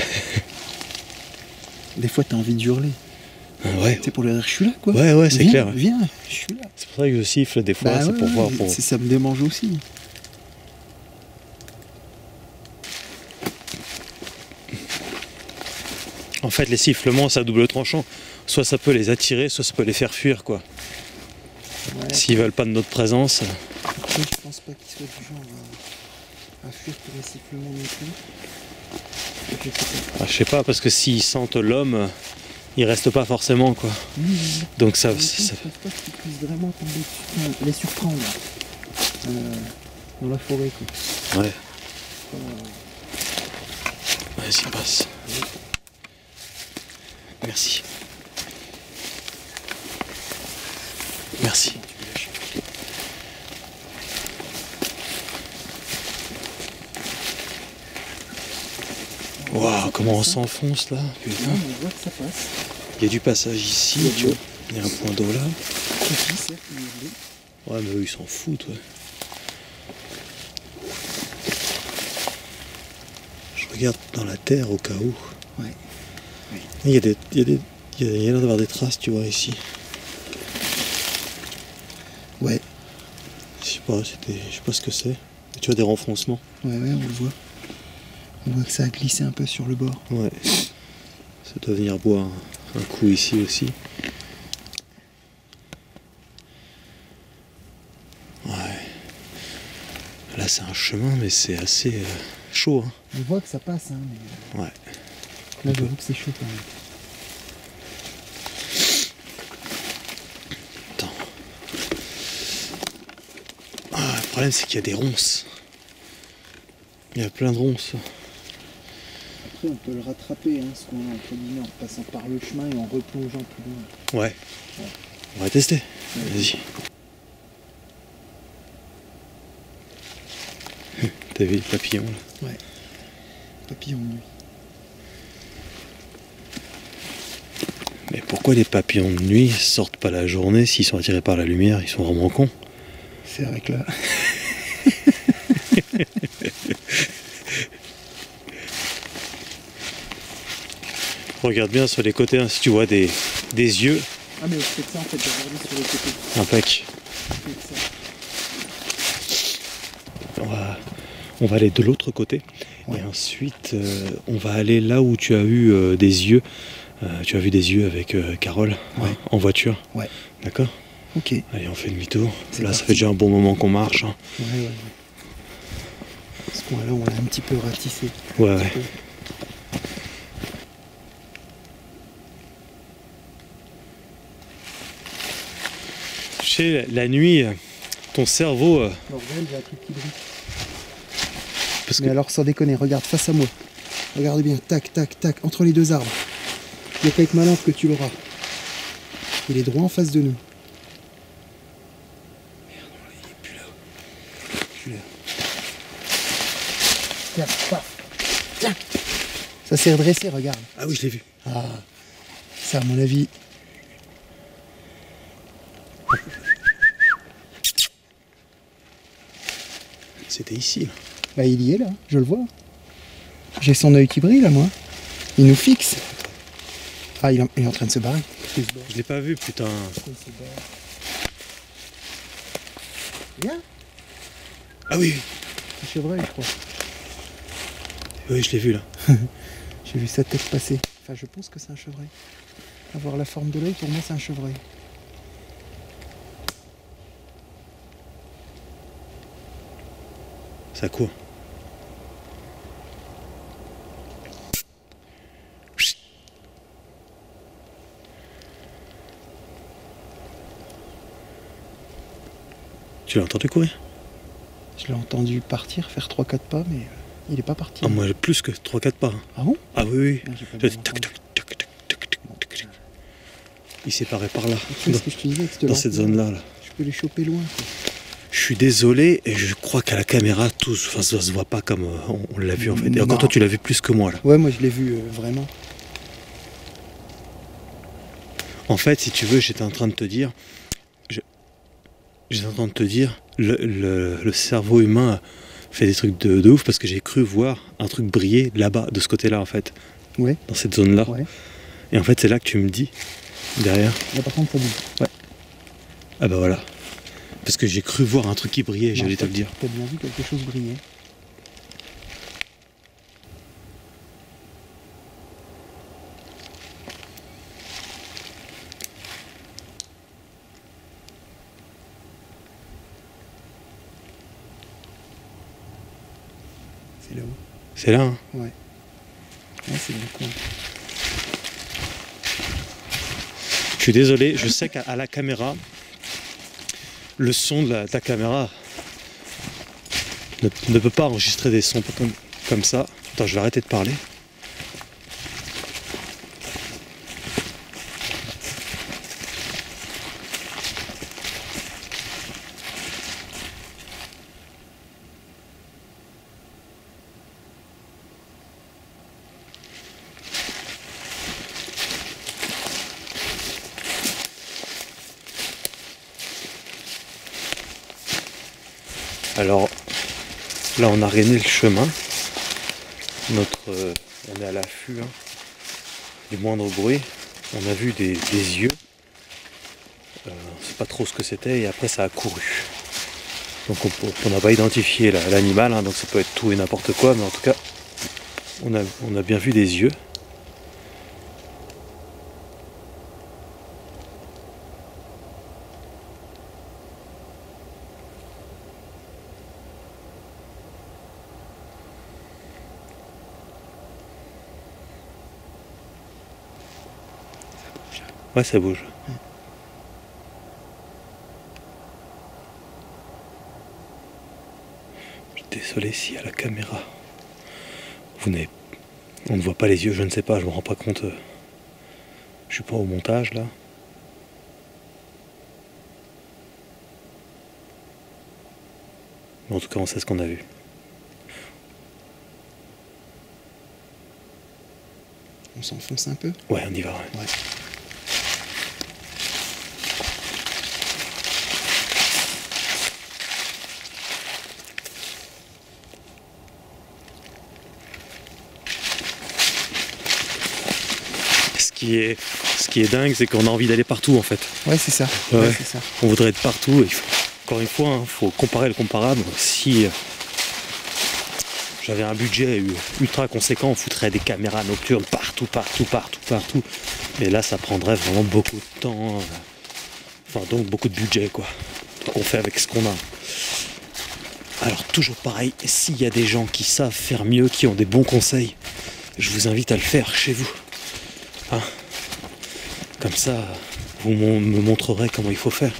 Des fois, t'as envie de hurler. ouais, C'est pour leur dire, je suis là, quoi. ouais, ouais, c'est Viens, clair. Viens, je suis là. C'est pour ça que je siffle des fois, Bah c'est ouais, pour voir. ouais, Pour... c'est- ça me démange aussi. En fait, les sifflements, c'est à double tranchant. Soit ça peut les attirer, soit ça peut les faire fuir, quoi. Ouais. S'ils veulent pas de notre présence. Après, je pense pas qu'ils soient du genre à, à fuir pour les sifflements non plus. Je sais pas. Ah, je sais pas, parce que s'ils sentent l'homme, ils restent pas forcément, quoi. Oui, oui, oui. Donc ça, En même temps, ça- je pense pas qu'ils puissent vraiment tomber dessus, enfin, les surprendre euh, dans la forêt, quoi. ouais. Vas-y, passe. Merci. Merci. Waouh, comment on s'enfonce là, putain. Non, mais on voit que ça passe. Il y a du passage ici, tu vois. Il y a un point d'eau là. Ici, certes, il y a de l'eau. Ouais, mais eux ils s'en foutent, ouais. Je regarde dans la terre au cas où. Ouais. Il y a des. Il y a des. Il y a, il y a l'air d'avoir des traces, tu vois, ici. Ouais, Je sais pas, c'était. Je sais pas ce que c'est. Mais tu vois des renfoncements. ouais, ouais, on le voit. On voit que ça a glissé un peu sur le bord. Ouais. Ça doit venir boire un, un coup ici aussi. Ouais. Là c'est un chemin mais c'est assez euh, chaud. Hein. On voit que ça passe, hein, mais Ouais. là, j'avoue que c'est chaud quand même. problème, c'est qu'il y a des ronces. Il y a plein de ronces. Après, on peut le rattraper, hein, ce qu'on a entre guillemets, en passant par le chemin et en replongeant plus loin. Ouais. Ouais. On va tester. Ouais. Vas-y. T'as vu les papillons là? Ouais. Papillons de nuit. Mais pourquoi les papillons de nuit sortent pas la journée s'ils sont attirés par la lumière? Ils sont vraiment cons. C'est vrai que là... Regarde bien sur les côtés, hein, si tu vois des, des yeux. Ah mais c'est ça en fait, j'ai regardé sur les côtés. Impec. On va, on va aller de l'autre côté. Ouais. Et ensuite, euh, on va aller là où tu as eu euh, des yeux. Euh, tu as vu des yeux avec euh, Carole, ouais. hein, en voiture. Ouais. D'accord? Ok. Allez, on fait demi-tour. Là, parti. Ça fait déjà un bon moment qu'on marche. Hein. Ouais, ouais, ouais. Parce qu'on là, on l'a un petit peu ratissé. Ouais, ouais. Tu sais, la nuit, ton cerveau... Euh... Bordel, j'ai un truc qui brille. Parce Mais que... alors, sans déconner, regarde face à moi. Regarde bien, tac, tac, tac, entre les deux arbres. Il n'y a qu'avec ma lampe que tu l'auras. Il est droit en face de nous. Merde, il est plus là. Plus là. Tiens, paf. Tiens. Ça s'est redressé, regarde. Ah oui, je l'ai vu. Ah, ça, à mon avis... C'était ici, là. Bah, il y est, là, je le vois. J'ai son œil qui brille, là, moi. Il nous fixe. Ah, il est en, il est en train de se barrer. Je l'ai pas vu, putain. Viens. Ah oui. C'est un chevreuil, je crois. Oui, je l'ai vu, là. J'ai vu sa tête passer. Enfin, je pense que c'est un chevreuil. Avoir la forme de l'œil, pour moi, c'est un chevreuil. Ça court. Tu l'as entendu courir? Je l'ai entendu partir, faire trois quatre pas, mais il est pas parti. Ah, moi j'ai plus que trois quatre pas. Ah bon? Ah oui, oui. Ah, Tac, tac, tac, tac, tac, tac, tac. Il s'est paré par là. Tu sais ce que je te disais, que dans cette zone-là. Là. Je peux les choper loin. Quoi. Je suis désolé, et je crois qu'à la caméra, tout enfin, ça se voit pas comme euh, on, on l'a vu en fait. Et encore toi, tu l'as vu plus que moi là. Ouais, moi je l'ai vu euh, vraiment. En fait, si tu veux, j'étais en train de te dire, je, j'étais en train de te dire, le, le, le cerveau humain fait des trucs de, de ouf parce que j'ai cru voir un truc briller là-bas, de ce côté-là en fait. Ouais. Dans cette zone-là. Ouais. Et en fait, c'est là que tu me dis, derrière. Là par contre, ça bouge. Ouais. Ah bah voilà. Parce que j'ai cru voir un truc qui brillait, j'allais te le dire. T'as bien vu quelque chose briller. C'est là-haut. C'est là, hein? Ouais. Ouais, c'est le coin. Je suis désolé, je sais qu'à la caméra, le son de la, ta caméra ne, ne peut pas enregistrer des sons comme, comme ça. Attends, je vais arrêter de parler. Alors là on a régné le chemin, notre, euh, on est à l'affût hein, du moindre bruit, on a vu des, des yeux, euh, on ne sait pas trop ce que c'était et après ça a couru. Donc on n'a pas identifié l'animal, hein, donc ça peut être tout et n'importe quoi, mais en tout cas on a, on a bien vu des yeux. Ouais, ça bouge. Désolé si à la caméra vous n'avez, on ne voit pas les yeux, je ne sais pas, je me rends pas compte. euh, Je suis pas au montage là. Mais en tout cas, on sait ce qu'on a vu. On s'enfonce un peu. Ouais, on y va. Ouais. Ouais. Ce qui est, ce qui est dingue, c'est qu'on a envie d'aller partout en fait. Ouais, c'est ça. Ouais. Ouais, c'est ça. On voudrait être partout. Et il faut- encore une fois, il faut comparer le comparable. Si euh, j'avais un budget u- ultra conséquent, on foutrait des caméras nocturnes partout, partout, partout, partout. Et là, ça prendrait vraiment beaucoup de temps. euh, Enfin, donc beaucoup de budget, quoi. Donc on fait avec ce qu'on a. Alors, toujours pareil, s'il y a des gens qui savent faire mieux, qui ont des bons conseils, je vous invite à le faire chez vous. Hein? Comme ça, vous mon- me montrerez comment il faut faire.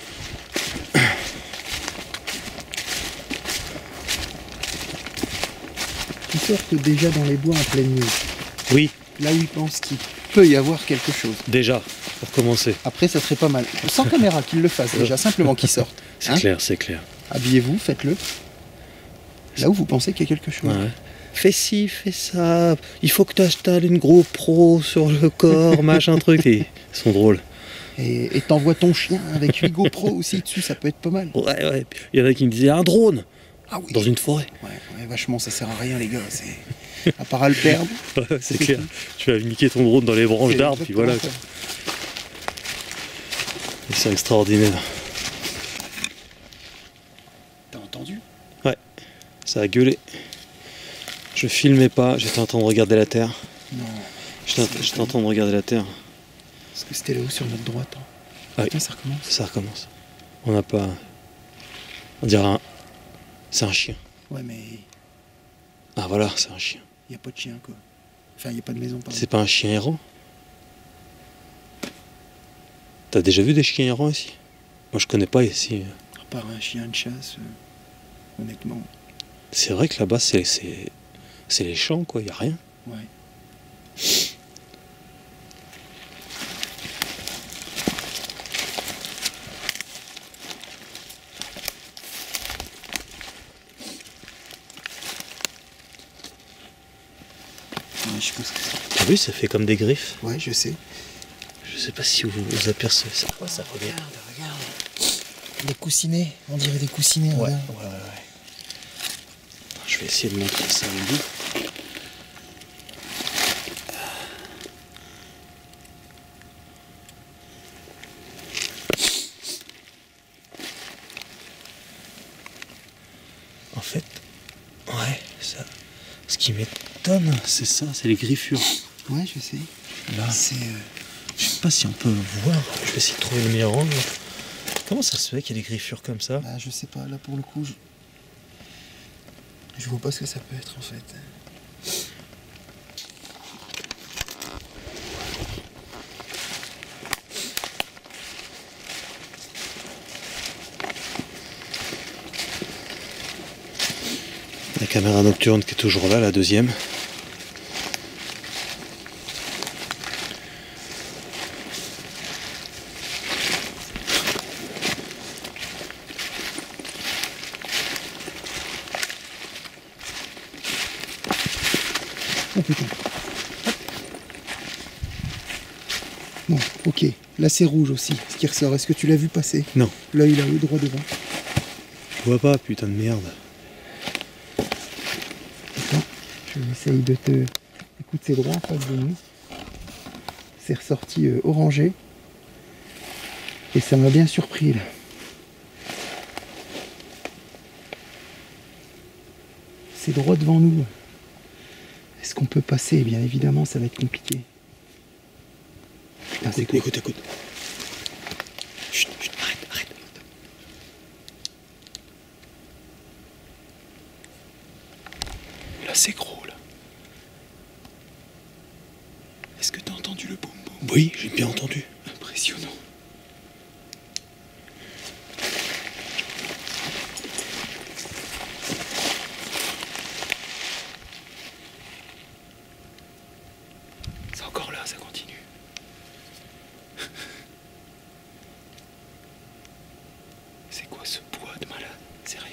Ils sortent déjà dans les bois en pleine nuit. Oui, Là où ils pensent qu'il peut y avoir quelque chose. déjà, pour commencer. Après, ça serait pas mal. Sans caméra, qu'ils le fassent déjà, simplement qu'ils sortent. C'est Hein? clair, c'est clair. Habillez-vous, faites-le. Là où vous pensez qu'il y a quelque chose. Ouais. Fais ci, fais ça. Il faut que tu installes une GoPro sur le corps, machin truc. Et ils sont drôles. Et et t'envoies ton chien avec huit GoPro aussi dessus, ça peut être pas mal. Ouais, ouais. Puis il y en a qui me disaient un drone Ah oui. dans une forêt. Ouais, ouais, vachement, ça sert à rien, les gars. C'est... À part à le perdre. Ouais, c'est clair. Tu vas niquer ton drone dans les branches c'est d'arbres, puis voilà. exactement Ils sont extraordinaires. ça. T'as entendu? Ça a gueulé. Je filmais pas, j'étais en train de regarder la terre. Non. J'étais en- j'étais en train de regarder la terre. Parce que c'était là-haut sur notre droite. Hein. Ah oui. Putain, ça recommence. Ça recommence. On n'a pas. On dirait un. C'est un chien. Ouais, mais Ah voilà, c'est un chien. il n'y a pas de chien, quoi. Enfin, il n'y a pas de maison, pardon. C'est pas un chien errant? T'as déjà vu des chiens errants ici? Moi je connais pas ici. À part un chien de chasse, euh, honnêtement. C'est vrai que là-bas c'est c'est c'est les champs quoi, y a rien. Ouais. Ouais, je pense que c'est... T'as vu, ça fait comme des griffes. Ouais, je sais. Je sais pas si vous vous apercevez. C'est quoi ça? Regarde, regarde. Des coussinets, on dirait des coussinets. Ouais, ouais, regarde. ouais, ouais. Je vais essayer de montrer ça au bout. En fait, ouais, ça. Ce qui m'étonne, c'est ça, c'est les griffures. Ouais, je sais. Là, C'est... euh, je sais pas si on peut voir. Je vais essayer de trouver le meilleur angle. Comment ça se fait qu'il y a des griffures comme ça? Bah, je sais pas, là pour le coup, je... je vois pas ce que ça peut être en fait. La caméra nocturne qui est toujours là, la deuxième. Oh putain. Bon, ok. Là c'est rouge aussi, ce qui ressort. Est-ce que tu l'as vu passer? Non. L'œil là-haut, droit devant. Je vois pas, putain de merde. Attends, j'essaye de te... Écoute, c'est droit en face de nous. C'est ressorti euh, orangé. Et ça m'a bien surpris là. C'est droit devant nous. Est-ce qu'on peut passer? Bien évidemment, ça va être compliqué. Putain, c'est Écoute, cool. écoute, écoute. Chut, chut, arrête, arrête. Là, c'est gros là. Est-ce que t'as entendu le boum boum? Oui, j'ai bien entendu. Impressionnant. C'est quoi ce bois de malade? Sérieux?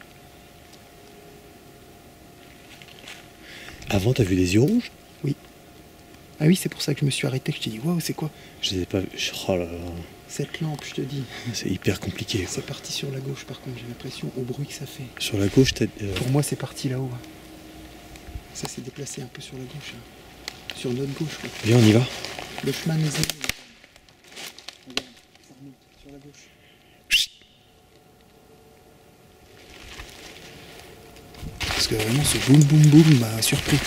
Avant, t'as vu des yeux rouges? Oui. Ah oui, c'est pour ça que je me suis arrêté, que je t'ai dit, waouh, c'est quoi? Je les ai pas vus. Oh là là. Cette lampe, je te dis. C'est hyper compliqué. Quoi. C'est parti sur la gauche, par contre, j'ai l'impression, au bruit que ça fait. Sur la gauche, t'as... Euh... Pour moi, c'est parti là-haut. Hein. Ça s'est déplacé un peu sur la gauche. Hein. Sur notre gauche. Quoi. Viens, on y va. Le chemin nous est... Regarde, ça remonte sur la gauche. Chut. Parce que vraiment, ce boum boum boum m'a surpris.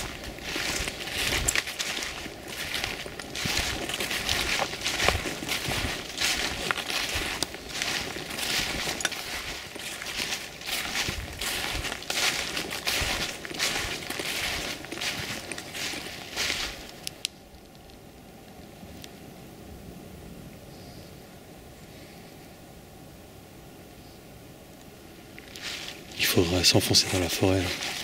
Il faudrait s'enfoncer dans la forêt. Là.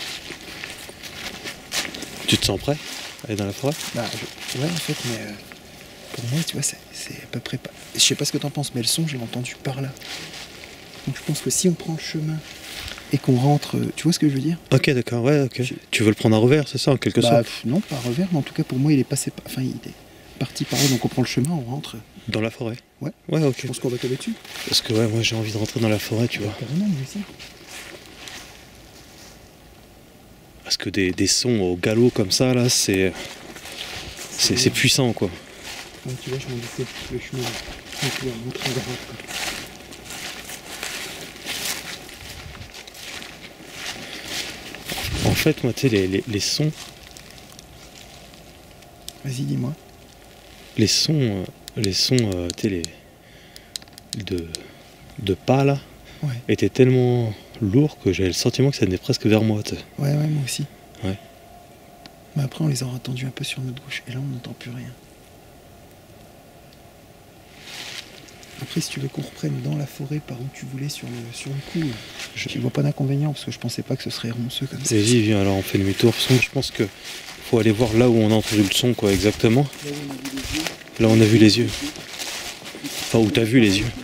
Tu te sens prêt à aller dans la forêt? Bah, je... ouais, en fait, mais euh, pour moi, tu vois, c'est à peu près pas. Je sais pas ce que t'en penses, mais le son, je l'ai entendu par là. Donc je pense que si on prend le chemin et qu'on rentre, tu vois ce que je veux dire? Ok, d'accord, ouais, ok. Je... Tu veux le prendre à revers, c'est ça, en quelque bah, sorte? pff, Non, pas à revers, mais en tout cas, pour moi, il est passé. Par... Enfin, il est parti par là, donc on prend le chemin, on rentre. Dans la forêt? Ouais. Ouais, ok. Je pense qu'on va tomber dessus. Parce que, ouais, moi, j'ai envie de rentrer dans la forêt, tu vois. Carrément, moi aussi. Parce que des, des sons au galop comme ça, là, c'est c'est puissant, quoi. Ouais, tu vois, je m'en doutais, le chemin, donc, tu vois, montre en droite, quoi. En fait, moi, tu sais, les, les, les sons... Vas-y, dis-moi. Les sons, euh, les sons, euh, tu sais, les... De, de pas, là, ouais. étaient tellement... lourd que j'avais le sentiment que ça venait presque vers moi. T'sais. Ouais, ouais, moi aussi. Ouais. Mais après, on les aura entendus un peu sur notre gauche, et là, on n'entend plus rien. Après, si tu veux qu'on reprenne dans la forêt par où tu voulais sur le, sur le coup, je ne vois pas d'inconvénient, parce que je pensais pas que ce serait ronceux comme ça. Vas-y, viens, alors on fait demi-tour. Parce que je pense que faut aller voir là où on a entendu le son, quoi, exactement. Là où on a vu les yeux. Enfin, où t'as vu les yeux.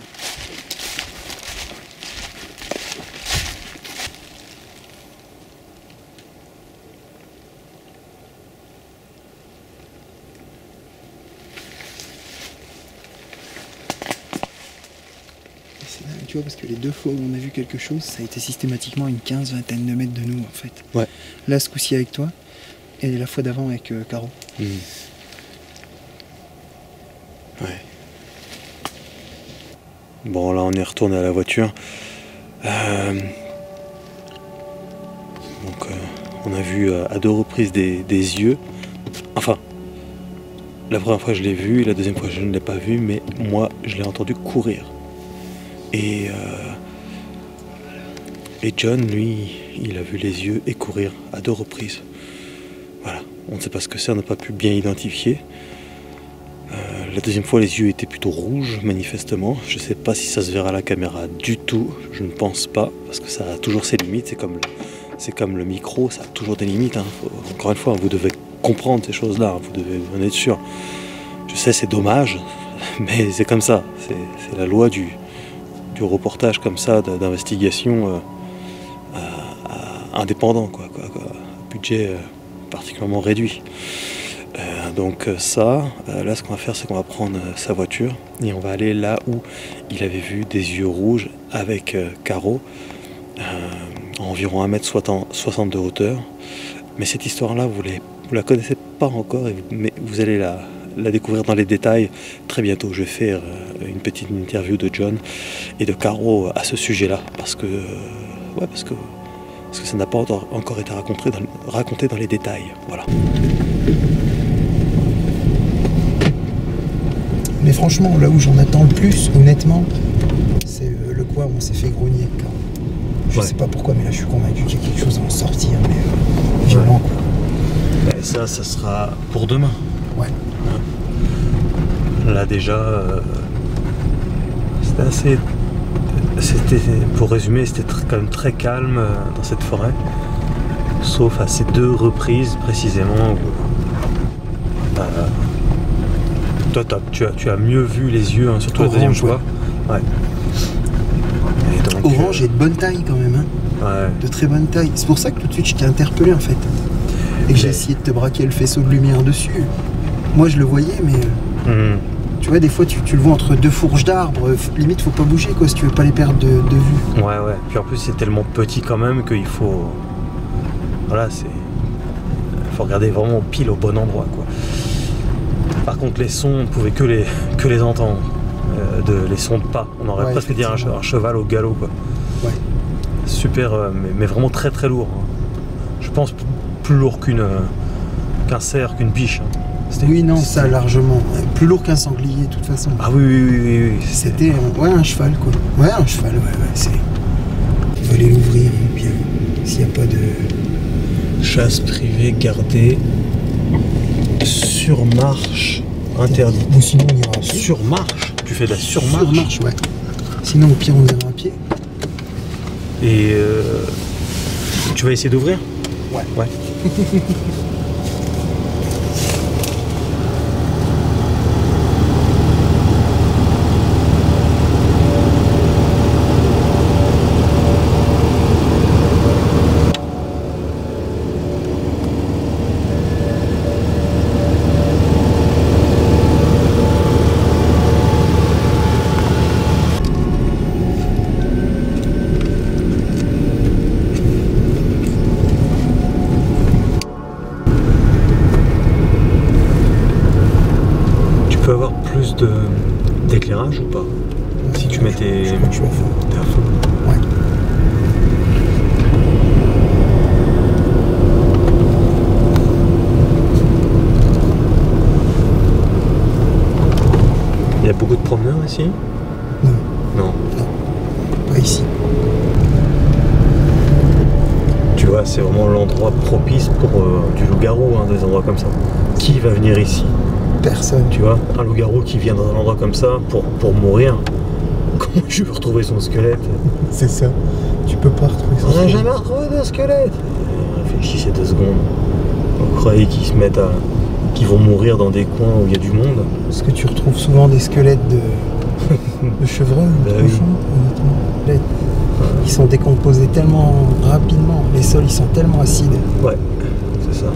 Tu vois, parce que les deux fois où on a vu quelque chose, ça a été systématiquement une quinze vingtaine de mètres de nous, en fait. Ouais. Là, ce coup-ci avec toi, et la fois d'avant avec euh, Caro. Mmh. Ouais. Bon, là, on est retourné à la voiture. Euh... Donc, euh, on a vu euh, à deux reprises des, des yeux. Enfin, la première fois, je l'ai vu, et la deuxième fois, je ne l'ai pas vu, mais moi, je l'ai entendu courir. Et, euh, et John, lui, il a vu les yeux et courir à deux reprises. Voilà, on ne sait pas ce que c'est, on n'a pas pu bien identifier. Euh, la deuxième fois, les yeux étaient plutôt rouges, manifestement. Je ne sais pas si ça se verra à la caméra du tout, je ne pense pas, parce que ça a toujours ses limites. C'est comme, c'est comme le micro, ça a toujours des limites. Hein. Faut, encore une fois, vous devez comprendre ces choses-là, hein. Vous devez en être sûr. Je sais, c'est dommage, mais c'est comme ça. C'est la loi du... du reportage comme ça, d'investigation euh, euh, indépendant, quoi, quoi, quoi. Budget euh, particulièrement réduit. Euh, donc ça, euh, là ce qu'on va faire, c'est qu'on va prendre euh, sa voiture et on va aller là où il avait vu des yeux rouges avec euh, Caro, euh, à environ un mètre soixante de hauteur. Mais cette histoire-là, vous ne la connaissez pas encore, et vous, mais vous allez la... la découvrir dans les détails très bientôt. Je vais faire euh, une petite interview de John et de Caro à ce sujet-là, parce que, euh, ouais, parce que, parce que ça n'a pas encore été raconté dans, raconté dans les détails. Voilà. Mais franchement, là où j'en attends le plus, honnêtement, c'est euh, le coin où on s'est fait grogner. Car je ouais. sais pas pourquoi, mais là je suis convaincu qu'il y a quelque chose à en sortir, mais euh, violent, quoi. Et ça, ça sera pour demain. Ouais. Là déjà, euh, c'était assez, c'était, pour résumer, c'était quand même très calme euh, dans cette forêt, sauf à ces deux reprises précisément où euh, toi tu as, tu as mieux vu les yeux, hein, surtout la deuxième fois. Ouais. Et donc, Orange euh, est de bonne taille quand même, hein. Ouais. De très bonne taille. C'est pour ça que tout de suite je t'ai interpellé en fait. Et que j'ai Mais- essayé de te braquer le faisceau de lumière dessus. Moi je le voyais, mais euh, Mmh. tu vois, des fois tu, tu le vois entre deux fourches d'arbres. F- Limite, faut pas bouger quoi si tu veux pas les perdre de, de vue. Ouais, ouais. Puis en plus, c'est tellement petit quand même qu'il faut. Voilà, c'est. Faut regarder vraiment pile au bon endroit, quoi. Par contre, les sons, on ne pouvait que les, que les entendre. Euh, de, les sons de pas. On aurait Ouais, presque dit un, che- effectivement. un cheval au galop, quoi. Ouais. Super, euh, mais, mais vraiment très très lourd. hein. Je pense p- plus lourd qu'une euh, qu'un cerf, qu'une biche. hein. C'était- Oui, non, ça c'était- largement. Ouais, plus lourd qu'un sanglier de toute façon. Ah oui, oui, oui, oui, oui. C'était euh, ouais, un cheval quoi. Ouais, un cheval, ouais, ouais. C'est. On va aller l'ouvrir bien. S'il n'y a pas de. Chasse privée gardée sur marche interdite. Ou sinon on ira à pied. Sur marche Tu fais de la surmarche Sur marche, ouais. Sinon au pire on ira à pied. Et euh, tu vas essayer d'ouvrir Ouais. Ouais. Tu peux avoir plus de d'éclairage ou pas Si tu mets tes... Je crois que je suis à fond. t'es à fond. Ouais. Il y a beaucoup de promeneurs ici Non, Non. pas ici. Tu vois, c'est vraiment l'endroit propice pour euh, du loup-garou, hein, des endroits comme ça. Qui va venir ici Personne. Tu vois, un loup-garou qui vient dans un endroit comme ça pour, pour mourir. Comment je vais retrouver son squelette C'est ça. Tu peux pas retrouver ça. On n'a jamais retrouvé de squelette. Réfléchissez deux secondes. Vous croyez qu'ils se mettent à... qu'ils vont mourir dans des coins où il y a du monde? Parce que tu retrouves souvent des squelettes de, de chevreuils, de Bah oui. cochons, honnêtement. Là, ils sont décomposés tellement rapidement. Les sols, ils sont tellement acides. Ouais, c'est ça.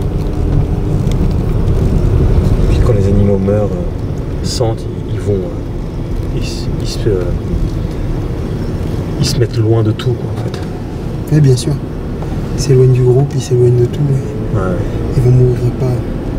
Puis quand les animaux meurent, euh, sentent, ils, ils vont... euh, ils, se- ils se... euh, ils se mettent loin de tout, quoi, en fait. Oui, bien sûr. Ils s'éloignent du groupe, ils s'éloignent de tout. et Ouais. Ils vont mourir pas.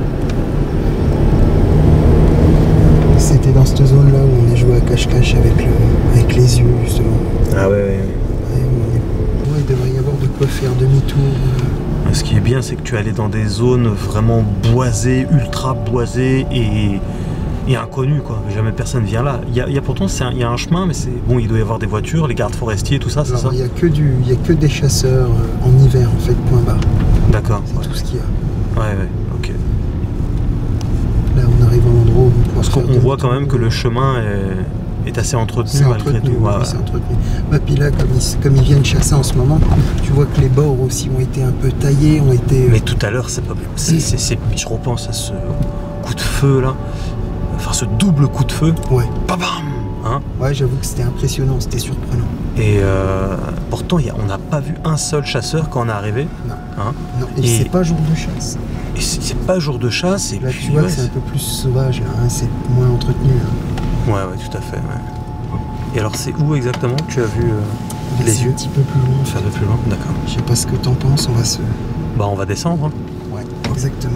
C'était dans cette zone-là où on a joué à cache-cache avec, le, avec les yeux, justement. Ah ouais, ouais, ouais. Ouais, on est- ouais, il devrait y avoir de quoi faire demi-tour. euh. Ce qui est bien, c'est que tu es allé dans des zones vraiment boisées, ultra boisées et, et inconnues, quoi. Jamais personne vient là. Il y a, il y a pourtant, c'est un- il y a un chemin, mais c'est bon, il doit y avoir des voitures, les gardes forestiers, tout ça, c'est ça Alors, il n'y a, que du- il y a que des chasseurs euh, en hiver, en fait, point barre. D'accord. C'est Ouais. tout ce qu'il y a. ouais, ouais, ok. Là, on arrive à l'endroit où on peut Parce qu'on faire on voit demi-tour. quand même que le chemin est, est assez entretenu C'est malgré entretenu, tout. Ouais, oui, ouais. c'est entretenu. Bah, puis là, comme ils, comme ils viennent chasser en ce moment, tu vois que les bords aussi ont été un peu taillés, ont été... euh, Mais tout à l'heure, c'est pas. c'est- c'est- c'est- je repense à ce coup de feu là. Enfin, ce double coup de feu. Ouais, Bam bam hein. ouais j'avoue que c'était impressionnant, c'était surprenant. Et euh, pourtant, il y a- on n'a pas vu un seul chasseur quand on est arrivé. Non. Hein. Non, et, Et- c'est pas jour de chasse. Et c'est c'est pas jour de chasse. Et Là, puis, tu vois ouais, que c'est un c'est- peu plus sauvage, là, hein, c'est moins entretenu. Hein. Ouais, ouais, tout à fait. Ouais. Et alors, c'est où exactement que tu as vu euh, Mais les c'est yeux un petit peu plus loin. en faire fait. de plus loin? D'accord. Je sais pas ce que t'en penses, on va se... Bah, on va descendre. hein. Ouais, exactement.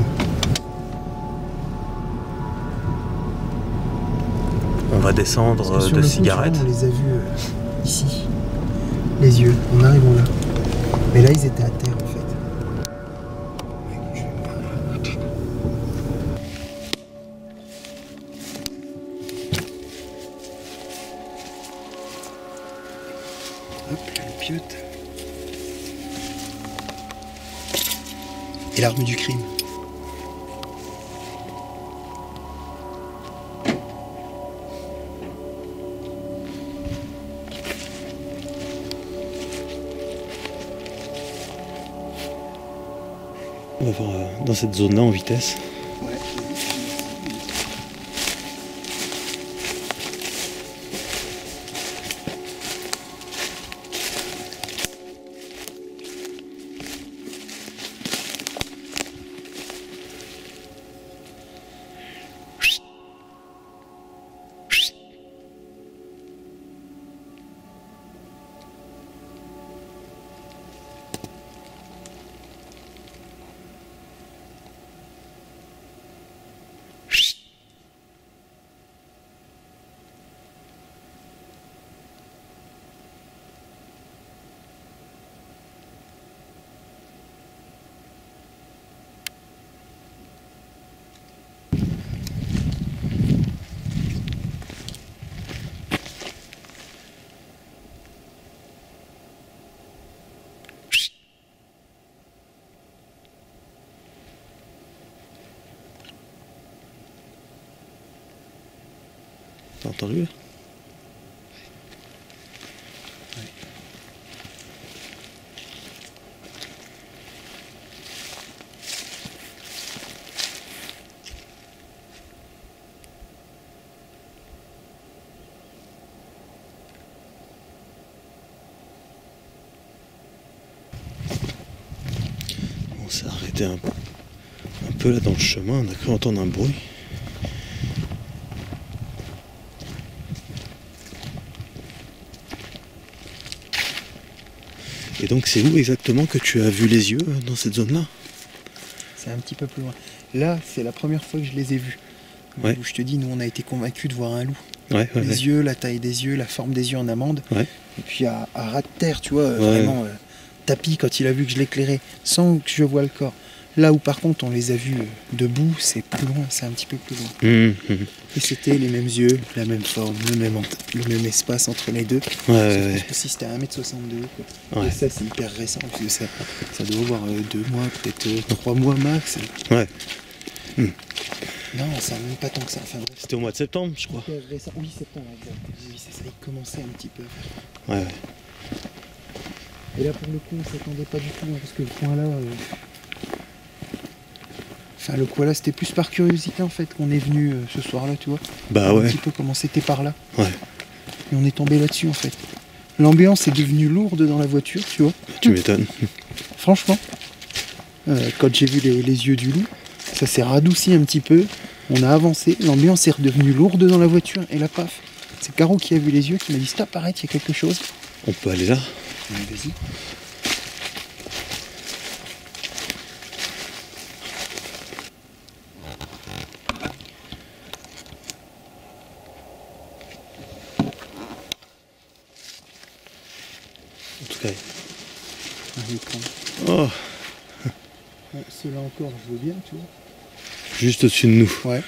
On va descendre Parce que euh, sur de le coup, cigarettes. tu vois, on les a vus euh, ici. Les yeux, en arrivant là. Mais là, ils étaient à terre, en fait. Hop, le piote. Et l'arme du crime. On va voir euh, dans cette zone-là en vitesse. Ouais. T'as entendu là? On s'est arrêté un, un peu là dans le chemin, on a cru entendre un bruit. Et donc c'est où exactement que tu as vu les yeux dans cette zone-là? C'est un petit peu plus loin. Là, c'est la première fois que je les ai vus. Ouais. Où je te dis, nous on a été convaincus de voir un loup. Ouais, ouais, Les ouais. yeux, la taille des yeux, la forme des yeux en amande. Ouais. Et puis à, à ras de terre, tu vois, euh, Ouais. vraiment euh, tapis quand il a vu que je l'éclairais, sans que je vois le corps. Là où par contre on les a vus euh, debout, c'est plus loin, c'est un petit peu plus loin. Mmh, mmh. Et c'était les mêmes yeux, la même forme, le même, ent- le même espace entre les deux. Ouais, ouais, ouais. Si c'était à un mètre soixante-deux. Quoi. Ouais. Et ça c'est hyper récent, parce que ça, ça doit avoir euh, deux mois, peut-être euh, trois mois max. Ouais. Non, ça n'a même pas tant que ça. Enfin bref, C'était au mois de septembre, je crois. hyper récent. Oui, septembre, exact. Oui, c'est ça, il commençait un petit peu. Ouais, ouais. Et là, pour le coup, on s'attendait pas du tout, hein, parce que le coin là. euh, Enfin, le coin là, c'était plus par curiosité en fait qu'on est venu euh, ce soir-là, tu vois. Bah Un ouais. petit peu comment c'était par là. Ouais. Et on est tombé là-dessus en fait. L'ambiance est devenue lourde dans la voiture, tu vois. Tu m'étonnes. Franchement, euh, quand j'ai vu les, les yeux du loup, ça s'est radouci un petit peu. On a avancé, l'ambiance est redevenue lourde dans la voiture, et là, paf. C'est Caro qui a vu les yeux, qui m'a dit stop, arrête, il y a quelque chose. On peut aller là? Ouais, vas-y. En tout cas. Allez, prends. Oh, Ouais, ceux-là encore, je veux bien, tu vois. juste au-dessus de nous. Ouais.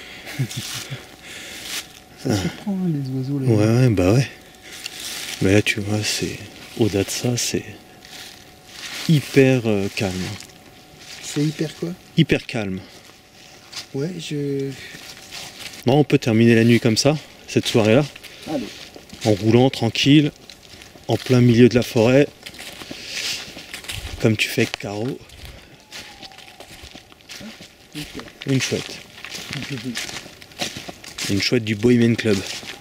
Ça surprend, hein, les oiseaux là. Ouais, ouais, bah ouais. Mais là, tu vois, c'est. Au-delà de ça, c'est. Hyper euh, calme. C'est hyper quoi? Hyper calme. Ouais, je. Non, on peut terminer la nuit comme ça, cette soirée-là, Allez. en roulant tranquille, en plein milieu de la forêt, comme tu fais avec Caro. Une chouette. Une chouette du Bohemian Club.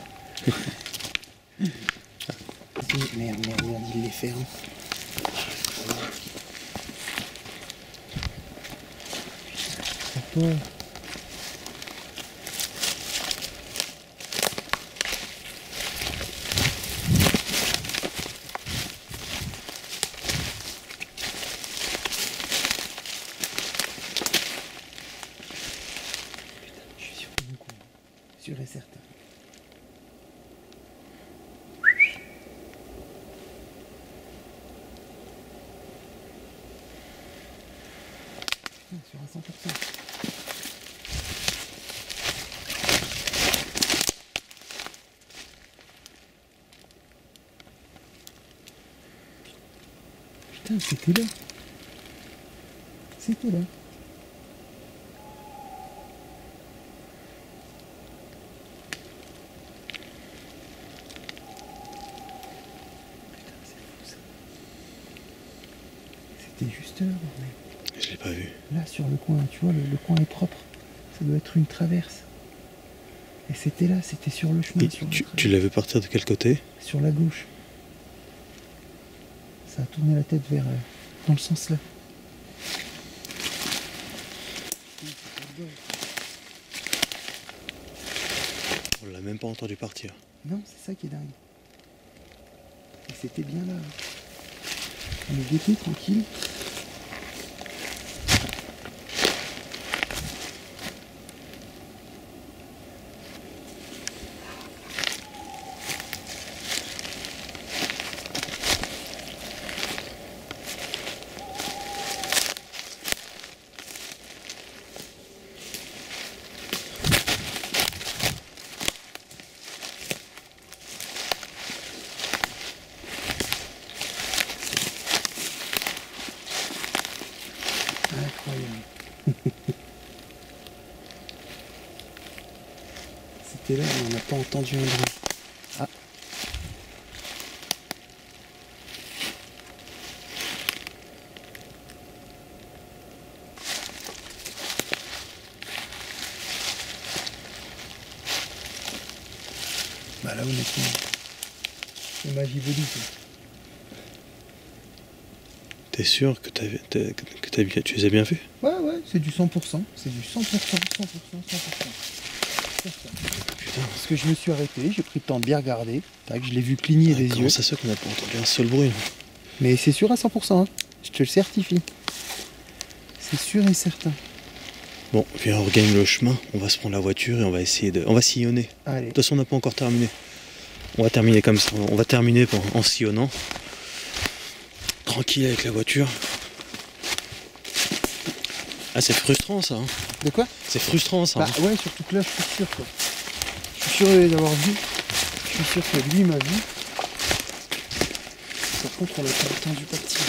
Merde, merde, merde, il les ferme. Toi. Je suis sûr, sûr et certain. Sur un cent pour cent. Putain, c'était là. C'était là. Putain, c'est fou ça. C'était juste là, bordel. Je l'ai pas vu. Là sur le coin, tu vois, le, le coin est propre. Ça doit être une traverse. Et c'était là, c'était sur le chemin. Et sur, la tu, traverse. tu l'as vu partir de quel côté? Sur la gauche. Ça a tourné la tête vers. euh, dans le sens là. On l'a même pas entendu partir. Non, c'est ça qui est dingue. Et c'était bien là. On est guetté, tranquille. là, on n'a pas entendu un bruit. Ah. Bah là honnêtement, c'est magie voodoo. T'es sûr que, t'as, t'as, que t'as, tu les as bien vus? Ouais ouais, c'est du cent pour cent, c'est du cent pour cent, cent pour cent, cent pour cent. Putain, parce que je me suis arrêté, j'ai pris le temps de bien regarder, tac, je l'ai vu cligner Ah, des comment yeux. ça se fait qu'on n'a pas entendu un seul bruit? Mais c'est sûr à cent pour cent, hein. Je te le certifie. C'est sûr et certain. Bon, viens, on regagne le chemin, on va se prendre la voiture et on va essayer de... On va sillonner. Allez. De toute façon, on n'a pas encore terminé. On va terminer comme ça, on va terminer en, en sillonnant. Tranquille avec la voiture. Ah, c'est frustrant ça. Hein. De quoi? C'est frustrant ça. Bah hein. ouais, surtout que là, je suis sûr quoi. Je suis sûr de les avoir vus. Je suis sûr que lui m'a vu. Par contre, on n'a pas entendu partir.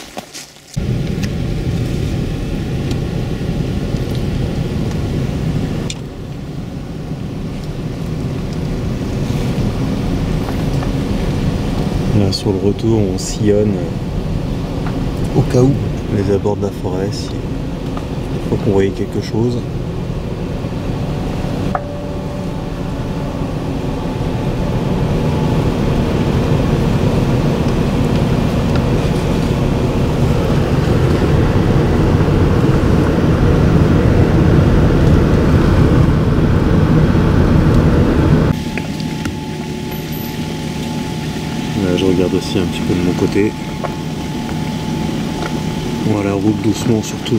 Là, sur le retour, on sillonne Au cas où. les abords de la forêt. Si il faut qu'on voyait quelque chose. Là, je regarde aussi un petit peu de mon côté. Voilà, roule doucement surtout.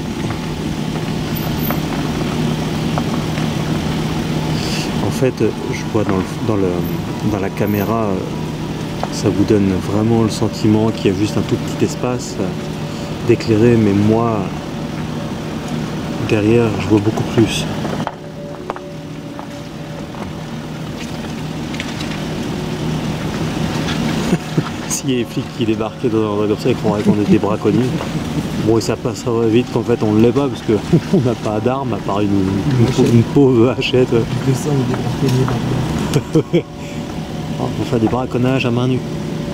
En fait, je vois dans, le, dans, le, dans la caméra, ça vous donne vraiment le sentiment qu'il y a juste un tout petit espace d'éclairer, mais moi, derrière, je vois beaucoup plus. S'il y a des flics qui débarquaient dans un endroit comme ça et qu'on raconte des braconniers, bon, et ça passera vite qu'en fait on ne l'est pas parce qu'on n'a pas d'armes à part une, une, une, une pauvre hachette. Ouais. Que ça, ou des braconniers. On va faire des braconnages à main nue.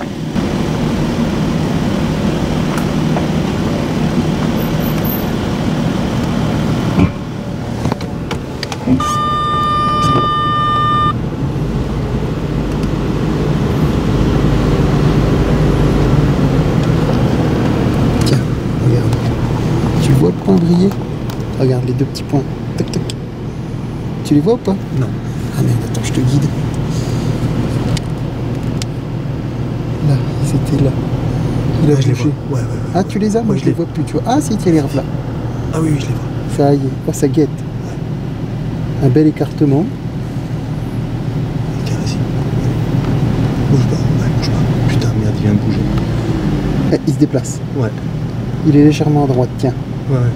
Briller. Regarde les deux petits points. Toc toc. Tu les vois ou pas? Non. Ah merde, attends, je te guide. Là, c'était là. Il a ah, je les bougé. vois. Ouais, ouais, ouais. Ah, tu les as? Moi, ouais, je les vois plus, tu vois. Ah, si, tiens, les là. Ah oui, oui, je les vois. Ça y est. Oh, ça guette. Ouais. Un bel écartement. Tiens, vas-y. Bouge pas. Ouais, bouge pas. Putain, merde, il vient de bouger. Eh, il se déplace. Ouais. Il est légèrement à droite, tiens. Ouais, ouais.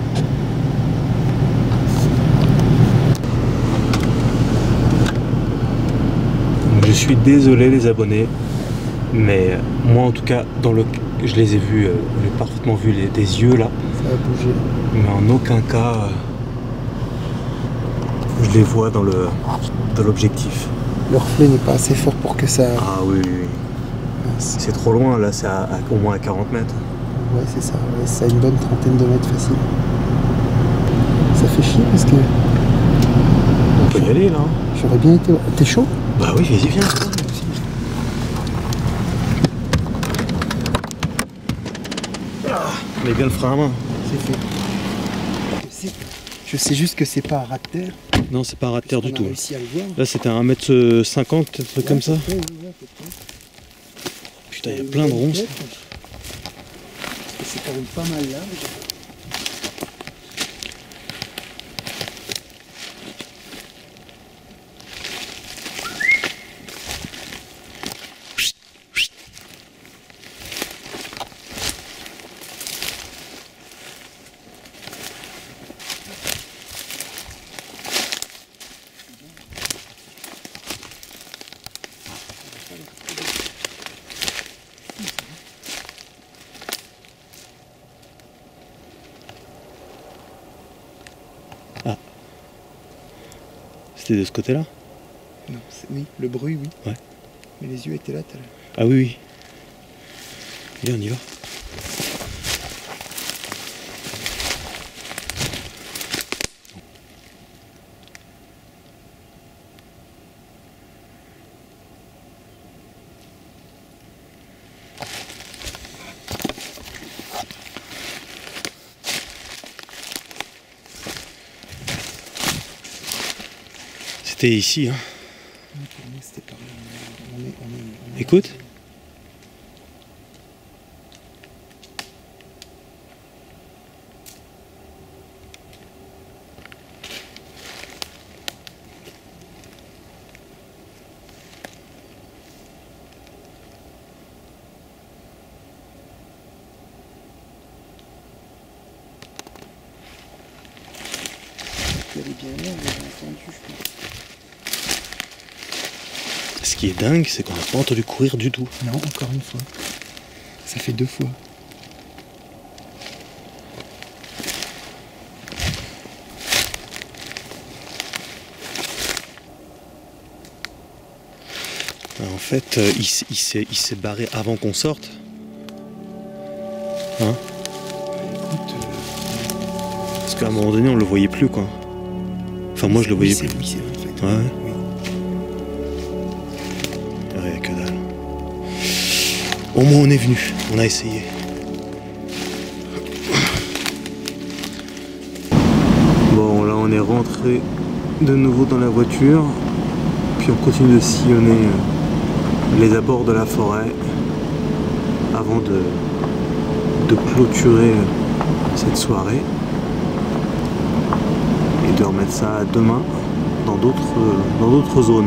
Je suis désolé les abonnés, mais moi en tout cas, dans le, je les ai vus, euh, j'ai parfaitement vu les, des yeux là, Ça a bougé. mais en aucun cas euh, je les vois dans le dans l'objectif. Le reflet n'est pas assez fort pour que ça... Ah oui, oui, oui. Mince. C'est trop loin, là c'est à, à, au moins à quarante mètres. Ouais, c'est ça. Ouais, ça a une bonne trentaine de mètres facile. Ça fait chier parce que On peut y aller là. j'aurais bien été... T'es chaud? Bah oui, vas-y, viens. Mais bien le frein à main. C'est fait. Je sais, je sais juste que c'est pas un rat de terre. Non, c'est pas un rat de terre On du a tout. réussi à le voir. Là c'était un un mètre cinquante, peut-être un truc comme ça. Ouais, ouais, ouais, à peu près. Putain, il y a plein de ronces. Parce que c'est quand même pas mal là. C'était de ce côté-là? Non, oui, le bruit, oui. Ouais. Mais les yeux étaient là tout à l'heure. Ah oui, oui. Allez, on y va. C'était ici, hein. Pour nous, c'était par là. On est, on est, on est... Écoute. Elle est bien là, on l'a entendu, je pense. Ce qui est dingue, c'est qu'on n'a pas entendu courir du tout. Non, encore une fois. Ça fait deux fois. En fait, euh, il s'est- il s'est il s'est barré avant qu'on sorte. Hein? Écoute, euh, Parce qu'à un moment donné, on le voyait plus, quoi. Enfin, moi, je le voyais oui, plus. c'est lui, c'est vrai, en fait. Ouais. Oui. Ouais, que dalle. Au moins, on est venu. On a essayé. Bon, là, on est rentré de nouveau dans la voiture. Puis on continue de sillonner euh, les abords de la forêt avant de, de clôturer euh, cette soirée et de remettre ça demain dans d'autres euh, dans d'autres zones.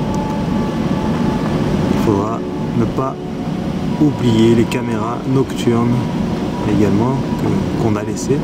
Il faudra ne pas oublier les caméras nocturnes également que- qu'on a laissées.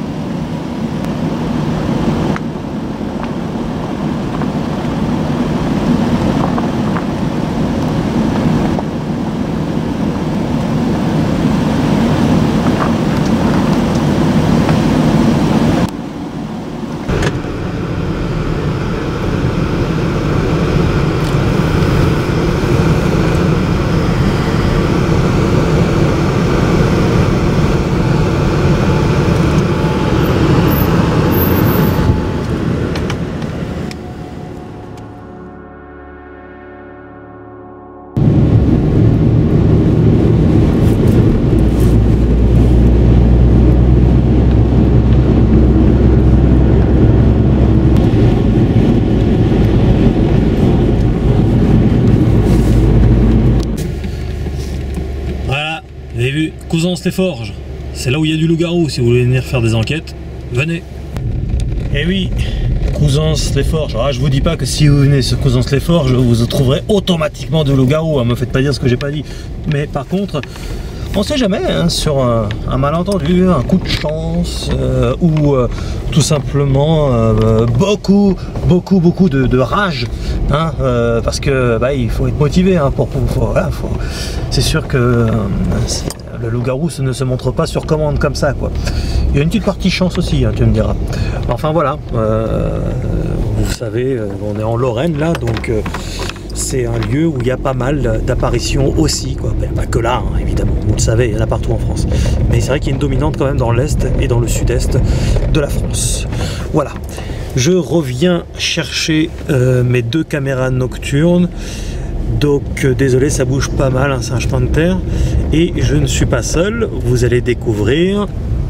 Vous avez vu, Couzance-les-Forges, c'est là où il y a du loup-garou. Si vous voulez venir faire des enquêtes, venez. Eh oui, Couzance-les-Forges. Ah, je vous dis pas que si vous venez sur Couzance-les-Forges, vous trouverez automatiquement de loup-garou. Hein, me faites pas dire ce que j'ai pas dit. Mais par contre, on sait jamais, hein, sur un, un malentendu, un coup de chance, euh, ou euh, tout simplement euh, beaucoup, beaucoup, beaucoup de, de rage, hein, euh, parce que bah, il faut être motivé hein, pour pouvoir. Voilà, faut... C'est sûr que euh, le loup-garou ne se montre pas sur commande comme ça, quoi. Il y a une petite partie chance aussi, hein, tu me diras. Enfin voilà, euh, vous savez, on est en Lorraine là, donc. Euh, c'est un lieu où il y a pas mal d'apparitions aussi, quoi. Ben, pas que là, hein, évidemment, vous le savez, il y en a partout en France. Mais c'est vrai qu'il y a une dominante quand même dans l'Est et dans le Sud-Est de la France. Voilà. Je reviens chercher euh, mes deux caméras nocturnes. Donc euh, désolé, ça bouge pas mal, hein, c'est un chemin de terre. Et je ne suis pas seul, vous allez découvrir...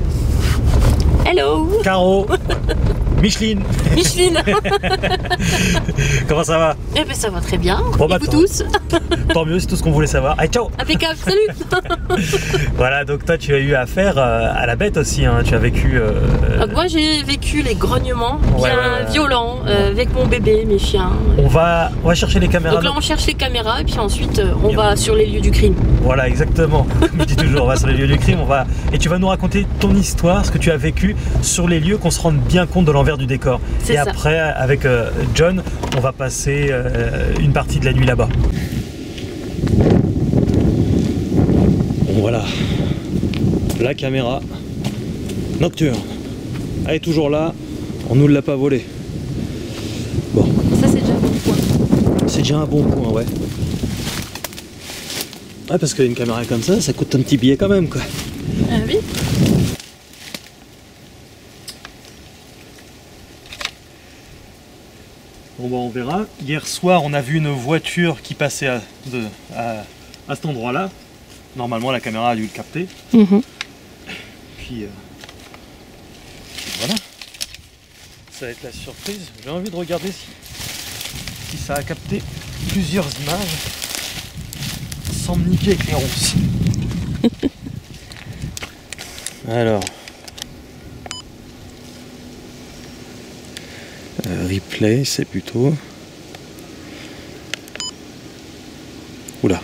Hello Caro, Micheline. Micheline. Comment ça va? Eh ben ça va très bien. Bon, bah, et vous tant- tous? Tant mieux, c'est tout ce qu'on voulait savoir. Allez, ciao. Impeccable, salut. Voilà, donc toi tu as eu affaire euh, à la bête aussi, hein. Tu as vécu... euh, Donc moi j'ai vécu les grognements bien Ouais, ouais, ouais. violents euh, avec mon bébé, mes chiens. On va, on va chercher les caméras. Donc là on cherche les caméras et puis ensuite euh, on Et va sur les lieux du crime. Voilà, exactement. Comme je dis toujours, on va sur les lieux du crime, on va... et tu vas nous raconter ton histoire, ce que tu as vécu sur les lieux, qu'on se rende bien compte de l'envers du décor. C'est Et ça. après, avec euh, John, on va passer euh, une partie de la nuit là-bas. Bon voilà, la caméra nocturne. Elle est toujours là, on nous l'a pas volée. Bon, Ça c'est déjà bon point. c'est déjà un bon point, ouais. Ouais, parce qu'une caméra comme ça, ça coûte un petit billet quand même, quoi. Ah oui. Bon bah on verra. Hier soir on a vu une voiture qui passait à, de, à, à cet endroit là. Normalement la caméra a dû le capter. Mmh. Puis, euh, puis voilà. Ça va être la surprise. J'ai envie de regarder si, si ça a capté plusieurs images sans me niquer avec les ronces. Alors. Euh, replay, c'est plutôt. Oula.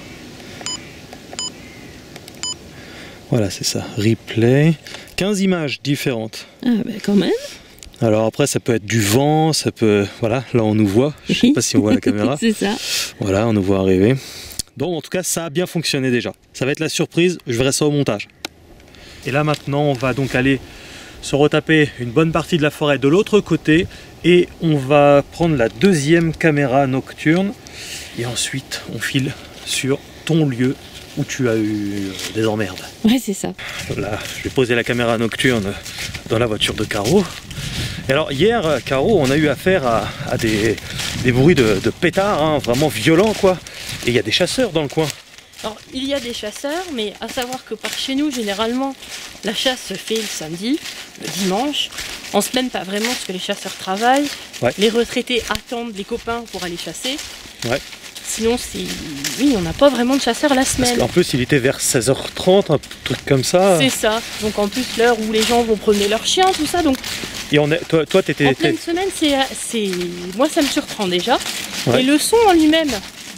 Voilà, c'est ça. Replay. quinze images différentes. Ah bah quand même. Alors après, ça peut être du vent, ça peut. Voilà, là on nous voit. Je sais pas si on voit la caméra. C'est ça. Voilà, on nous voit arriver. Donc en tout cas, ça a bien fonctionné déjà. Ça va être la surprise, je verrai ça au montage. Et là maintenant, on va donc aller se retaper une bonne partie de la forêt de l'autre côté et on va prendre la deuxième caméra nocturne et ensuite on file sur ton lieu où tu as eu des emmerdes. Ouais, c'est ça. Là, je vais poser la caméra nocturne dans la voiture de Caro. Et alors hier, Caro, on a eu affaire à, à des, des bruits de, de pétards, hein, vraiment violents quoi. Et il y a des chasseurs dans le coin. Alors, il y a des chasseurs, mais à savoir que par chez nous, généralement, la chasse se fait le samedi, le dimanche. On se plaint pas vraiment parce que les chasseurs travaillent. Ouais. Les retraités attendent les copains pour aller chasser. Ouais. Sinon, c'est... oui, on n'a pas vraiment de chasseurs la Parce semaine. qu'en plus, il était vers seize heures trente, un truc comme ça. C'est ça. Donc en plus, l'heure où les gens vont promener leurs chiens, tout ça. Donc Et on est, toi, toi, t'étais. en pleine semaine, c'est, c'est... moi, ça me surprend déjà. Ouais. Et le son en lui-même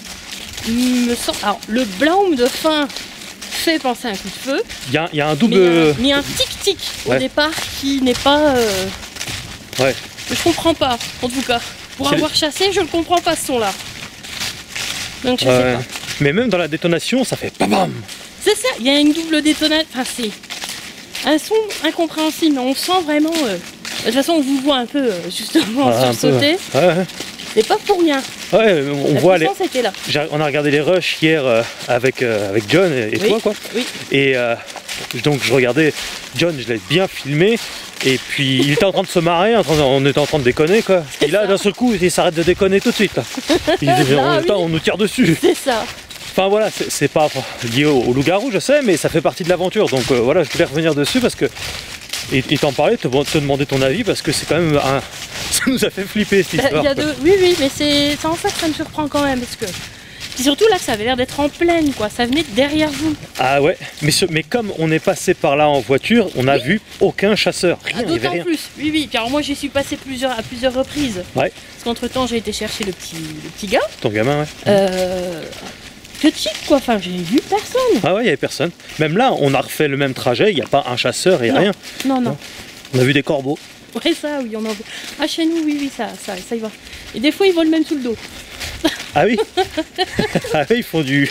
me sent... Alors, le blaum de fin fait penser à un coup de feu. Il y a, il y a un Mais double. il y a- mais il y a un tic-tic au Ouais. départ qui n'est pas... euh, Ouais. Je comprends pas, en tout cas. Pour C'est avoir chassé, je ne comprends pas ce son-là. Donc je Ouais. sais pas. Mais même dans la détonation, ça fait bam. C'est ça, il y a une double détonation. Enfin, c'est un son incompréhensible, mais on sent vraiment... euh, De toute façon, on vous voit un peu, euh, justement, Voilà, un peu. sursauter. Ouais, ouais. C'est pas pour rien. Ouais, on La voit les. puissance était là. J'ai- On a regardé les rushs hier euh, avec, euh, avec John et, et Oui. toi quoi. Oui. Et euh, donc je regardais John, je l'ai bien filmé. Et puis il était en train de se marrer, en train de- on était en train de déconner quoi. Et là d'un seul coup il s'arrête de déconner tout de suite là. Il dit, Ah, on, oui. putain, on nous tire dessus. C'est ça. Enfin voilà, c'est c'est pas lié au, au loup-garou je sais, mais ça fait partie de l'aventure. Donc euh, voilà, je voulais revenir dessus parce que. Et, et t'en parler, te, te demander ton avis parce que c'est quand même un. Ça nous a fait flipper cette Bah, histoire. il y a quoi. deux... Oui, oui, mais c'est c'est en ça que ça me surprend quand même. Parce que... Puis surtout là, que ça avait l'air d'être en pleine, quoi. Ça venait de derrière vous. Ah ouais, mais, ce- mais comme on est passé par là en voiture, on n'a vu aucun chasseur. Rien, Ah, il y avait d'autant rien. plus. Oui, oui. Car moi, j'y suis passé plusieurs, à plusieurs reprises. Ouais. Parce qu'entre temps, j'ai été chercher le petit, le petit gars. Ton gamin, ouais. Euh... Petit, quoi. Enfin, j'ai vu personne. Ah ouais, il n'y avait personne. Même là, on a refait le même trajet, il n'y a pas un chasseur et Non. rien. Non, non. On a vu des corbeaux. Ouais, ça, oui, on en voit. Ah, chez nous, oui, oui, ça, ça, ça y va. Et des fois, ils volent même sous le dos. Ah oui. Ah oui, ils font du.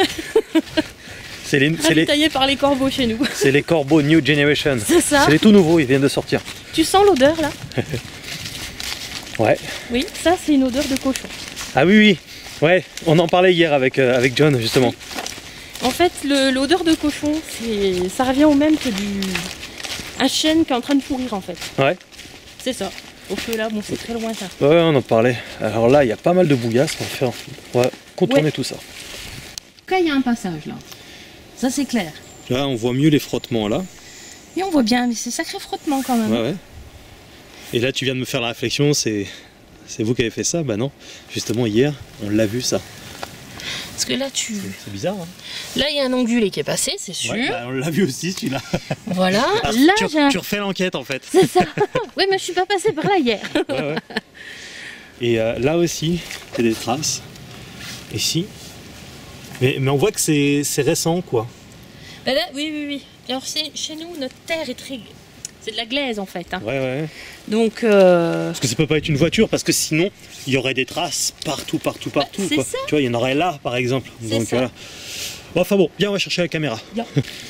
C'est les, c'est les, Ravitaillés par les corbeaux chez nous. c'est les corbeaux New Generation. C'est ça. C'est les tout nouveaux, ils viennent de sortir. Tu sens l'odeur, là? Ouais. Oui, ça, c'est une odeur de cochon. Ah oui, oui. Ouais, on en parlait hier avec, euh, avec John, justement. En fait, le- l'odeur de cochon, c'est, ça revient au même que du... un chêne qui est en train de pourrir, en fait. Ouais. C'est ça. Au feu, là, bon, c'est très lointain. Ouais, on en parlait. Alors là, il y a pas mal de bouillasse. On va, faire... on va contourner Ouais. tout ça. En tout cas, il y a un passage, là. Ça, c'est clair. Là, on voit mieux les frottements, là. Et on voit bien, mais c'est sacré frottement, quand même. Ouais, ouais. Et là, tu viens de me faire la réflexion, c'est c'est vous qui avez fait ça? Bah non. Justement, hier, on l'a vu, ça. Parce que là, tu... C'est bizarre, hein? Là, il y a un ongulé qui est passé, c'est sûr. Ouais, bah, on l'a vu aussi, celui-là. Voilà. Ah, Là, tu, j'ai un... tu refais l'enquête, en fait. C'est ça. Oui, mais je suis pas passée par là hier. Ouais, ouais. Et euh, là aussi, il y a des traces. Ici. Mais, mais on voit que c'est c'est récent, quoi. Bah là, oui, oui, oui. Et alors, c'est- chez nous, notre terre est très... C'est de la glaise, en fait. Hein. Ouais, ouais. Donc, euh... Parce que ça peut pas être une voiture, parce que sinon, il y aurait des traces partout, partout, partout. c'est quoi. ça. Tu vois, il y en aurait là, par exemple. C'est Donc ça. voilà. Bon, enfin bon, bien, on va chercher la caméra. Bien.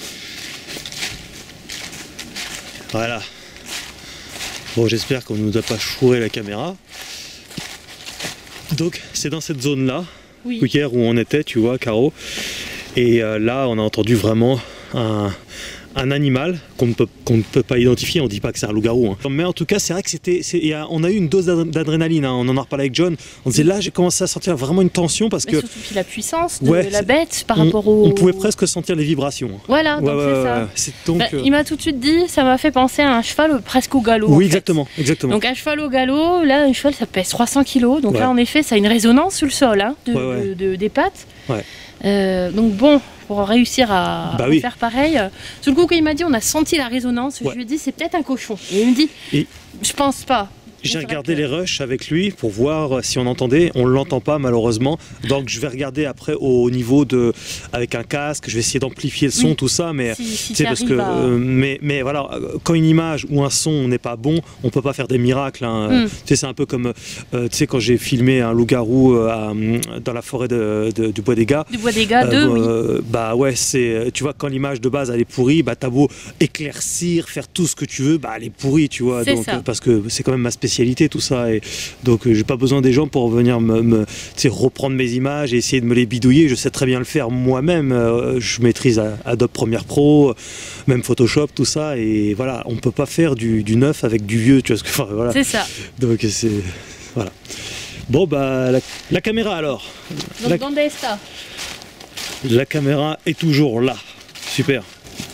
Voilà. Bon, j'espère qu'on ne nous a pas chouré la caméra. Donc c'est dans cette zone-là, Oui. hier où on était, tu vois, Caro. Et euh, là, on a entendu vraiment un, un animal qu'on ne, qu'on ne peut pas identifier. On ne dit pas que c'est un loup-garou. Hein. Mais en tout cas, c'est vrai que c'était, c'est, y a, on a eu une dose d'adrénaline. Hein. On en a reparlé avec John. On disait là, j'ai commencé à sentir vraiment une tension parce Mais que surtout puis la puissance de Ouais, la c'est- bête par on, rapport au. on pouvait presque sentir les vibrations. Voilà, donc Ouais, ouais, c'est ouais, ça. ouais. C'est donc. Bah, euh, il m'a tout de suite dit, ça m'a fait penser à un cheval euh, presque au galop. en Oui, fait. exactement, exactement. Donc un cheval au galop, là un cheval ça pèse trois cents kilos, donc Ouais. là en effet ça a une résonance sur le sol hein, de, Ouais, ouais. de- de- des pattes. Ouais. Euh, donc bon, pour réussir à, Bah à oui. faire pareil, euh, sur le coup quand il m'a dit on a senti la résonance, Ouais. je lui ai dit c'est peut-être un cochon. Et il me dit, Et- je pense pas. J'ai Donc, c'est regardé vrai les rushs avec lui pour voir si on entendait. On ne l'entend pas malheureusement. Donc je vais regarder après au niveau de. Avec un casque, je vais essayer d'amplifier le son, Oui. tout ça. Mais, que Si, si tu sais, tu parce que, arrives à... euh, mais, mais voilà, euh, quand une image ou un son n'est pas bon, on peut pas faire des miracles. hein. Mm. Tu sais, c'est un peu comme euh, tu sais, quand j'ai filmé un loup-garou euh, à- dans la forêt de, de- du Bois des Gars. Du bois des gars, deux, Euh, oui. euh, Bah ouais, c'est, tu vois, quand l'image de base elle est pourrie, bah t'as beau éclaircir, faire tout ce que tu veux, bah elle est pourrie, tu vois. C'est Donc, ça. euh, parce que c'est quand même ma spécialité tout ça. Et donc euh, j'ai pas besoin des gens pour venir me, me tu sais, reprendre mes images et essayer de me les bidouiller. Je sais très bien le faire moi-même. Euh, je maîtrise A- Adobe Premiere Pro, même Photoshop, tout ça. Et voilà, on peut pas faire du, du neuf avec du vieux, tu vois ce que. Enfin, voilà. C'est ça. Donc c'est voilà. Bon bah la, la caméra alors. Donc La- donde está? La caméra est toujours là. Super.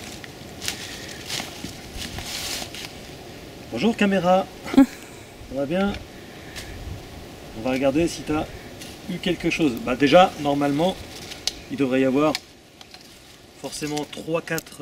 Bonjour caméra. Ça va bien? On va regarder si tu as eu quelque chose. Bah déjà, normalement, il devrait y avoir forcément trois quatre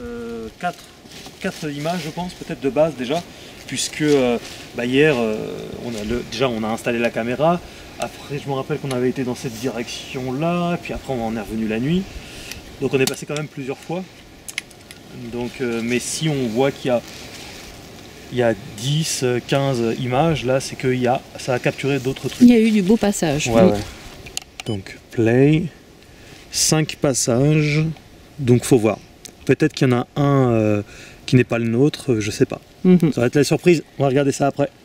images, je pense, peut-être de base déjà. Puisque euh, bah, hier, euh, on a le, déjà on a installé la caméra. Après, je me rappelle qu'on avait été dans cette direction-là. Puis après, on en est revenu la nuit. Donc on est passé quand même plusieurs fois. Donc, euh, mais si on voit qu'il y a, il y a dix, quinze images, là, c'est que il y a, ça a capturé d'autres trucs. Il y a eu du beau passage. Ouais, ouais. Donc, play. cinq passages. Donc, faut voir. Peut-être qu'il y en a un euh, qui n'est pas le nôtre, je sais pas. Mhm. Ça va être la surprise. On va regarder ça après.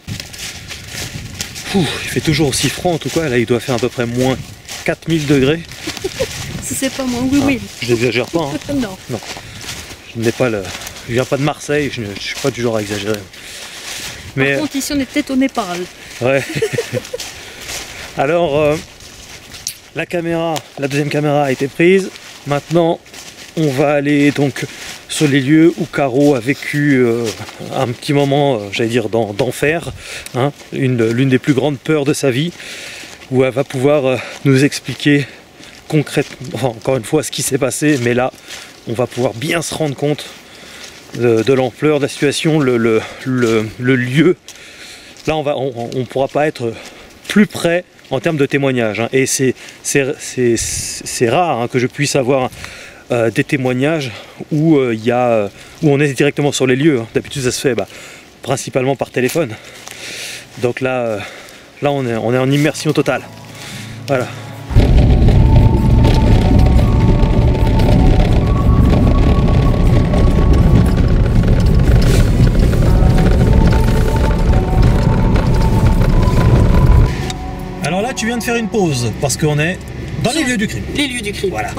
Ouh, il fait toujours aussi froid en tout cas. Là, il doit faire à peu près moins quatre mille degrés. Si c'est pas moi, oui, oui. Je n'exagère pas. Hein. Non. Je n'ai pas le. Je viens pas de Marseille. Je ne je suis pas du genre à exagérer. Mais Par contre, ici, on est peut-être au Népal. ouais. Alors, euh, la caméra, la deuxième caméra a été prise. Maintenant, on va aller donc sur les lieux où Caro a vécu euh, un petit moment, euh, j'allais dire, d'en- d'enfer, hein, une- l'une des plus grandes peurs de sa vie, où elle va pouvoir euh, nous expliquer concrètement, enfin, encore une fois, ce qui s'est passé, mais là, on va pouvoir bien se rendre compte de, de l'ampleur de la situation, le, le, le, le lieu. Là, on va, on, on pourra pas être plus près en termes de témoignages, hein. Et c'est c'est- c'est- c'est rare hein, que je puisse avoir euh, des témoignages où, euh, il y a, euh, où on est directement sur les lieux, hein. D'habitude, ça se fait bah, principalement par téléphone. Donc là, euh, là on, est, on est en immersion totale. Voilà. Alors là, tu viens de faire une pause parce qu'on est dans les lieux du crime. Les lieux du crime. Voilà.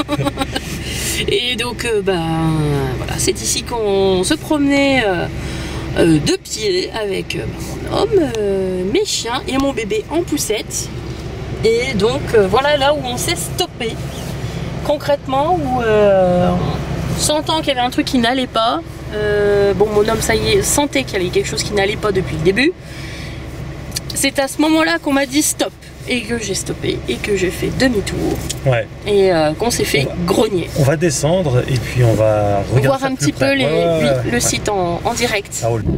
Et donc, euh, ben, voilà, c'est ici qu'on se promenait euh, euh, de pied avec euh, mon homme, euh, mes chiens et mon bébé en poussette. Et donc, euh, voilà là où on s'est stoppé. Concrètement, où euh, sentant qu'il y avait un truc qui n'allait pas. Euh, bon, mon homme, ça y est, sentait qu'il y avait quelque chose qui n'allait pas depuis le début. C'est à ce moment-là qu'on m'a dit stop. Et que j'ai stoppé et que j'ai fait demi-tour. Ouais. Et euh, qu'on s'est fait On va- grogner. On va descendre et puis on va regarder Voir ça un de petit plus peu près. les, Ouais, ouais, oui, ouais, le ouais. site en, en direct. Ça roule.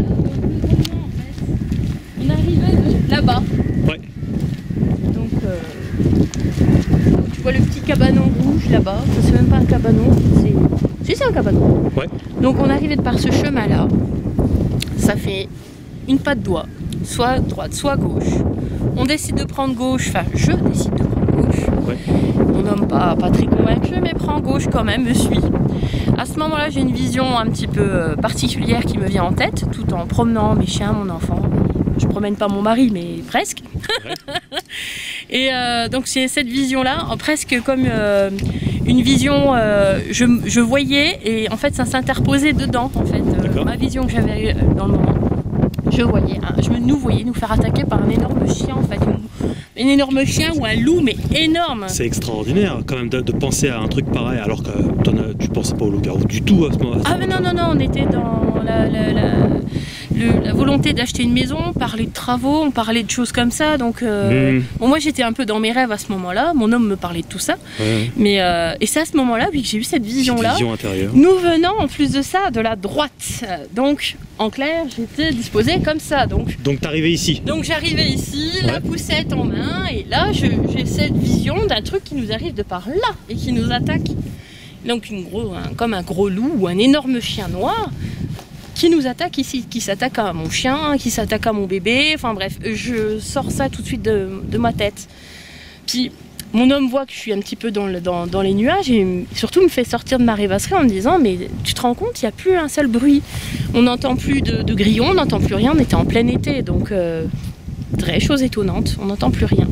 On arrivait de là-bas. Ouais. Donc, euh, tu vois le petit cabanon rouge là-bas. Ça, c'est même pas un cabanon. C'est... Si, c'est un cabanon. Ouais. Donc, on arrivait de par ce chemin-là. Ça fait une patte doigt. Soit droite, soit gauche. On décide de prendre gauche. Enfin, je décide de prendre gauche. Ouais. Mon homme pas, pas très convaincu, mais prend gauche quand même, me suit. À ce moment-là, j'ai une vision un petit peu euh, particulière qui me vient en tête, tout en promenant mes chiens, mon enfant. Je promène pas mon mari, mais presque. Et euh, donc c'est cette vision-là, presque comme euh, une vision, euh, je, je voyais et en fait ça s'interposait dedans, en fait, euh, ma vision que j'avais dans le moment. Je voyais, hein, je nous voyais nous faire attaquer par un énorme chien, en fait, un énorme chien ou un loup, mais énorme. C'est extraordinaire quand même de, de penser à un truc pareil alors que as, tu pensais pas au loup-garou du tout à ce moment-là. Ah mais non, non, non, on était dans la, la, la, le, la volonté d'acheter une maison, on parlait de travaux, on parlait de choses comme ça, donc euh, mmh. bon, moi j'étais un peu dans mes rêves à ce moment-là, mon homme me parlait de tout ça, ouais. mais euh, et c'est à ce moment-là, puis que j'ai eu cette vision-là, vision intérieure. Nous venant en plus de ça de la droite, donc en clair j'étais disposée comme ça. Donc, donc t'arrivais ici. Donc j'arrivais ici, ouais. La poussette en main, et là j'ai cette vision d'un truc qui nous arrive de par là et qui nous attaque. Donc une gros, un, comme un gros loup ou un énorme chien noir qui nous attaque ici, qui s'attaque à mon chien, qui s'attaque à mon bébé, enfin bref, je sors ça tout de suite de, de ma tête. Puis mon homme voit que je suis un petit peu dans, le, dans, dans les nuages et surtout me fait sortir de ma rêvasserie en me disant mais tu te rends compte, il n'y a plus un seul bruit, on n'entend plus de, de grillons, on n'entend plus rien, on était en plein été, donc euh, très chose étonnante, on n'entend plus rien.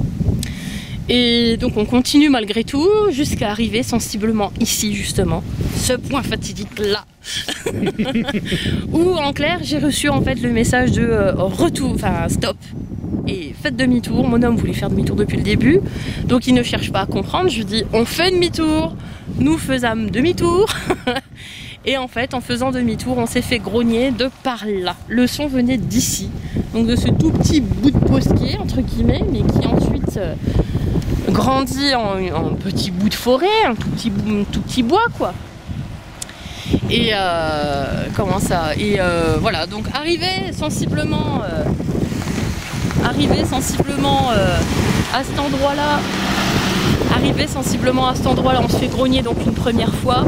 Et donc on continue malgré tout jusqu'à arriver sensiblement ici justement, ce point fatidique là, où en clair j'ai reçu en fait le message de euh, retour, enfin stop. Et faites demi-tour, mon homme voulait faire demi-tour depuis le début, donc il ne cherche pas à comprendre, je lui dis on fait demi-tour, nous faisâmes demi-tour, et en fait en faisant demi-tour on s'est fait grogner de par là, le son venait d'ici, donc de ce tout petit bout de posquier entre guillemets, mais qui ensuite euh, grandit en, en petit bout de forêt, un tout petit, un tout petit bois quoi. Et euh, comment ça, et euh, voilà, donc arrivé sensiblement... Euh, Arrivé sensiblement euh, à cet endroit-là, arrivé sensiblement à cet endroit-là, on se fait grogner donc une première fois.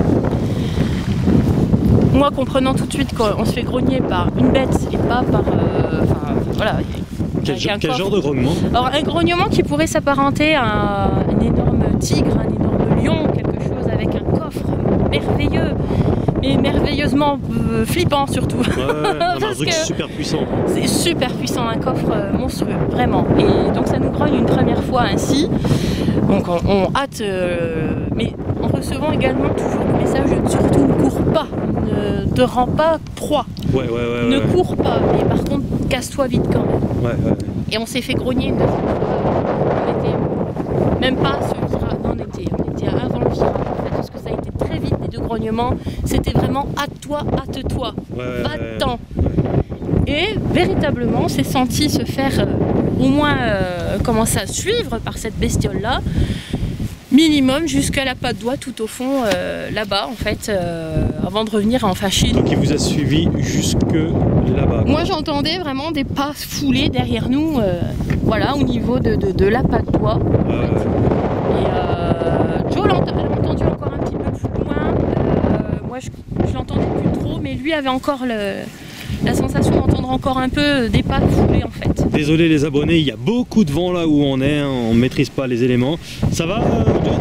Moi, comprenant tout de suite qu'on se fait grogner par une bête et pas par, euh, enfin, voilà. Quel, genre, quel genre de grognement? Alors un grognement qui pourrait s'apparenter à un énorme tigre, un énorme lion, quelque chose avec un coffre merveilleux. Et merveilleusement euh, flippant surtout. Ouais, ouais, un truc super puissant. C'est super puissant, un coffre euh, monstrueux, vraiment. Et donc ça nous grogne une première fois ainsi. Donc on, on hâte, euh, mais en recevant également toujours le message de surtout ne cours pas, ne te rends pas proie. Ouais, ouais, ouais. Ne ouais. cours pas, mais par contre casse-toi vite quand même. Ouais, ouais. Et on s'est fait grogner une deuxième fois. On était même pas sur le virage, on était, on était avant le virage. Parce que ça a été très vite, les deux grognements, c'était vraiment hâte-toi, hâte-toi, ouais, va-t'en. Ouais, ouais. Et véritablement, on s'est senti se faire euh, au moins euh, commencer à suivre par cette bestiole-là, minimum jusqu'à la patte d'oie tout au fond, euh, là-bas en fait, euh, avant de revenir enfin chez nous. Donc il vous a suivi jusque là-bas? Moi j'entendais vraiment des pas foulés derrière nous, euh, voilà, au niveau de, de, de la patte d'oie. En ouais, fait. Ouais. Et euh, Joe l'a entendu encore un petit peu plus loin, euh, moi je, je l'entendais plus trop, mais lui avait encore le, la sensation d'entendre encore un peu des pas foulés en fait. Désolé les abonnés, il y a beaucoup de vent là où on est, hein, on ne maîtrise pas les éléments. Ça va, euh, John?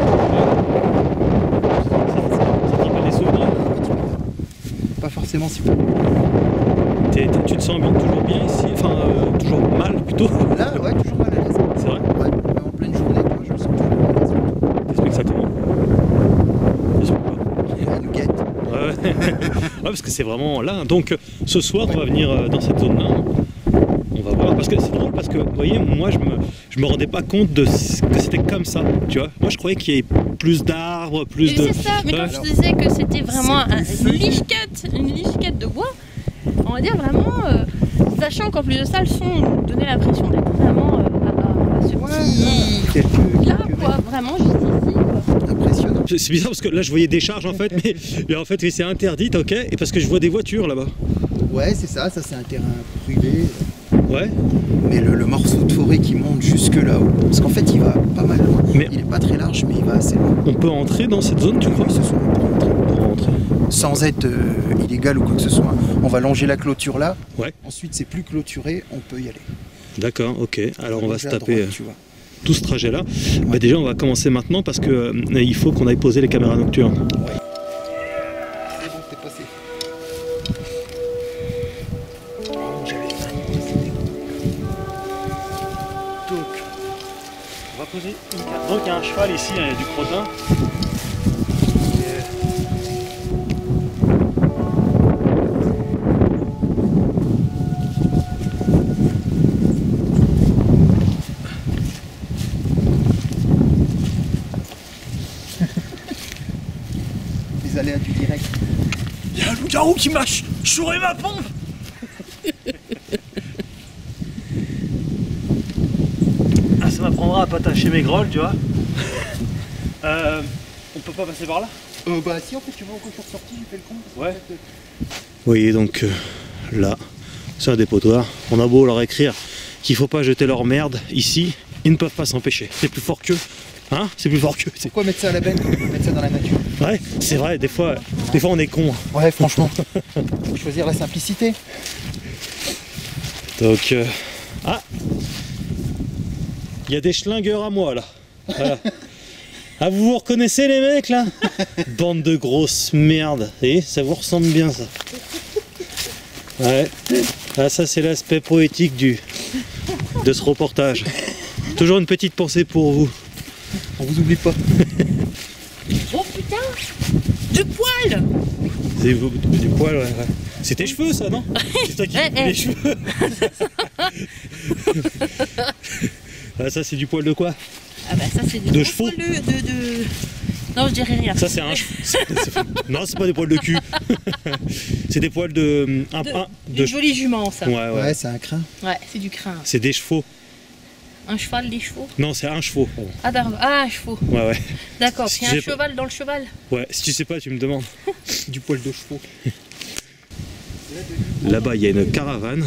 Ça te rappelle des souvenirs? Pas forcément super. T'es, t'es, tu te sens bien, toujours bien ici? Enfin, euh, toujours mal plutôt? Là, ouais, toujours mal à l'aise. C'est vrai? Ouais, mais en pleine journée, quoi, je me sens toujours mal à l'aise. T'expliques ça comment? J'explique pas. Elle nous guette. Ouais, ouais. Ouais, parce que c'est vraiment là. Donc ce soir, on va venir dans cette zone-là. On va voir. Parce que c'est drôle, parce que vous voyez, moi, je me, je me rendais pas compte de que c'était comme ça. Tu vois, moi, je croyais qu'il y avait plus d'arbres, plus Et de. c'est ça. Mais ouais. quand je disais que c'était vraiment un, une lichette, une lichette de bois, on va dire vraiment, euh, sachant qu'en plus de ça, le son nous donnait l'impression d'être vraiment euh, à, à ce petit Quelques, là, quelques quoi. Vraiment juste ici, quoi. Impressionnant. C'est bizarre parce que là, je voyais des charges en fait, mais, mais en fait, oui, c'est interdit, ok. Et parce que je vois des voitures là-bas. Ouais, c'est ça, ça c'est un terrain privé. Ouais. Mais le, le morceau de forêt qui monte jusque là-haut, parce qu'en fait il va pas mal loin. Mais il est pas très large, mais il va assez loin. On peut entrer dans cette zone, tu crois? Oui, ce soir, on peut rentrer. On peut rentrer. Sans être euh, illégal ou quoi que ce soit. On va longer la clôture là. Ouais. Ensuite c'est plus clôturé, on peut y aller. D'accord, ok. Alors on va se à taper droite, tu vois. tout ce trajet-là. Ouais. Bah, déjà, on va commencer maintenant parce que euh, il faut qu'on aille poser les caméras nocturnes. Ouais. C'est bon, t'es passé. poser une carte. Donc il y a un cheval ici, il y a du crottin. Les aléas du direct. Il y a un loup-garou qui m'a chouré ma pompe. Ah, ça m'apprendra à pas tâcher mes grolles, tu vois. euh, on peut pas passer par là? Euh, bah si, en fait, tu vois, quand je suis ressorti, j'ai fait le con. Ouais. Vous voyez donc euh, là, c'est un dépotoir. On a beau leur écrire qu'il faut pas jeter leur merde ici, ils ne peuvent pas s'empêcher. C'est plus fort qu'eux. Hein? C'est plus fort qu'eux. Pourquoi mettre ça à la benne? Mettre ça dans la nature. Ouais, c'est vrai, des fois, des fois on est con. Ouais, franchement. Faut choisir la simplicité. Donc, euh, ah, il y a des schlingueurs à moi là. Voilà. Ah, vous vous reconnaissez les mecs là? Bande de grosses merdes. Et ça vous ressemble bien ça. Ouais. Ah, ça c'est l'aspect poétique du de ce reportage. Toujours une petite pensée pour vous. On vous oublie pas. Oh putain! Du poil! C'est vous- du poil, ouais. ouais. C'est tes cheveux ça, non? C'est toi qui Eh, coupe eh. les cheveux. Ah, ça c'est du poil de quoi? Ah bah ça c'est des De gros chevaux. poils de, de, de- Non, je dirais rien. Ça c'est un cheveu. c'est- c'est- Non, c'est pas des poils de cul. C'est des poils de. Un, De, un- Une jolie jument ça. Ouais, Ouais, ouais. Ouais, c'est un crin. c'est du crin. C'est des chevaux. Un cheval, des chevaux. Non, c'est un chevaux. pardon. Ah, d'accord. Ah, un chevaux. Ouais, ouais. D'accord, Si il y a tu un sais pas- cheval dans le cheval. Ouais, si tu sais pas, tu me demandes. Du poil de chevaux. Là-bas, il y a une caravane.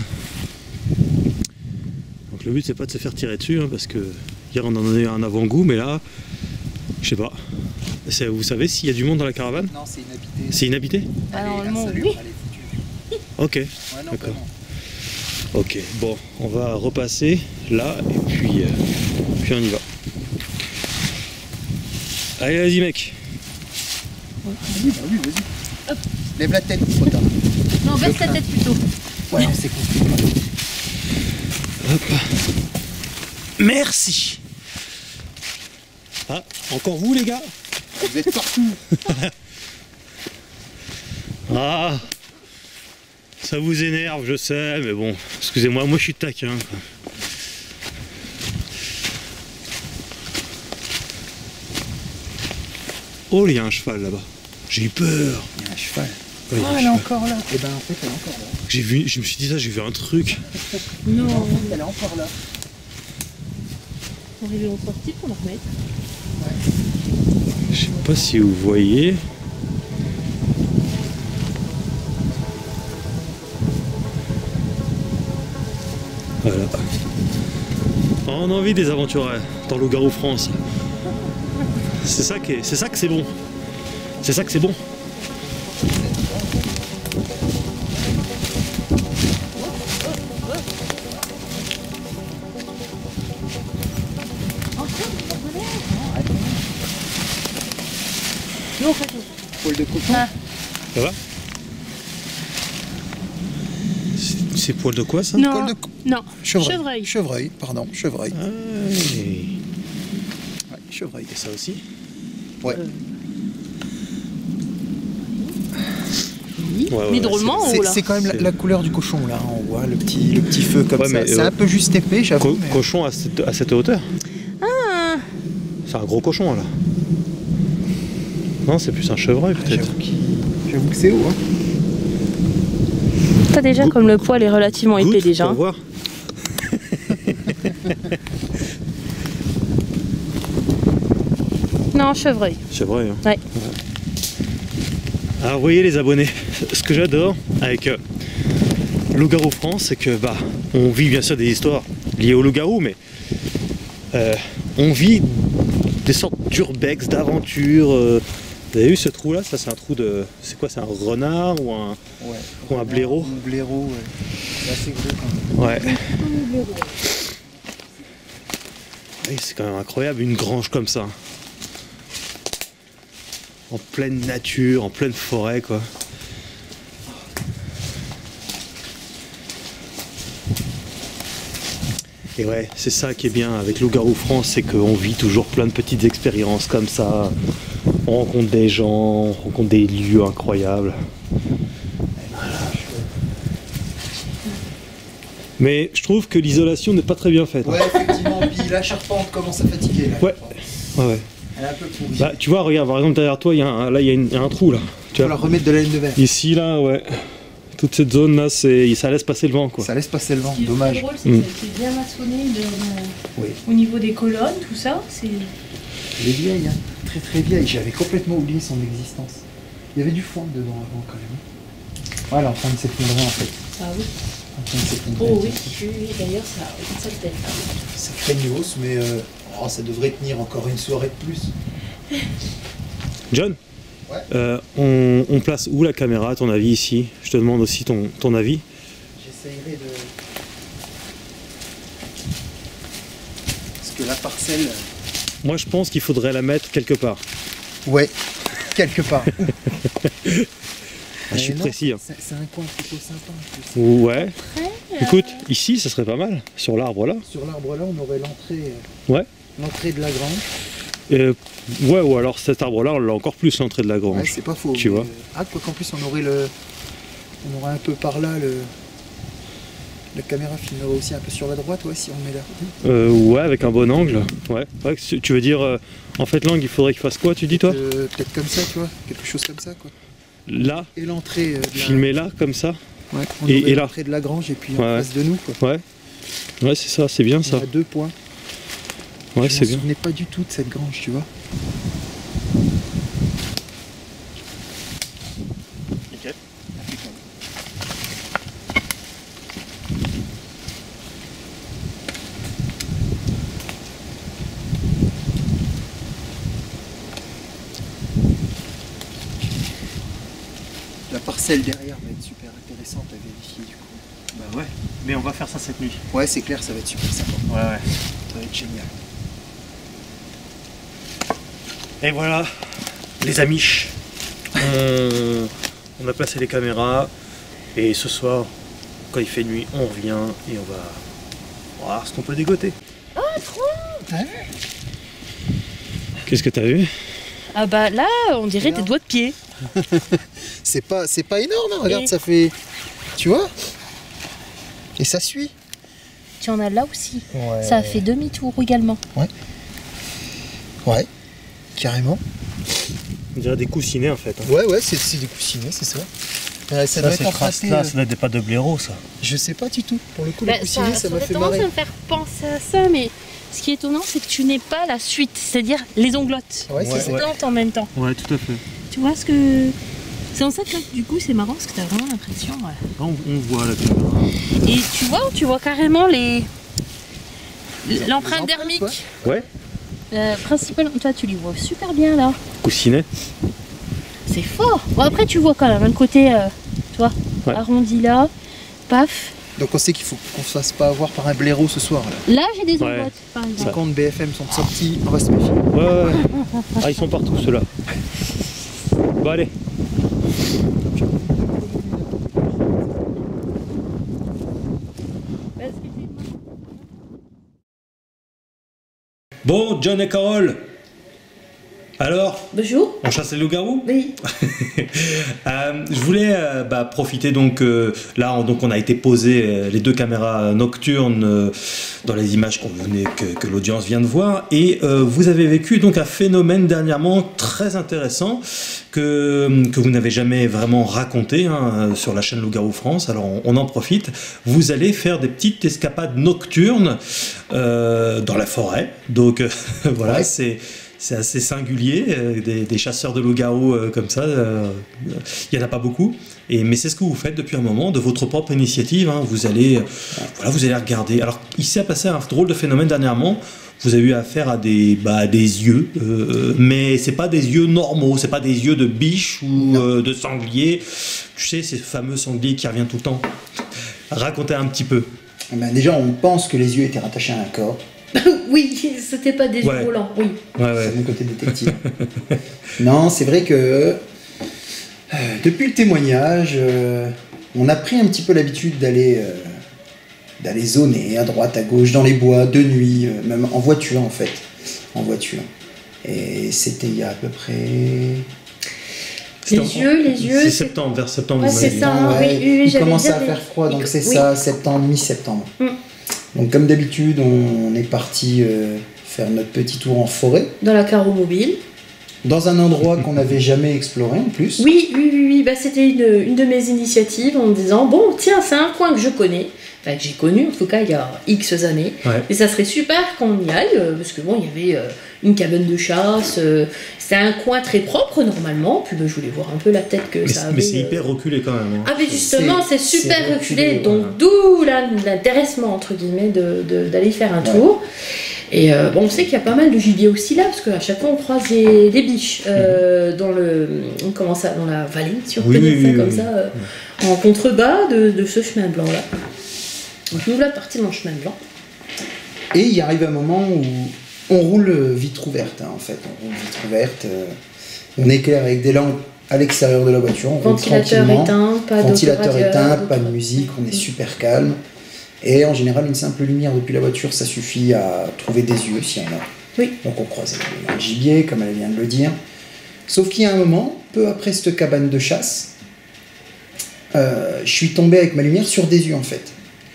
Donc le but, c'est pas de se faire tirer dessus, hein, parce que hier, on en a eu un avant-goût, mais là, je sais pas. C'est- Vous savez s'il y a du monde dans la caravane? Non, c'est inhabité. C'est inhabité? Ah, Allez, normalement, la salure, oui. elle est foutue. Ok, Ouais, non, D'accord. vraiment. ok. Bon, on va repasser là, et puis, euh, puis on y va. Allez, vas-y, mec. Oui, bah oui, vas-y. Lève la tête, trop tard. Non, baisse la tête plutôt. Ouais, non, c'est compliqué. Merci. Ah, encore vous, les gars? Vous êtes partout. Ah, ça vous énerve, je sais, mais bon, excusez-moi, moi je suis taquin, quoi. Oh, il y a un cheval là-bas. J'ai eu peur. Il y a un cheval. Ouais, il y a un Ah, elle est cheval. encore là. Et ben en fait, elle est encore là. J'ai vu, je me suis dit ça, j'ai vu un truc. Non. En fait, elle est encore là. On est en sortie pour la remettre. Je sais pas si vous voyez. Voilà. On a envie des aventures dans Loup-Garou France. C'est ça qui est, c'est ça que c'est bon. C'est ça que c'est bon. Non, en fait, Poil de cochon. Ah. Ça va? C'est- C'est poil de quoi ça? non. Col de co- Non. Chevreuil. Chevreuil. Chevreuil, pardon, chevreuil. Ah, oui. Ouais, chevreuil. Et ça aussi? Ouais. Oui. Ouais, ouais, Mais ouais, drôlement en C'est haut là. c'est quand même la, C'est- la couleur du cochon là, on voit le petit, le petit feu comme Ouais, ça. mais, C'est euh, un peu juste épais, j'avoue. Co- mais- cochon à cette, à cette hauteur? Ah. C'est un gros cochon là. Non, c'est plus un chevreuil Ah, peut-être. J'avoue qu'il- j'avoue que c'est haut. Hein. T'as déjà Go- comme le poil est relativement épais Goûte déjà. pour hein. voir. Non, chevreuil. Chevreuil. Hein. Ouais. Alors vous voyez les abonnés, ce que j'adore avec euh, Loup-Garou France, c'est que bah on vit bien sûr des histoires liées au loup-garou, mais euh, on vit des sortes d'urbex, d'aventures. euh. Vous avez vu ce trou là? Ça c'est un trou de. C'est quoi? C'est un renard ou un. Ouais. Ou un blaireau. Un blaireau, ouais. C'est assez gros quand même. Ouais. Oui, c'est quand même incroyable une grange comme ça. En pleine nature, en pleine forêt quoi. Et ouais, c'est ça qui est bien avec Loup-Garou France, c'est qu'on vit toujours plein de petites expériences comme ça. On rencontre des gens, on rencontre des lieux incroyables. Mais je trouve que l'isolation n'est pas très bien faite. Ouais, effectivement, puis la charpente commence à fatiguer. Là, ouais, ouais, ouais. Elle est un peu pourrie. Bah, tu vois, regarde, par exemple, derrière toi, il y a un, là, il y a, une, il y a un trou là. Tu faut vois. la remettre de la laine de verre. Ici, là, ouais. Toute cette zone là, c'est, ça laisse passer le vent, quoi. Ça laisse passer le vent, Ce qui est dommage. drôle, c'est Mm. que c'est bien maçonné de- de- Oui. au niveau des colonnes, tout ça. C'est Elle est vieille, hein. Très très vieille. J'avais complètement oublié son existence. Il y avait du foin dedans avant quand même. Ouais, elle est en train de s'effondrer en fait. ah oui. En train de s'effondrer. Oh oui, oui, oui, d'ailleurs ça, ça peut-être. C'est craignos, mais euh, oh, ça devrait tenir encore une soirée de plus. John, Ouais. euh, on, on place où la caméra, à ton avis, ici? Je te demande aussi ton, ton avis. J'essayerai de. Parce que la parcelle. Moi, je pense qu'il faudrait la mettre quelque part. Ouais, quelque part. Ah, je suis Euh, non, précis. Hein. C'est c'est un coin plutôt sympa en plus. Ouais. Écoute, ici, ça serait pas mal. Sur l'arbre là. Sur l'arbre là, on aurait l'entrée. euh, Ouais. L'entrée de la grange. Euh, ouais, ou alors cet arbre-là, on l'a encore plus l'entrée de la Ouais, grange. c'est pas faux. Tu mais, vois. euh, Ah, quoi qu'en plus, on aurait le. On aurait un peu par là le. La caméra filmera aussi un peu sur la droite, ouais, si on met là. Euh, ouais, avec un bon angle. Ouais. Ouais, que tu veux dire, euh, en fait, l'angle, il faudrait qu'il fasse quoi, tu dis toi? Euh, Peut-être comme ça, tu vois. Quelque chose comme ça, quoi. Là, Et l'entrée. euh, de la- filmer là, comme ça. Ouais, on Et- aurait et là. l'entrée de la grange et puis en Ouais. face de nous, quoi. Ouais. Ouais, c'est ça, c'est bien On ça. a deux points. Ouais, Je c'est me bien. souvenais pas du tout de cette grange, tu vois. La parcelle derrière va être super intéressante à vérifier du coup. Bah ouais, mais on va faire ça cette nuit. Ouais, c'est clair, ça va être super sympa. Ouais, ouais. Ça va être génial. Et voilà, les amiches. On, on a placé les caméras. Et ce soir, quand il fait nuit, on revient et on va voir ce qu'on peut dégoter. Qu'est-ce que t'as vu? Ah bah là, on dirait des doigts de pied. C'est pas, c'est pas énorme, hein, regarde, Et- ça fait. Tu vois? Et ça suit. Tu en as là aussi. Ouais. Ça a fait demi-tour également. Ouais, carrément. On dirait des coussinets en fait. hein. Ouais, ouais, c'est c'est des coussinets, c'est ça. Euh, ça, doit être emprunté. euh, doit être des pâtes de blaireau, ça. Je sais pas du tout. Pour le coup, Bah, les coussinets, ça, m'a aurait fait tendance marrer. à me faire penser à ça, mais ce qui est étonnant, c'est que tu n'es pas la suite, c'est-à-dire les onglottes. Ouais, c'est Ouais, ça. Ils se plantent en même temps. Ouais, tout à fait. Tu vois ce que. C'est en ça que du coup c'est marrant parce que tu as vraiment l'impression. ouais. On, on voit la caméra. Et tu vois, tu vois carrément les. L'empreinte empreintes, dermique. ouais. Ouais, Euh, principalement, toi tu les vois super bien là. coussinet. C'est fort. Bon, après tu vois quand même hein, le côté, euh, tu vois, Ouais. arrondi là, paf. Donc on sait qu'il faut qu'on se fasse pas avoir par un blaireau ce soir. Là. Là j'ai des Ouais. onglottes par Les exemple. comptes B F M sont sortis, on va se méfier. Ouais, ouais, ouais. Ah, ils sont partout ceux-là. Bon, allez. Bon, John et Carole. Alors, Bonjour. on chasse les loups-garous? Oui. Euh, je voulais euh, bah, profiter donc euh, là on, donc on a été posé euh, les deux caméras nocturnes euh, dans les images qu'on venait que, que l'audience vient de voir et euh, vous avez vécu donc un phénomène dernièrement très intéressant que, que vous n'avez jamais vraiment raconté hein, sur la chaîne Loup-Garou France. Alors on, on en profite. Vous allez faire des petites escapades nocturnes euh, dans la forêt. Donc euh, voilà, Ouais. c'est c'est assez singulier, euh, des, des chasseurs de loups-garous euh, comme ça, euh, il n'y en a pas beaucoup. Et, mais c'est ce que vous faites depuis un moment, de votre propre initiative. Hein, vous, allez, euh, voilà, vous allez regarder. Alors, il s'est passé un drôle de phénomène dernièrement. Vous avez eu affaire à des, bah, à des yeux, euh, mais c'est pas des yeux normaux, c'est pas des yeux de biche ou euh, de sanglier. Tu sais, ces fameux sangliers qui reviennent tout le temps. Racontez un petit peu. Eh ben, déjà, on pense que les yeux étaient rattachés à un corps. Oui, c'était pas des Ouais. yeux volants, oui. Ouais, ouais. C'est mon côté détective. Non, c'est vrai que euh, depuis le témoignage, euh, on a pris un petit peu l'habitude d'aller euh, d'aller zoner à droite, à gauche, dans les bois, de nuit, euh, même en voiture en fait, en voiture. Et c'était il y a à peu près... Les en- yeux, les yeux. C'est c'est- septembre, vers septembre. Ouais, vous c'est m'avez dit. ça. Ah, Ouais, oui, oui, oui, il j'avais commençait déjà à des- faire froid, donc il- c'est oui. ça, septembre, mi-septembre. Mm. Donc comme d'habitude, on est parti euh, faire notre petit tour en forêt, Dans la carreau mobile. dans un endroit qu'on n'avait jamais exploré en plus. Oui, oui, oui, oui. Bah, c'était une, une de mes initiatives en me disant bon, tiens, c'est un coin que je connais, enfin que j'ai connu en tout cas il y a X années, Ouais. et ça serait super qu'on y aille euh, parce que bon, il y avait euh, une cabane de chasse, euh, c'est un coin très propre normalement, puis bah, je voulais voir un peu la tête que Mais, ça c'est- avait. mais c'est euh, hyper reculé quand même. hein. Ah mais justement, c'est C'est- super c'est reculé, reculé, donc voilà. d'où la- l'intéressement entre guillemets de- de- d'aller faire un Ouais. tour. Et euh, bon, on sait qu'il y a pas mal de gibier aussi là, parce qu'à chaque fois on croise des, des biches euh, dans le, comment ça, dans la vallée, si on Oui, peut dire oui, ça oui, comme oui. ça, euh, en contrebas de, de ce chemin blanc là. Donc nous la partie de mon chemin blanc. Et il arrive un moment où on roule euh, vitre ouverte, hein, en fait. On roule vitre ouverte, euh, on éclaire avec des lampes à l'extérieur de la voiture, on roule Ventilateur tranquillement. éteint, pas Ventilateur d'autoradiateur, éteint, d'auto- pas de musique, on est Mm. super calme. Et en général, une simple lumière depuis la voiture, ça suffit à trouver des yeux s'il y en a. Oui. Donc on croise évidemment le gibier, comme elle vient de le dire. Sauf qu'il y a un moment, peu après cette cabane de chasse, euh, je suis tombé avec ma lumière sur des yeux en fait.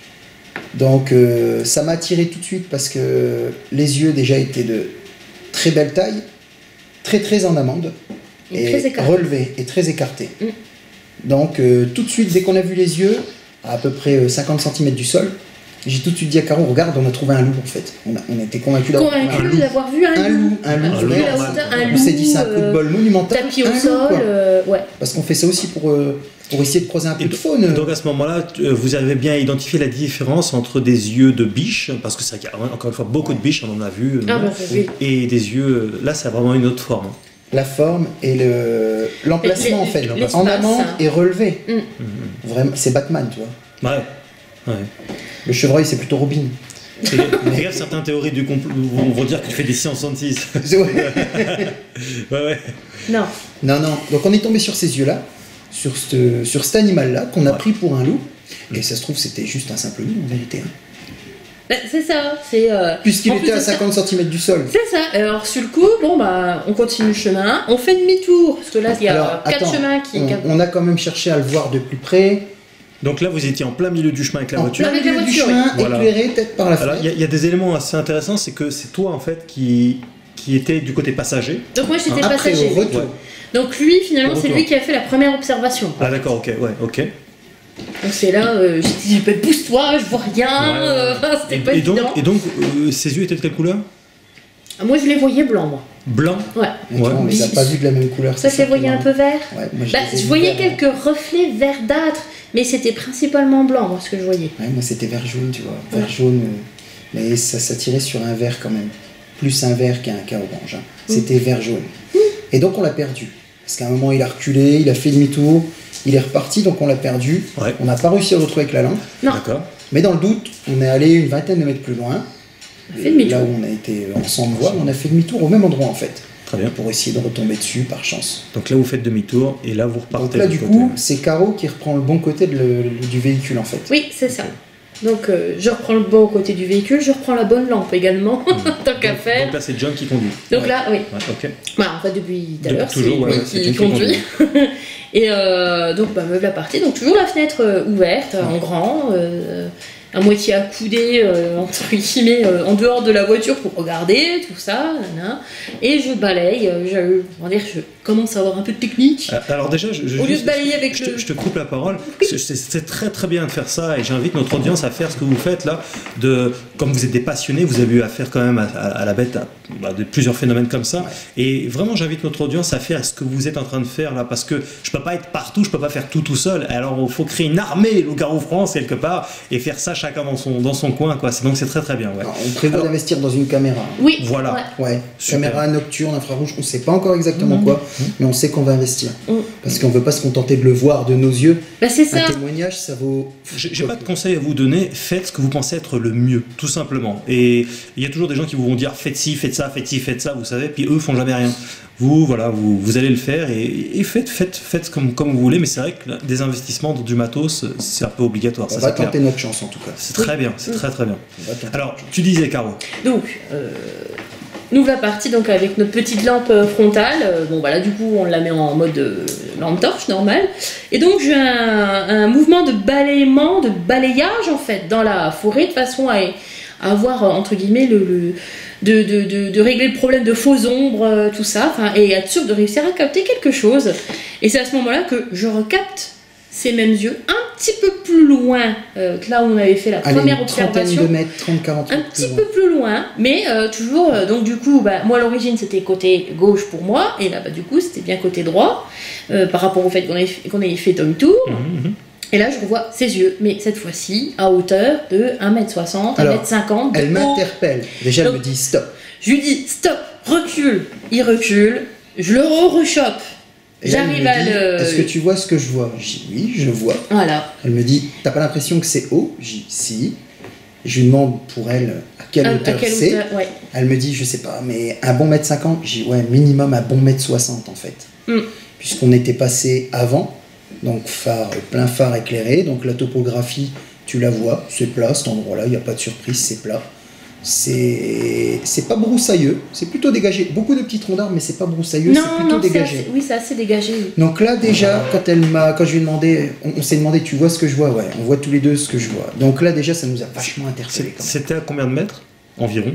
Donc euh, ça m'a attiré tout de suite parce que les yeux déjà étaient de très belle taille, très très en amande, Et et très écartés. relevés et très écartés. Mm. Donc euh, tout de suite, dès qu'on a vu les yeux, à à peu près euh, cinquante centimètres du sol, j'ai tout de suite dit à Caro, regarde, on a trouvé un loup en fait. On, a- on était convaincus d'avoir trouvé un Convaincu loup. d'avoir vu un, Un loup, un loup, Ah, vu vrai. la hauteur, un On loup, s'est dit c'est un coup de euh, bol monumental. tapis au un loup, sol, quoi. euh, ouais. Parce qu'on fait ça aussi pour, euh, pour essayer de croiser un peu Et de faune. Donc à ce moment-là, tu- euh, vous avez bien identifié la différence entre des yeux de biche, parce que c'est vrai qu'il y a encore une fois beaucoup de biches, on en a vu, euh, Ah bah oui. et des yeux, euh, là c'est vraiment une autre forme. La forme et le l'emplacement Les- en fait. l'espace, En amande hein. et relevé. Mm. Vraiment, c'est Batman, tu vois. Ouais. ouais. Le chevreuil, c'est plutôt Robin. Et fais gaffe, certaines théories du complot vont, vont dire que tu fais des six cent soixante-six. Ouais. ouais, ouais. Non. Non, non. Donc on est tombé sur ces yeux-là, sur, ce, sur cet animal-là qu'on a Ouais. pris pour un loup. Et ça se trouve, c'était juste un simple loup en vérité. hein. Bah, c'est ça, c'est... euh, Puisqu'il en plus était à de ça- cinquante centimètres du sol. C'est ça. Alors sur le coup, bon bah, on continue le chemin, on fait demi-tour parce que là il y a Alors, quatre attends, chemins qui. On, quatre- on a quand même cherché à le voir de plus près. Donc là, vous étiez en plein milieu du chemin avec la En voiture. plein Avec la milieu du voiture, chemin, oui. Voilà. éclairé peut-être par la Alors fenêtre. il y, a- il y a des éléments assez intéressants, c'est que c'est toi en fait qui, qui était du côté passager. Donc moi j'étais Après, passager. au retour. Ouais. Donc lui finalement Au c'est retour. lui qui a fait la première observation. Ah d'accord, ok, ouais, ok. Donc c'est là, euh, j'ai dit pousse-toi, je vois rien. Ouais, ouais, ouais. euh, enfin, c'était Et, pas et donc, évident. et donc euh, ses yeux étaient de quelle couleur? Ah, moi je les voyais blancs moi. Blanc. Ouais. Mais tu vois, on les a Ouais. pas vus de la même couleur. Ça c'est je les voyais qui est un peu verts. marrant. Ouais, moi, Bah, les ai je vus voyais verts, quelques reflets verdâtres, mais c'était principalement blanc moi ce que je voyais. Ouais, moi c'était vert jaune, tu vois. Vert jaune, euh, mais ça s'attirait sur un vert quand même. Plus un vert qu'un qu'un orange. hein. C'était vert jaune. Et donc on l'a perdu. Parce qu'à un moment il a reculé, il a fait demi-tour, il est reparti, donc on l'a perdu. Ouais. On n'a pas réussi à le retrouver avec la lampe. Non. D'accord. Mais dans le doute, on est allé une vingtaine de mètres plus loin. On a fait demi-tour. Là où on a été ensemble voir, on a fait demi-tour au même endroit en fait. Très bien. Pour essayer de retomber dessus par chance. Donc là, vous faites demi-tour et là, vous repartez. Donc là, de du l'autre coup, côté. c'est Caro qui reprend le bon côté de le- du véhicule en fait. Oui, c'est ça. Donc euh, je reprends le bon côté du véhicule, je reprends la bonne lampe également, tant qu'à donc, faire. donc là, c'est John qui conduit. Donc ouais. là, oui. Ouais, ok. Voilà, en fait, depuis tout à Depuis l'heure, c'est toujours, ouais, lui ouais, c'est qui John qui conduit. Et euh, donc, bah, me voilà partie. Donc, toujours la fenêtre euh, ouverte, en grand, euh, à moitié accoudée, euh, entre guillemets, euh, en dehors de la voiture pour regarder, tout ça. Nanana. Et je balaye. Euh, je, on va dire, je commence à avoir un peu de technique. Euh, Alors déjà, je, je- Au lieu de juste- balayer avec je, le- te, je te coupe la parole. C'est- C'est c'est très très bien de faire ça et j'invite notre audience à faire ce que vous faites là. De, comme vous êtes des passionnés, vous avez eu affaire quand même à, à- à la bête à, bah, de plusieurs phénomènes comme ça. Et vraiment, j'invite notre audience à faire ce que vous êtes en train de faire là, parce que je peux pas être partout, je peux pas faire tout tout seul. Alors il faut créer une armée Loup-Garou France quelque part et faire ça chacun dans son dans son coin quoi. C'est- Donc c'est très très bien. Ouais. Alors, on prévoit Alors- d'investir dans une caméra. Oui, Voilà. ouais. Ouais, Super. caméra nocturne, infrarouge, on sait pas encore exactement Mmh. quoi, mais on sait qu'on va investir. Mmh. Parce qu'on veut pas se contenter de le voir de nos yeux. Bah, c'est ça. Un témoignage, ça vaut. J'ai j'ai pas de conseils à vous donner, faites ce que vous pensez être le mieux, tout simplement. Et il y a toujours des gens qui vous vont dire faites ci, faites ça, faites ci, faites ça, vous savez, puis eux font jamais rien. Vous, voilà, vous, vous allez le faire et, et faites, faites, faites comme, comme vous voulez, mais c'est vrai que des investissements dans du matos, c'est un peu obligatoire. On ça, va c'est tenter clair. notre chance en tout cas. C'est très bien, c'est Oui. très très bien. On va tenter Alors, notre chance. tu disais, Caro. Donc, euh, nous voilà partis donc avec notre petite lampe euh, frontale. Euh, bon voilà, du coup on la met en mode euh, lampe torche normale. Et donc j'ai un, un mouvement de balayement, de balayage en fait dans la forêt de façon à, à avoir euh, entre guillemets le, le de, de, de, de régler le problème de faux ombres, euh, tout ça, enfin, et être sûr de réussir à capter quelque chose. Et c'est à ce moment-là que je recapte ces mêmes yeux un petit peu plus loin euh, que là où on avait fait la Allez, première une trentaine observation. de mètres, trente quarante Un mètres petit plus peu loin. plus loin, mais euh, toujours, euh, donc du coup, bah, moi à l'origine c'était côté gauche pour moi, et là bah, du coup c'était bien côté droit, euh, par rapport au fait qu'on ait, qu'on ait fait demi-tour. Mhm. Et là je revois ses yeux, mais cette fois-ci à hauteur de un mètre soixante, un Alors, mètre cinquante. Elle de haut. m'interpelle. Déjà, elle Donc- me dit stop. Je lui dis stop, recule. Il recule, je le re-rechoppe. Et là, elle J'arrive me à dit, le. Est-ce que tu vois ce que je vois? J'ai dit oui, je vois. Voilà. Elle me dit, t'as pas l'impression que c'est haut? J'ai dit si. Je lui demande pour elle à quelle À- à hauteur quelle c'est. hauteur, ouais. Elle me dit, je sais pas, mais un bon mètre cinquante. J'ai dit ouais, minimum un bon mètre soixante en fait. Mm. Puisqu'on était passé avant, donc phare, plein phare éclairé, donc la topographie, tu la vois, c'est plat cet endroit-là, il n'y a pas de surprise, c'est plat. C'est c'est pas broussailleux, c'est plutôt dégagé. Beaucoup de petits troncs d'arbres, mais c'est pas broussailleux, c'est Non, plutôt non, c'est dégagé. assez- oui, c'est assez dégagé. oui. Donc là déjà, quand elle m'a, quand je lui ai demandé, on, on s'est demandé, tu vois ce que je vois? Ouais, on voit tous les deux ce que je vois. Donc là déjà, ça nous a vachement interpellés. quand même. C'était à combien de mètres environ?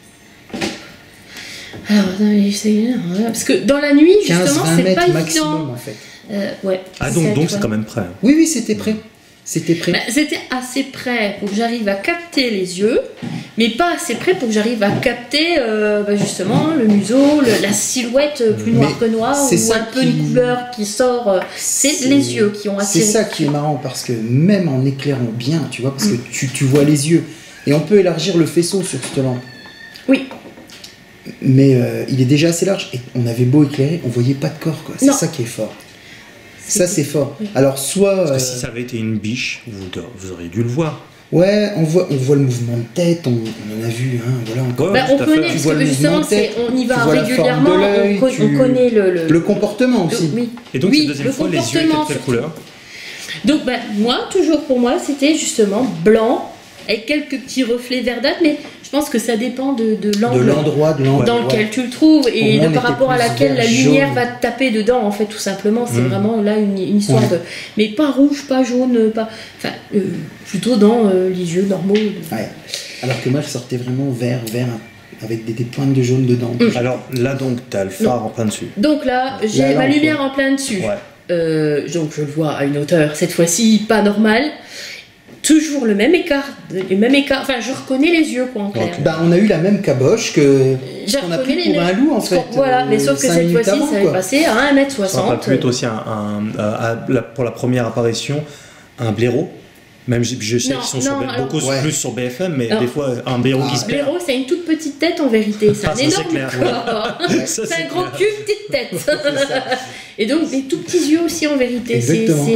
Alors, attends, j'essaie- parce que dans la nuit, quinze justement, vingt c'est mètres pas maximum évident. en fait. Euh, ouais. Ah donc, sept, donc c'est ouais. quand même près. Oui, oui, c'était prêt. C'était prêt. Bah, c'était assez près pour que j'arrive à capter les yeux, mais pas assez près pour que j'arrive à capter euh, bah, justement le museau, le- la silhouette euh, plus noire Mais que noire, ou c'est ça un peu qui- une couleur qui sort. euh, C'est les yeux qui ont C'est attiré. ça qui est marrant parce que même en éclairant bien, tu vois, parce Mm. que tu, tu vois les yeux. Et on peut élargir le faisceau sur cette lampe. Oui. Mais euh, il est déjà assez large. Et on avait beau éclairer, on voyait pas de corps, quoi. C'est Non. ça qui est fort. Ça, c'est fort. Oui. Alors, soit. Parce que euh, si ça avait été une biche, vous, vous auriez dû le voir. Ouais, on voit, on voit le mouvement de tête, on, on en a vu, hein, voilà. encore. Ouais, Bah, tout on à fait. connaît, Tu parce vois que le justement, mouvement de c'est- tête, on y tu va vois la forme régulièrement, de l'œil, on, co- tu- on connaît le. le- Le comportement le- aussi. oui. Et donc, Oui, cette deuxième le fois, les yeux étaient comportement, de quelle surtout. couleur? Donc, bah, moi, toujours pour moi, c'était justement blanc, avec quelques petits reflets verdâtres, mais je pense que ça dépend de, de De l'angle l'endroit, de l'angle. dans ouais. lequel tu le trouves et moi, de on par était rapport à plus laquelle la vert, lumière jaune. va te taper dedans, en fait, tout simplement. C'est Mhm. vraiment là une, une histoire Ouais. de. Mais pas rouge, pas jaune, pas. Enfin, euh, plutôt dans euh, les yeux normaux. Ouais. Alors que moi, je sortais vraiment vert, vert, avec des, des pointes de jaune dedans. Mm. Alors là, donc, tu as le phare en plein dessus. Donc là, j'ai La ma lampe, lumière ouais. en plein dessus. Ouais. Euh, donc je le vois à une hauteur, cette fois-ci pas normale. Toujours le même écart, le même écart. Enfin, je reconnais les yeux, quoi, en clair. Ok. Bah, on a eu la même caboche que Je qu'on a reconnais pris les pour un mêmes- loup, en fait. Voilà, mais euh, sauf que cinq cette minutes fois-ci, avant, ça avait quoi. passé à un mètre Ça aurait soixante. pas pu être aussi un, un- euh, à la- pour la première apparition un blaireau. Même je, je sais Non, qu'ils sont sur non, B- alors- beaucoup Ouais. plus sur B F M, mais Alors- des fois un blaireau Ah, qui se perd. Blaireau, c'est une toute petite tête en vérité. C'est Ah, un ça, c'est énorme clair, corps. Ça, C'est un c'est grand clair. cul, petite tête. Et donc des tout petits yeux aussi en vérité. C'est, Exactement.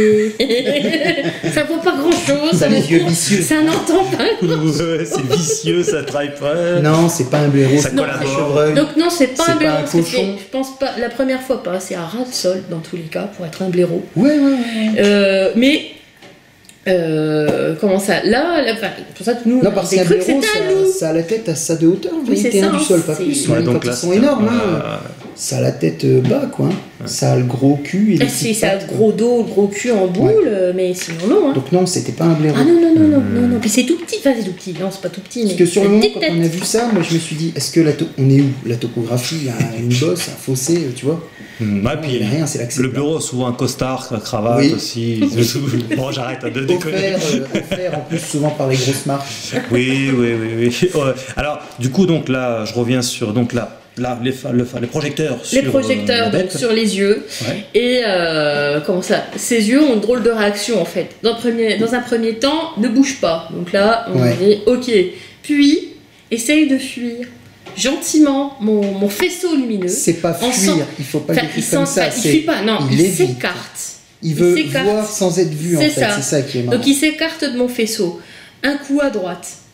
c'est- ça vaut pas grand chose. T'as les yeux vicieux. Ça n'entend pas. Ouais, c'est vicieux, ça travaille pas. Non, c'est pas un blaireau, Ça c'est pas un collabore. chevreuil. Donc non, c'est pas C'est un pas blaireau. un parce que cochon. c'est- je pense pas. La première fois pas. C'est un ras de sol dans tous les cas pour être un blaireau. Ouais, ouais, ouais. Euh, mais euh, comment ça? Là, là enfin, pour ça que nous, Non, on parce avait qu'un cru que blaireau, c'était un ça, loup. ça a la tête à ça de hauteur, en Oui, vérité, c'est hein, ça, du sol, pas c'est- plus. Ouais, Même donc quand là, ils sont c'était énormes, un- hein. Ça a la tête euh, bas, quoi. hein. Ça a le gros cul et les Ah, si, petites ça a pattes, le quoi. gros dos, le gros cul en boule, euh, mais sinon non. Hein. Donc non, c'était pas un blaireau. Ah non, non, non, non, non, non. Puis c'est tout petit, enfin c'est tout petit, non, c'est pas tout petit, mais Parce que sur le c'est moment, une quand petite on a tête. vu ça, moi je me suis dit, est-ce que la to- on est où? La topographie, il y a une bosse, un fossé, euh, tu vois? Hum, ouais, Non, puis il y a rien, c'est l'accès. le bureau a souvent un costard, une cravate Oui. aussi. Bon, j'arrête de déconner. Offert, euh, offert en plus souvent par les grosses marques. Oui, oui, oui, oui. Ouais. Alors, du coup, donc là, je reviens sur donc là, là les, fa- le fa- les projecteurs. Les sur, projecteurs euh, la donc, bête. sur les yeux. Ouais. Et euh, comment ça? Ces yeux ont une drôle de réaction en fait. Dans, le premier, dans un premier temps, ne bouge pas. Donc là, on Ouais. dit ok. Puis, essaye de fuir gentiment mon, mon faisceau lumineux. C'est pas On fuir, sent- il faut pas Enfin, le il décrire comme sent- ça. enfin, il c'est- fuit pas, non, il il évite. s'écarte. Il veut s'écarte. voir sans être vu en C'est fait, ça. c'est ça qui est marrant. Donc il s'écarte de mon faisceau. Un coup à droite,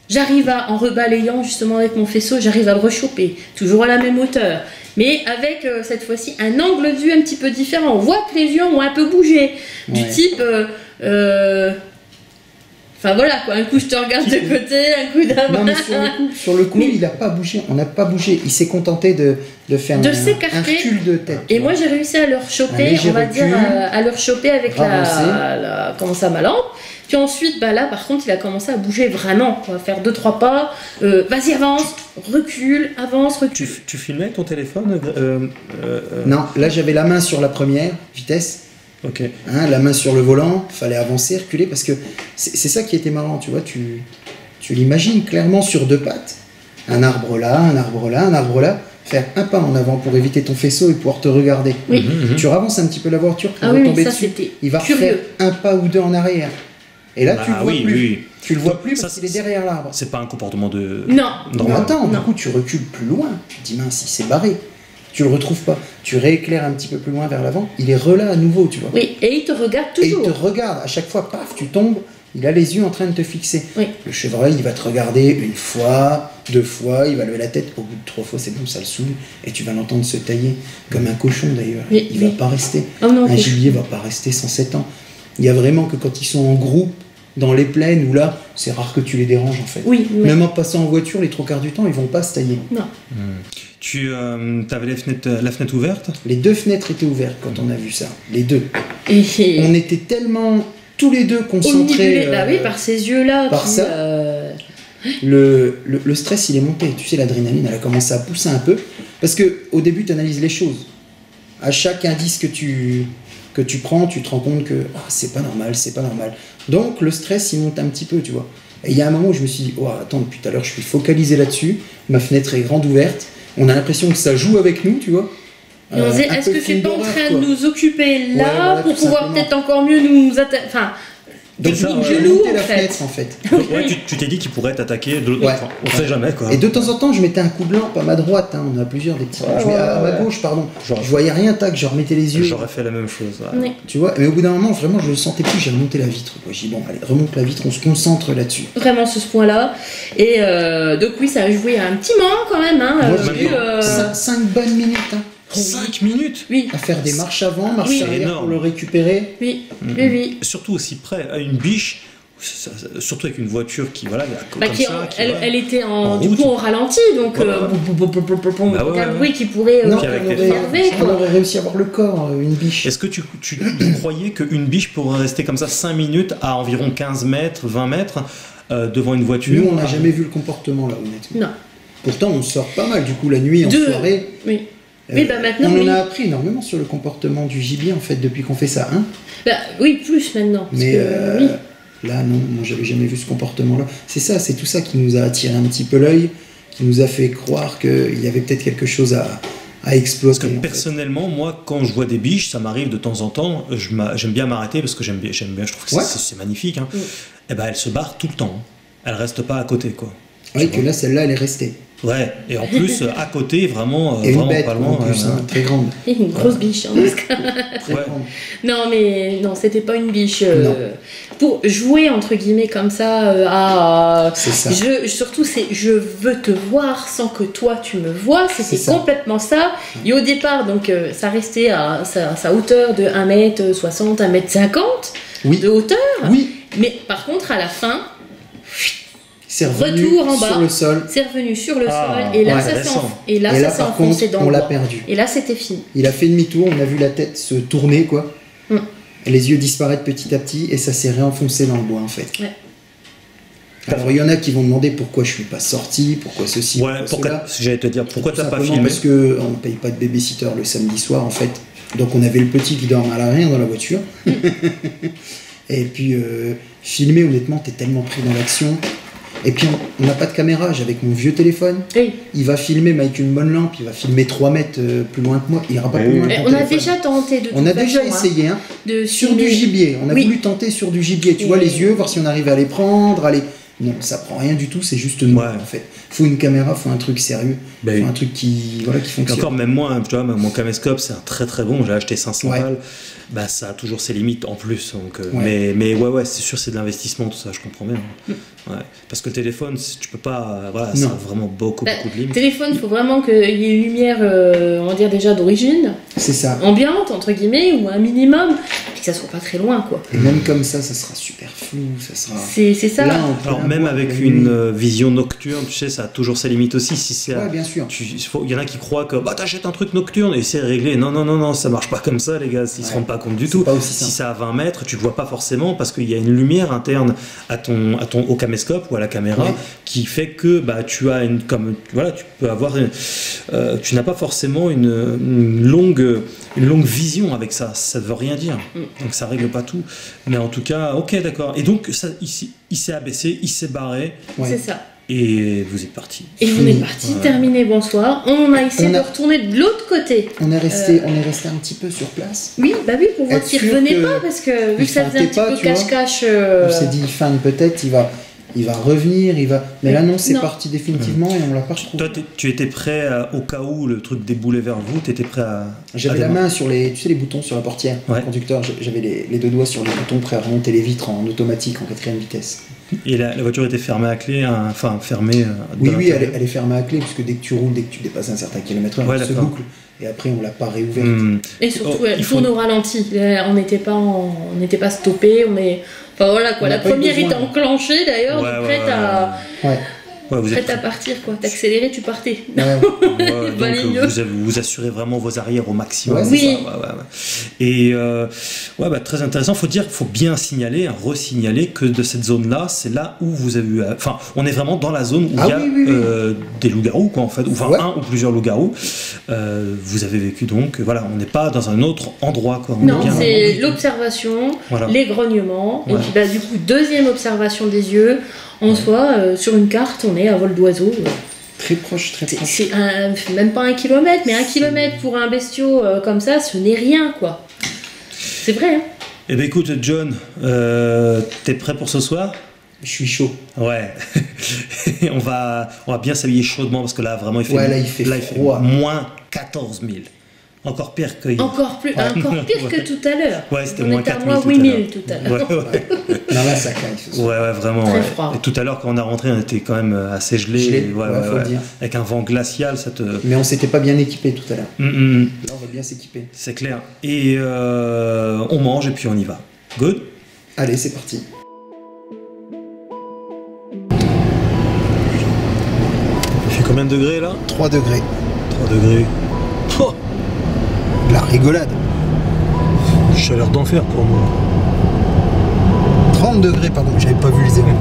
j'arrive à, en rebalayant justement avec mon faisceau, j'arrive à le rechoper, toujours à la même hauteur, mais avec euh, cette fois-ci un angle de vue un petit peu différent. On voit que les yeux ont un peu bougé, du Ouais. type... euh, euh, Enfin voilà quoi, un coup je te regarde de côté, un coup d'avant. Non, mais sur le coup, sur le coup Mais- il n'a pas bougé. On n'a pas bougé. Il s'est contenté de, de faire De un, s'écarter. un recul de tête. Et tu moi vois. j'ai réussi à le Un rechoper, léger on va recul, dire, à, à le rechoper avec ravancer. la, la. Comment ça, ma lampe. Puis ensuite, bah là par contre, il a commencé à bouger vraiment. On va faire deux trois pas. Euh, Vas-y, avance, recule, avance, recule. Tu, tu filmais avec ton téléphone euh, euh, euh, Non, là j'avais la main sur la première vitesse. Ok. Hein, la main sur le volant, fallait avancer, reculer, parce que c'est c'est ça qui était marrant, tu vois, tu, tu l'imagines clairement sur deux pattes, un arbre là, un arbre là, un arbre là, faire un pas en avant pour éviter ton faisceau et pouvoir te regarder. Oui. Mhm, mhm. Tu ravances un petit peu la voiture pour Ah oui, mais retomber ça dessus, c'était il va curieux. refaire un pas ou deux en arrière. Et là, tu le Ah vois oui, plus. oui. Tu le vois plus Ça, parce qu'il est c'est- derrière l'arbre. C'est pas un comportement de. Non. Mais normal. attends, Non. du coup, tu recules plus loin. Tu te dis, mince, il s'est barré. Tu le retrouves pas. Tu rééclaires un petit peu plus loin vers l'avant. Il est relâ à nouveau, tu vois. Oui, et il te regarde Et il toujours. te regarde. À chaque fois, paf, tu tombes. Il a les yeux en train de te fixer. Oui. Le chevreuil, il va te regarder une fois, deux fois. Il va lever la tête. Au bout de trois fois, c'est bon, ça le saoule. Et tu vas l'entendre se tailler. Comme un cochon, d'ailleurs. Oui, il oui. va pas rester. Oh non, Un ok. gibier va pas rester cent sept ans. Il y a vraiment que quand ils sont en groupe, dans les plaines, où là, c'est rare que tu les déranges, en fait. Oui, mais Même en passant en voiture, les trois quarts du temps, ils vont pas se tailler. non. Tu euh, avais les fenêtres, la fenêtre ouverte. Les deux fenêtres étaient ouvertes quand on a vu ça. Les deux. Et, On était tellement tous les deux concentrés. omnibulé, bah euh, oui, par ces yeux-là. par qui, ça. euh, le, le, le stress, il est monté. Tu sais, l'adrénaline, elle a commencé à pousser un peu. Parce que au début, tu analyses les choses. À chaque indice que tu, que tu prends, tu te rends compte que ah, c'est pas normal, c'est pas normal. Donc, le stress, il monte un petit peu, tu vois. Et il y a un moment où je me suis dit, oh, attends, depuis tout à l'heure, je suis focalisé là-dessus. Ma fenêtre est grande ouverte. On a l'impression que ça joue avec nous, tu vois. Et on se disait, Euh, un est-ce peu que tu es film pas en d'horreur, train quoi. de nous occuper là voilà, pour tout pouvoir simplement. peut-être encore mieux nous attaquer. Enfin, Donc, C'est ça, j'ai ouais. genoux, monté en la fait. fenêtre, en fait. Ouais, tu tu t'es dit qu'il pourrait t'attaquer de l'autre Ouais. côté. On sait jamais quoi. Et de temps en temps, je mettais un coup de lampe à ma droite. Hein. On a plusieurs des petits. Ouais, je mets à, à ma ouais. gauche, pardon. Genre- Je voyais rien, tac, je remettais les yeux. J'aurais fait la même chose. ouais. oui, Tu vois, mais au bout d'un moment, vraiment, je le sentais plus. J'ai remonté la vitre. Quoi. J'ai dit, bon, allez, remonte la vitre, on se concentre là-dessus. vraiment sur ce point-là. Et euh, donc, oui, ça a joué un petit moment quand même. Hein, Moi, euh, j'ai vu, euh, Cin- cinq bonnes minutes hein, cinq minutes. Oui, à faire des marches avant, marches Oui. arrière énorme. pour le récupérer. oui, oui, oui. Surtout aussi près à une biche. ça- ça- surtout avec une voiture qui voilà comme Bah, qui, ça. qui, elle, voilà. elle était en, En du route. coup en ralenti, donc Ouais, euh, ouais. boum, boum, boum, boum, boum, boum, Bah ouais, aucun ouais. bruit qui pourrait euh, Non, Puis avec on les aurait, énerver, on quoi. aurait réussi à voir le corps, euh, une biche. Est-ce que tu, tu, tu croyais qu'une biche pourrait rester comme ça cinq minutes à environ quinze mètres, vingt mètres euh, devant une voiture? Nous, on n'a jamais vu le comportement là, honnêtement. Non, Pourtant, on sort pas mal du coup la nuit, en Deux. soirée. oui. Oui, bah, maintenant, on oui. en a appris énormément sur le comportement du gibier en fait depuis qu'on fait ça, hein. Bah, oui, plus maintenant. Parce Mais que, euh, oui. là, non, moi j'avais jamais vu ce comportement-là. C'est ça, c'est tout ça qui nous a attiré un petit peu l'œil, qui nous a fait croire qu'il y avait peut-être quelque chose à, à Parce exploiter. que en fait. personnellement, moi, quand je vois des biches, ça m'arrive de temps en temps. je m'a- J'aime bien m'arrêter parce que j'aime bien, j'aime bien, je trouve que Ouais. c'est c'est magnifique. Hein. Mm. Et ben, elle se barre tout le temps. hein. Elle reste pas à côté, quoi. Oui, Tu que là, celle-là, elle est restée. Ouais. Et en plus, à côté, vraiment, euh, Et une vraiment bête, pas loin. en plus, ouais, hein, très grande. Une grosse biche. hein, parce que- Très Ouais. grande. Non, mais non, c'était pas une biche. euh, Non. Pour jouer, entre guillemets, comme ça, euh, à. C'est ça. Je, surtout, c'est je veux te voir sans que toi tu me vois. C'était C'est ça. complètement ça. Et au départ, donc, euh, ça restait à sa, sa hauteur de un mètre soixante, un mètre cinquante Oui. de hauteur. Oui, Mais par contre, à la fin, c'est revenu Retour en bas. sur le sol. c'est revenu sur le Ah, sol. Et là, ouais, ça s'est intéressant. enf- et là, Et ça là, s'est par enfoncé contre, dans on le l'a bois. perdu. Et là, c'était fini. Il a fait demi-tour, on a vu la tête se tourner, quoi. Mm. Et les yeux disparaître petit à petit, et ça s'est réenfoncé dans le bois, en fait. Ouais. Alors, il y en a qui vont demander pourquoi je suis pas sorti, pourquoi ceci, Ouais, pourquoi pourquoi, cela. j'allais te dire, pourquoi Tout t'as pas simplement filmé? parce que on ne paye pas de babysitter le samedi soir, en fait. Donc, on avait le petit qui dormait à l'arrière dans la voiture. Et puis, euh, filmer, honnêtement, t'es tellement pris dans l'action. Et puis, on- on n'a pas de caméra. J'ai avec mon vieux téléphone. Oui. Il va filmer, mais avec une bonne lampe, il va filmer trois mètres euh, plus loin que moi. Il ira pas Oui, plus loin oui. que Et mon on a téléphone. déjà tenté de toute On a déjà façon, hein, essayé, hein, de sur filmer. du gibier. On a Oui. voulu tenter sur du gibier. Tu Et- vois, les yeux, voir si on arrivait à les prendre, à les, Non, ça prend rien du tout, c'est juste nous Ouais. en fait. Faut une caméra, faut un truc sérieux, Bah faut oui. un truc qui, voilà, qui Et fonctionne. encore, même moi, hein, tu vois, mon caméscope, c'est un très très bon, j'ai acheté cinq cents Ouais. balles, bah ça a toujours ses limites en plus. Donc, euh, Ouais. mais, mais ouais, ouais, c'est sûr, c'est de l'investissement, tout ça, je comprends bien. Ouais. Parce que le téléphone, c'est- tu peux pas, euh, voilà, ça Non. a vraiment beaucoup, Bah, beaucoup de limites. Téléphone, il faut vraiment qu'il y ait une lumière, euh, on va dire déjà d'origine, C'est ça. ambiante entre guillemets, ou un minimum, et que ça soit pas très loin quoi. Et même comme ça, ça sera super flou, ça sera. C'est c'est ça. Là, on peut Alors, la même voir avec la une nuit. euh, vision nocturne, tu sais, ça a toujours ses limites aussi. Si c'est à- Ouais, bien sûr. tu- il faut- il y en a qui croient que bah, t'achètes un truc nocturne et c'est réglé. Non, non, non, non, ça marche pas comme ça, les gars. Ils se Ouais. rendent pas compte du C'est tout. pas aussi Si simple. c'est à vingt mètres, tu le vois pas forcément parce qu'il y a une lumière interne à ton, à ton, au caméscope ou à la caméra Ouais. qui fait que bah, tu as une. Comme, voilà, tu peux avoir. Une, euh, tu n'as pas forcément une, une longue, une longue vision avec ça. Ça ne veut rien dire. Mm. Donc ça règle pas tout. Mais en tout cas, ok, d'accord. Et donc, ça, il, s'est- il s'est abaissé, il s'est barré. Ouais. C'est ça. Et vous êtes parti. Et on Fini. est parti, Ouais. terminé, bonsoir. On a essayé On a- de retourner de l'autre côté. On est resté, Euh. on est resté un petit peu sur place. Oui, bah oui, pour voir Être qu'il sûr revenait que pas, parce que vu il que ça faisait un sentait petit pas, peu tu vois. cache-cache. euh, On s'est dit, fan, peut-être, il va, il va revenir, il va. Mais là, non, c'est Non. parti définitivement et on l'a pas retrouvé. Toi, t'es- tu étais prêt à- au cas où le truc déboulait vers vous, tu étais prêt à. J'avais à la démarrer. main sur les, tu sais, les boutons sur la portière. Ouais. Le conducteur, j'avais les, les deux doigts sur les boutons prêts à remonter les vitres en automatique, en quatrième vitesse. Et la, la voiture était fermée à clé, hein, enfin fermée. euh, de Oui, oui, elle, est- l'intérieur. elle est fermée à clé, puisque dès que tu roules, dès que tu dépasses un certain kilomètre heure, Ouais, elle se d'accord. boucle. Et après, on l'a pas réouverte. Hmm. Et surtout, Oh, elle il faut- tourne au ralenti. Là, On n'était pas, en- on n'était pas stoppé. On est, enfin voilà quoi. On La n'a pas eu première besoin. était enclenchée d'ailleurs, Ouais, donc ouais, prête ouais, à, Ouais. Ouais, vous êtes prête à partir quoi. T'accélérais, tu partais. Ouais. Ouais, donc Valait euh, mieux. vous, avez- vous assurez vraiment vos arrières au maximum. Ouais, c'est Oui. ça, ouais, ouais, ouais. Et euh, ouais, bah, très intéressant. Faut dire, faut bien signaler, hein, resignaler que de cette zone-là, c'est là où vous avez eu. Enfin, on est vraiment dans la zone où Ah il y a oui, oui, oui. euh, des loups-garous, quoi, en fait, ou enfin Ouais. un ou plusieurs loups-garous. Euh, vous avez vécu donc, voilà, on n'est pas dans un autre endroit, quoi. On Non, est bien- c'est l'observation, Voilà. les grognements, et Ouais. puis bah, du coup, deuxième observation des yeux. En soi, euh, sur une carte, on est à vol d'oiseau. Très proche, très C'est- proche. C'est un- même pas un kilomètre, mais un kilomètre pour un bestiau euh, comme ça, ce n'est rien, quoi. C'est vrai, hein. Eh ben écoute, John, euh, t'es prêt pour ce soir? Je suis chaud. Ouais. on va, on va bien s'habiller chaudement parce que là, vraiment, il fait, Ouais, là, il fait froid. moins quatorze mille. Encore pire que hier. Encore, plus, encore pire que Ouais. tout à l'heure. Ouais, c'était On moins était à quatre moins mille tout à huit mille l'heure. tout à l'heure. Ouais, ouais. Non, là, ça caille ce soir. Ouais, ouais, vraiment. Très ouais. froid. Et tout à l'heure, quand on a rentré, on était quand même assez gelé. Gelé, ouais, ouais, ouais, faut le ouais. dire. Avec un vent glacial, ça te. Mais on s'était pas bien équipé tout à l'heure. Hum, hum, hum. Là, on va bien s'équiper. C'est clair. Et euh, on mange et puis on y va. Good? Allez, c'est parti. Il fait combien de degrés là? trois degrés. trois degrés. Oh, De la rigolade. chaleur d'enfer pour moi. trente degrés, pardon, j'avais pas vu le zéro.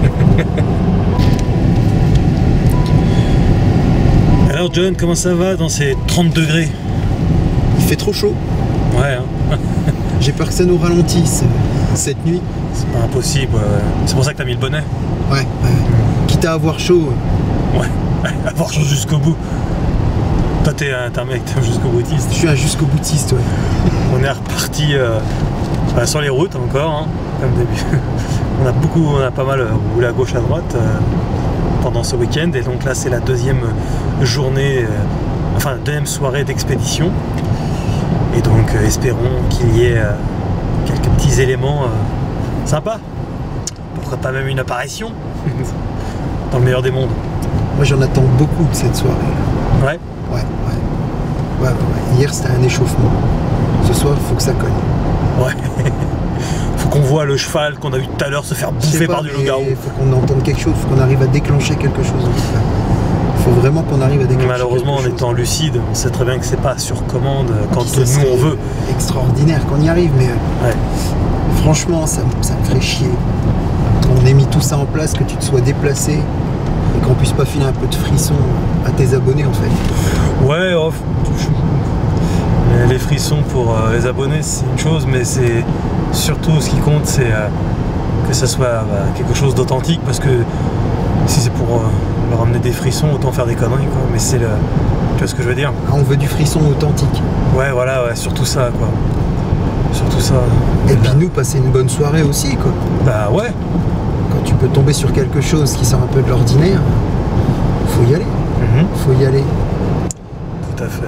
Alors John, comment ça va dans ces trente degrés? Il fait trop chaud. Ouais, hein. J'ai peur que ça nous ralentisse euh, cette nuit. C'est pas impossible. ouais. C'est pour ça que t'as mis le bonnet. Ouais, ouais. Quitte à avoir chaud. euh, Ouais, avoir chaud jusqu'au bout. Toi t'es un, t'es un mec, t'es jusqu'au boutiste. Je suis un jusqu'au boutiste, ouais. On est reparti euh, bah, sur les routes encore, hein, comme début. On a beaucoup, on a pas mal euh, roulé à gauche à droite euh, pendant ce week-end, et donc là c'est la deuxième journée, euh, enfin deuxième soirée d'expédition. Et donc euh, espérons qu'il y ait euh, quelques petits éléments euh, sympas. Pourquoi pas même une apparition dans le meilleur des mondes. Moi, j'en attends beaucoup de cette soirée. Ouais. Ouais, ouais. Ouais, ouais, ouais. Hier, c'était un échauffement. Ce soir, il faut que ça cogne. Ouais. Faut qu'on voit le cheval qu'on a vu tout à l'heure se faire Je sais bouffer pas, par du mais loup-garou. Il faut qu'on entende quelque chose, il faut qu'on arrive à déclencher quelque chose. Il faut vraiment qu'on arrive à déclencher Malheureusement, en quelque chose. étant lucide, on sait très bien que c'est pas sur commande euh, quand Puis ça nous serait on veut. Extraordinaire qu'on y arrive, mais euh, Ouais. franchement, ça, me- ça me ferait chier. On ait mis tout ça en place, que tu te sois déplacé et qu'on puisse pas filer un peu de frisson à tes abonnés en fait. Ouais, oh, mais les frissons pour euh, les abonnés, c'est une chose, mais c'est surtout ce qui compte, c'est euh, que ça soit bah, quelque chose d'authentique, parce que si c'est pour euh, leur amener des frissons, autant faire des conneries, quoi. Mais c'est le. Tu vois ce que je veux dire? Ah, on veut du frisson authentique. Ouais, voilà, ouais, surtout ça, quoi. Surtout ça. Et puis nous, passer une bonne soirée aussi, quoi. Bah ouais, Quand tu peux tomber sur quelque chose qui sort un peu de l'ordinaire, faut y aller. Mm-hmm. Faut y aller. Tout à fait.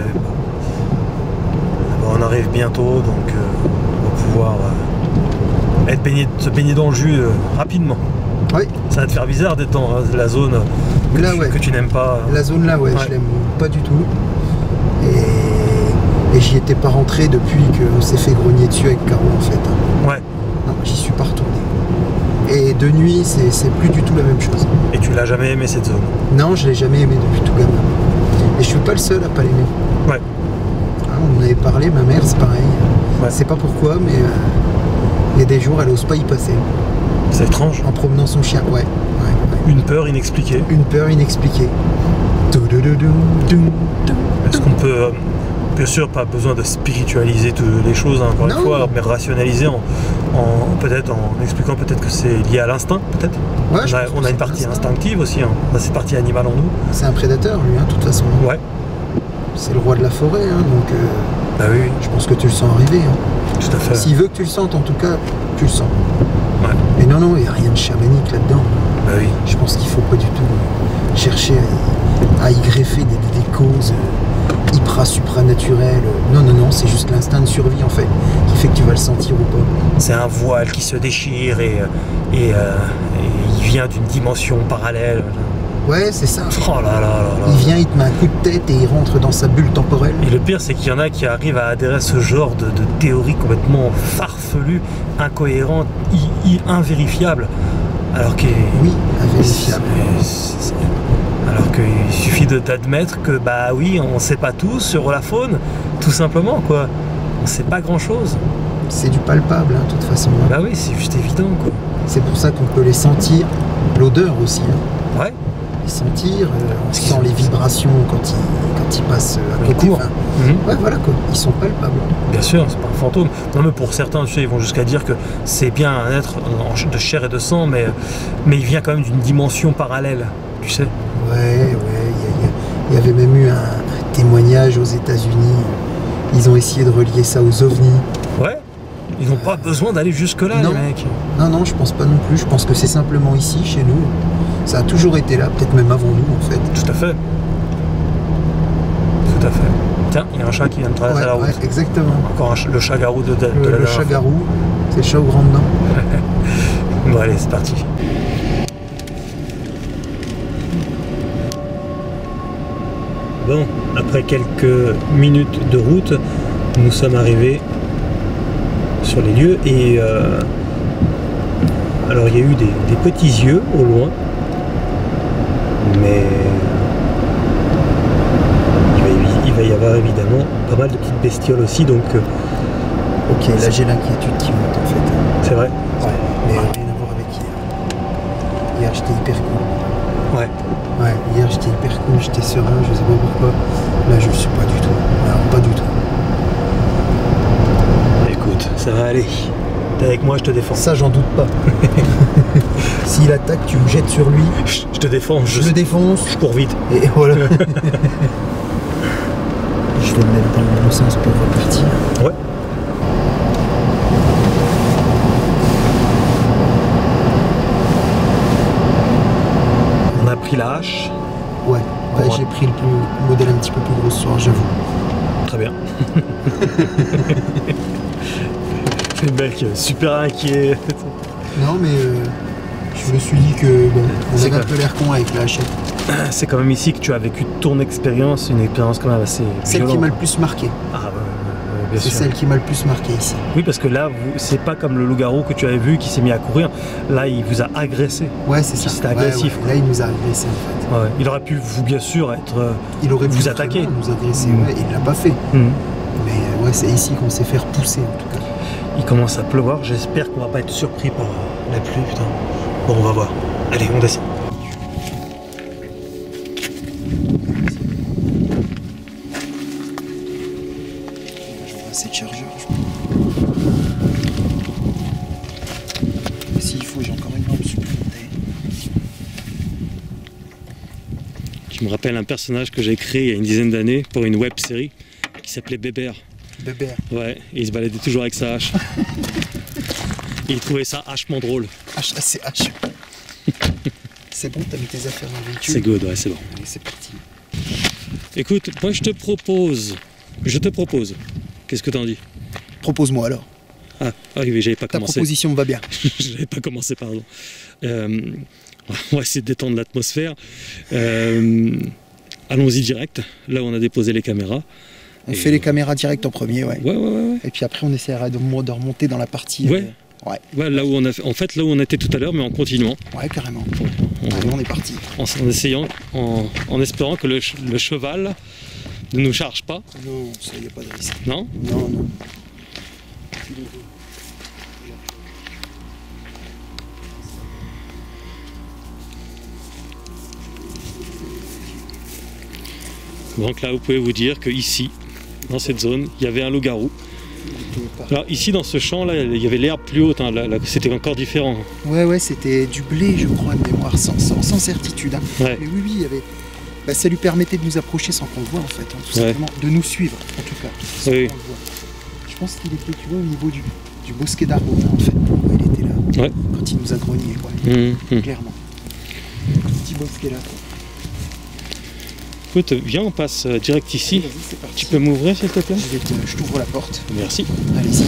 Bon, on arrive bientôt, donc euh, on va pouvoir euh, être baigné, se baigner dans le jus euh, rapidement. Oui. Ça va te faire bizarre d'être dans la zone que Là, tu, ouais. que tu n'aimes pas. La zone là, ouais, Ouais. je l'aime pas du tout. Et, et j'y étais pas rentré depuis qu'on s'est fait grogner dessus avec Caro en fait. Ouais. Non, j'y suis pas retourné. Et de nuit, c'est c'est plus du tout la même chose. Et tu l'as jamais aimé cette zone. Non, je l'ai jamais aimé depuis tout gamin. Et je suis pas le seul à pas l'aimer. Ouais. Hein, on en avait parlé, ma mère c'est pareil. Ouais. C'est pas pourquoi, mais euh, il y a des jours elle ose pas y passer. C'est étrange. En promenant son chien, ouais. ouais, ouais. Une peur inexpliquée. Une peur inexpliquée. Toudoudoudoum, doum, doum. Est-ce qu'on peut, euh, bien sûr, pas besoin de spiritualiser toutes les choses, hein, encore Non. une fois, mais rationaliser en, en peut-être en expliquant peut-être que c'est lié à l'instinct, peut-être. Ouais, je on a, pense on que a une c'est partie l'instinct. instinctive aussi, hein. On a cette partie animale en nous. C'est un prédateur lui, hein, de toute façon. Ouais. C'est le roi de la forêt, hein, donc euh, Bah oui, oui, je pense que tu le sens arriver. Hein. tout à fait. S'il veut que tu le sentes, en tout cas, tu le sens. Ouais. Mais non, non, il n'y a rien de chamanique là-dedans. Bah oui. Je pense qu'il faut pas du tout chercher à y, à y greffer des, des- des causes euh, hyper supranaturelles. Non, non, non, c'est juste l'instinct de survie en fait qui fait que tu vas le sentir ou pas. C'est un voile qui se déchire et, euh, et, euh, et il vient d'une dimension parallèle. Ouais, c'est ça. Oh là là là là. Il vient, il te met un coup de tête et il rentre dans sa bulle temporelle. Et le pire, c'est qu'il y en a qui arrivent à adhérer à ce genre de, de théorie complètement farfelue, incohérente, i- i- invérifiable. Alors que. Oui, invérifiable. C'est- c'est- Alors qu'il suffit de d'admettre que, bah oui, on sait pas tout sur la faune, tout simplement, quoi. On sait pas grand chose. C'est du palpable, hein, de toute façon. Bah oui, c'est juste évident, quoi. C'est pour ça qu'on peut les sentir. L'odeur aussi. Hein. Ouais. Les sentir, euh, on Parce qu'ils sent sont- les vibrations quand ils, quand ils passent euh, à Ils côté. courent. Enfin, Mhm. ouais, voilà quoi. Ils sont palpables. Bien sûr, c'est pas un fantôme. Non, mais pour certains, tu sais, ils vont jusqu'à dire que c'est bien un être en- de chair et de sang, mais, mais il vient quand même d'une dimension parallèle, tu sais. Ouais, ouais. Il y, a- il y a- il y avait même eu un, un témoignage aux États-Unis. Ils ont essayé de relier ça aux ovnis. Ouais. Ils n'ont pas besoin d'aller jusque-là, Non. les mecs. Non, non, je pense pas non plus. Je pense que c'est simplement ici, chez nous. Ça a toujours été là, peut-être même avant nous en fait. Tout à fait. Tout à fait. Tiens, il y a un chat qui vient de traverser Ouais, la route. ouais, exactement. Encore un ch- le chat-garou de, de, de Le, la le dernière chat fois. garou, c'est le chat au grand dedans. Bon, allez, c'est parti. Bon, après quelques minutes de route, nous sommes arrivés sur les lieux et euh, alors il y a eu des, des petits yeux au loin, mais il va, y- il va y avoir évidemment pas mal de petites bestioles aussi, donc euh, Ok, là j'ai l'inquiétude qui monte en fait. c'est vrai. Ouais, mais rien à voir avec hier. Hier j'étais hyper cool. Ouais. Ouais, hier j'étais hyper cool, j'étais serein, je sais pas pourquoi. Là je le suis pas du tout. Alors pas du tout. Écoute, ça va aller. T'es avec moi, je te défends. Ça j'en doute pas. S'il attaque, tu me jettes sur lui, Je je te défends, je, je le défonce. je cours vite. Et voilà. Je vais me mettre dans le bon sens pour repartir. Ouais. On a pris la hache. Ouais, ouais, Ouais. j'ai pris le, plus, le modèle un petit peu plus gros ce soir, j'avoue. Très bien. Le mec euh, super inquiet. Non mais euh, je me suis dit que bon, on C'est avait un quoi peu l'air con avec la hachette. C'est quand même ici que tu as vécu ton expérience, une expérience quand même assez Celle qui violente. m'a le plus marqué. Ah, ouais, ouais, ouais, bien C'est sûr. celle qui m'a le plus marqué ici. Oui, parce que là, vous- c'est pas comme le loup-garou que tu avais vu qui s'est mis à courir. Là, il vous a agressé. Ouais, c'est ça. C'était Ouais, agressif, ouais. Là, il nous a agressé en fait. Ouais, ouais. Il aurait pu, vous, bien sûr, être. euh, Il aurait pu Vous très attaquer. bien nous agresser, Mm. ouais, il l'a pas fait. hmm. Mais euh, ouais, c'est ici qu'on s'est fait repousser en tout cas. Il commence à pleuvoir. J'espère qu'on va pas être surpris par la pluie, putain. Bon, on va voir. Allez, on descend. Je vois assez de chargeurs. Je... S'il faut, j'ai encore une lampe supplémentaire. Je me rappelle un personnage que j'ai créé il y a une dizaine d'années pour une web série qui s'appelait Bébert. Bébert. Ouais, et il se baladait toujours avec sa hache. Et il trouvait ça hachement drôle. H, c'est H. C'est bon, t'as mis tes affaires dans le véhicule. C'est good, ouais, c'est bon. Allez, c'est parti. Écoute, moi je te propose, je te propose, qu'est-ce que t'en dis? Propose-moi alors. Ah, ah oui, j'avais pas Ta commencé. proposition me va bien. J'avais pas commencé, pardon. Euh, on va essayer de détendre l'atmosphère. Euh, Allons-y direct, là où on a déposé les caméras. On Et fait les caméras direct en premier, ouais. Ouais, ouais, ouais. ouais. Et puis après, on essaiera de, de remonter dans la partie. Ouais. Euh, ouais. Ouais, là où on a fait, en fait, là où on était tout à l'heure, mais en continuant. Ouais, carrément. On, Allez, on est parti. en, en essayant, en, en espérant que le, ch- le cheval ne nous charge pas, Non, ça y a pas de risque. non? Non, non. Donc là, vous pouvez vous dire que ici, dans cette zone, il y avait un loup-garou. Alors ici, dans ce champ, là, il y avait l'herbe plus haute. Hein, là, là, c'était encore différent. Ouais, ouais, c'était du blé, je crois, de mémoire, sans, sans, sans certitude. Hein. Ouais. Mais oui, oui, il y avait. Bah, ça lui permettait de nous approcher sans qu'on le voie, en fait, hein, tout Ouais. simplement. De nous suivre, en tout cas. Sans Oui. qu'on le voie. Je pense qu'il était, tu vois, au niveau du, du bosquet d'arbres, là, en fait. Ouais, il était là. Ouais. Quand il nous a grogné, quoi. Hum, hum. Clairement. Petit bosquet là, quoi. Écoute, viens, on passe euh, direct ici. Vas-y, c'est parti. Tu peux m'ouvrir, s'il te plaît? Je, vais te- je t'ouvre la porte. Merci. Allez-y.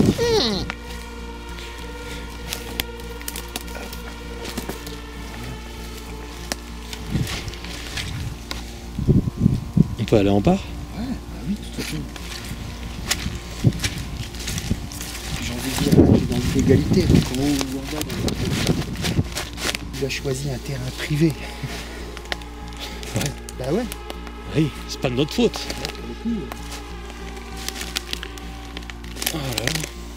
On peut aller en bas? Ouais, bah oui, tout à fait. J'ai envie de dire, là, il est dans l'illégalité. Donc, en haut ou en bas, dans le- il a choisi un terrain privé. Ouais. Bah ouais. Oui, c'est pas de notre faute. Là, pour le coup, euh, Voilà.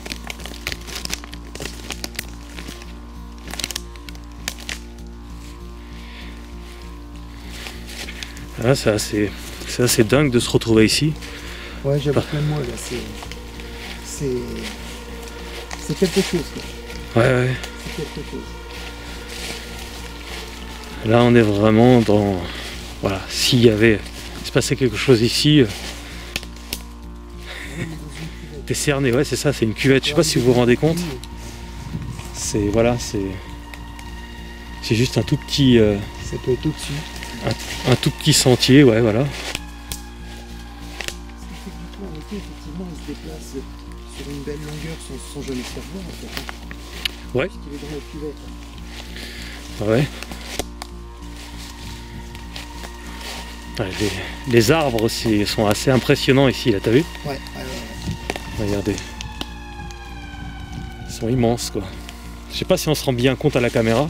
Ah, c'est assez, c'est assez dingue de se retrouver ici. ouais, j'avoue Bah. que même moi, là, c'est. C'est. C'est quelque chose, quoi. Ouais, ouais. C'est quelque chose. Là, on est vraiment dans... Voilà, s'il y avait... Il se passait quelque chose ici... euh, T'es cerné, ouais, c'est ça, c'est une cuvette. Je sais pas si vous vous rendez compte. C'est... Voilà, c'est... C'est juste un tout petit... euh, Ça peut être au-dessus. un tout petit sentier, ouais, voilà. Ce qui fait que du coup, en été, effectivement, il se déplace sur une belle longueur sans, sans jamais se faire voir, en fait. hein. Ouais. Puisqu'il est dans la cuvette. hein. Ouais. Ouais, les, les arbres aussi sont assez impressionnants ici, là, t'as vu? Ouais, ouais, ouais. ouais. Regardez. Ils sont immenses, quoi. Je sais pas si on se rend bien compte à la caméra.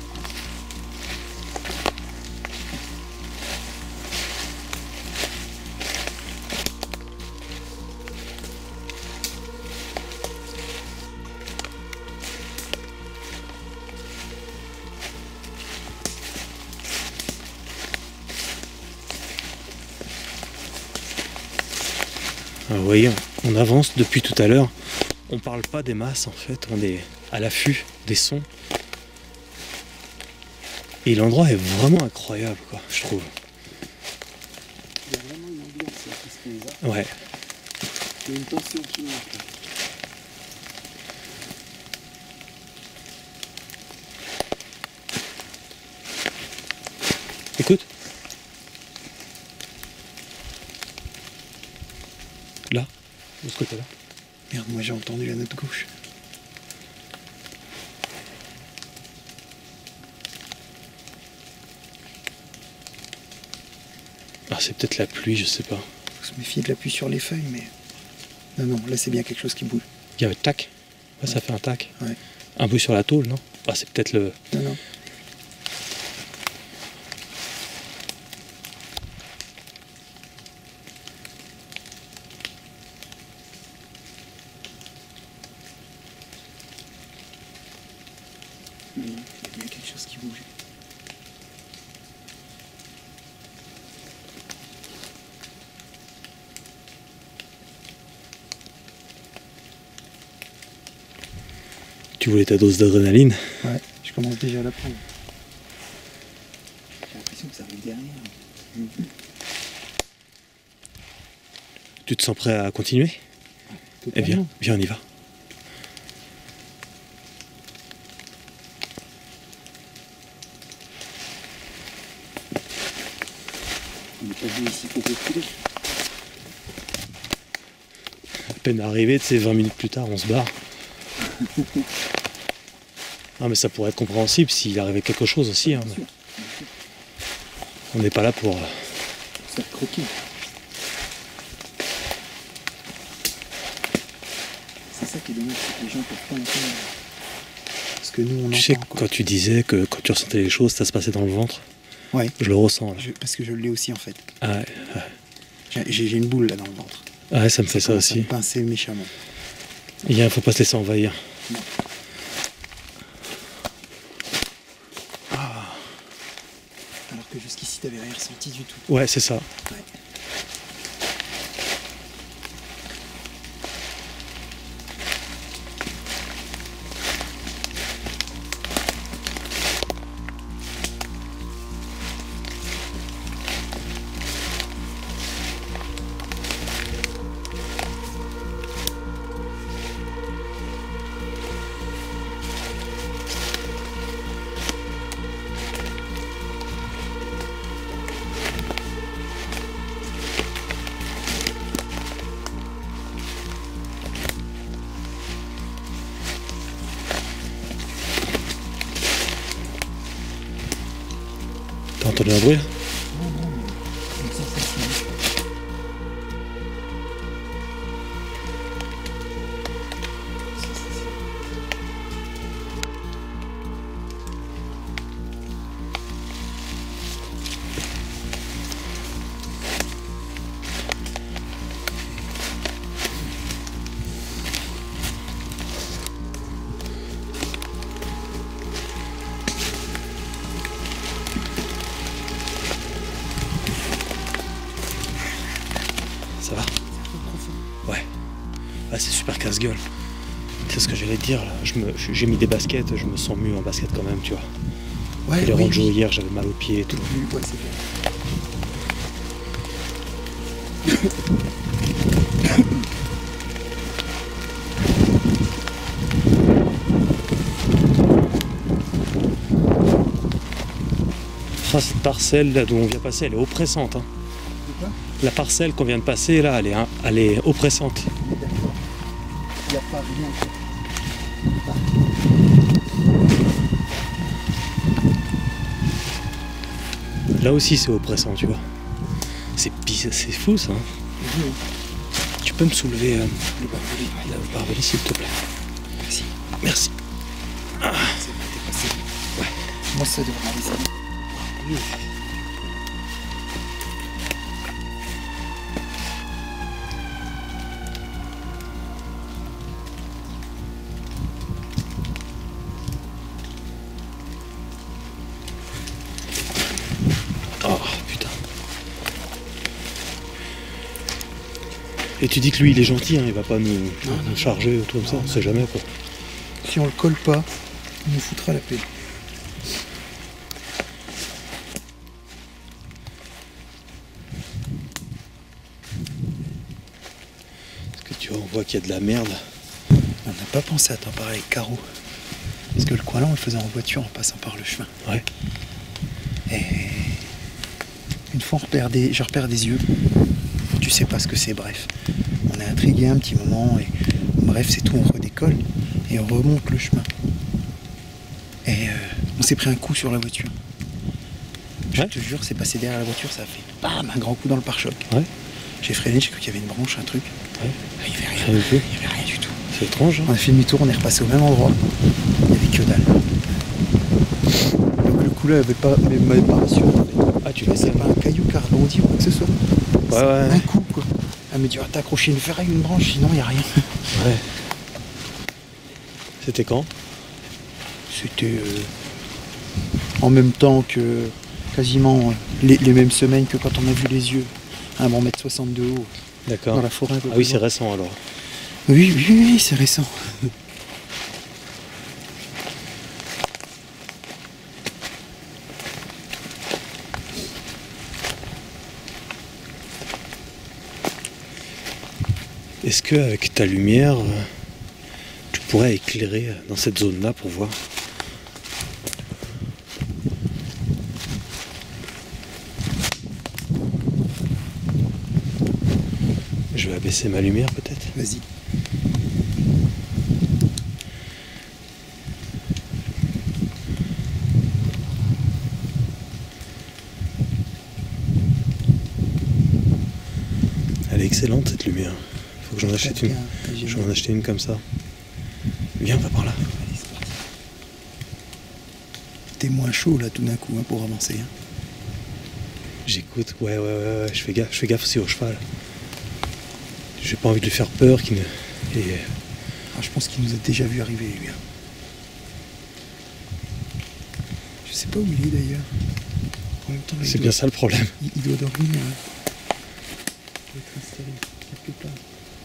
Ah, vous voyez, on avance depuis tout à l'heure. On parle pas des masses en fait, on est à l'affût des sons. Et l'endroit est vraiment incroyable, quoi, je trouve. Il y a vraiment une ambiance là, qui se pose. hein. Ouais. Il y a une tension qui monte. là. Écoute. Là, de ce côté-là. Merde, moi j'ai entendu la note gauche. Ah, c'est peut-être la pluie, je sais pas. Faut se méfier de la pluie sur les feuilles, mais. Non, non, là c'est bien quelque chose qui bouge. Il y a un tac. Ouais, ça fait un tac. Ouais. Un peu sur la tôle, non? Ah, c'est peut-être le. Non, non. Non, non, il y a bien quelque chose qui bouge. Tu voulais ta dose d'adrénaline? Ouais, je commence déjà à la prendre. J'ai l'impression que ça arrive derrière. Tu te sens prêt à continuer? Eh bien, viens, on y va. est pas venu ici pour reculer. À peine arrivé, tu sais, vingt minutes plus tard, on se barre. Ah, mais ça pourrait être compréhensible s'il arrivait quelque chose aussi. Hein, Bien sûr, mais bien sûr. on n'est pas là pour. Se faire croquer. C'est ça qui est dommage, c'est que les gens peuvent pas entendre. Parce que nous, on Tu entend. sais, quoi. quand tu disais que quand tu ressentais les choses, ça se passait dans le ventre. Ouais. Je le ressens là. Je- parce que je l'ai aussi en fait. Ah ouais, J'ai j'ai une boule là dans le ventre. ah ouais, ça me fait ça commence à me aussi. pincer méchamment. Il y a- faut pas se laisser envahir. Alors que jusqu'ici, t'avais rien ressenti du tout. Ouais, c'est ça. Ouais. T'as entendu un bruit là? Une sensation. Ça va? Ouais. Ah, c'est super casse-gueule. C'est ce que j'allais te dire là. Je me- J'ai mis des baskets, je me sens mieux en basket quand même, tu vois. Ouais, les oui, rangeaux oui. hier, j'avais mal aux pieds et tout. Oui, ouais, c'est clair. Ah, cette parcelle là d'où on vient passer, elle est oppressante. Hein. De quoi? La parcelle qu'on vient de passer là, elle est, hein, elle est oppressante. D'accord. Il n'y a pas rien. Là aussi c'est oppressant, tu vois. C'est bizarre, c'est fou ça. Hein. Oui, Tu peux me soulever euh, le barbelé. la barbelée s'il te plaît. Merci. Merci. C'est bon, t'es passé. Ouais. Moi, ça devrait aller, ça. Oui. Oh putain. Et tu dis que lui il est gentil, hein, il va pas nous, nous charger ou tout comme ça, on sait jamais quoi. Si on le colle pas, on nous foutra la paix. Parce que tu vois, on voit qu'il y a de la merde. On n'a pas pensé à t'en parler avec Caro. Parce que le coin là, on le faisait en voiture en passant par le chemin. Ouais. Et une fois, on repère des, je repère des yeux. Tu sais pas ce que c'est, bref. On est intrigué un petit moment et bref, c'est tout, on redécolle et on remonte le chemin. Et euh, on s'est pris un coup sur la voiture. Je Ouais. te jure, c'est passé derrière la voiture, ça a fait bam, un grand coup dans le pare-choc. Ouais. J'ai freiné, j'ai cru qu'il y avait une branche, un truc. Ouais. Il y avait rien. Rien du tout. Il y avait rien du tout. C'est étrange. Hein. On a fait demi-tour, on est repassé au même endroit. Il n'y avait que dalle. Donc le coup là avait pas, mais m'avait pas rassuré. En fait. Ah tu Tu vois, fais c'est pas un caillou qui a rebondi ou quoi que ce soit. C'est ouais. un coup quoi. Elle me dit, ah, t'as accroché une ferraille, une branche, sinon il n'y a rien. Ouais. C'était quand? C'était euh, en même temps que quasiment euh, les, les mêmes semaines que quand on a vu les yeux. À un bon mètre soixante de haut, D'accord. dans la forêt. un peu Ah plus oui, c'est loin. récent alors. Oui, oui, oui, c'est récent. Est-ce que avec ta lumière, euh, tu pourrais éclairer dans cette zone-là pour voir? baisser ma lumière peut-être. Vas-y. Elle est excellente cette lumière. Faut que j'en achète une. Bien, Je vais en acheter une comme ça. Viens, on va par là. Allez, c'est parti. T'es moins chaud là tout d'un coup hein, pour avancer. Hein. J'écoute, ouais, ouais, ouais, ouais, je fais gaffe, je fais gaffe aussi au cheval. J'ai pas envie de lui faire peur, qu'il ne... Et... Ah, je pense qu'il nous a déjà vu arriver, lui. Hein. Je sais pas où il est d'ailleurs. En même temps, là, il C'est doit- bien ça le problème. Il, il doit dormir. Hein. Il doit être installé quelque part.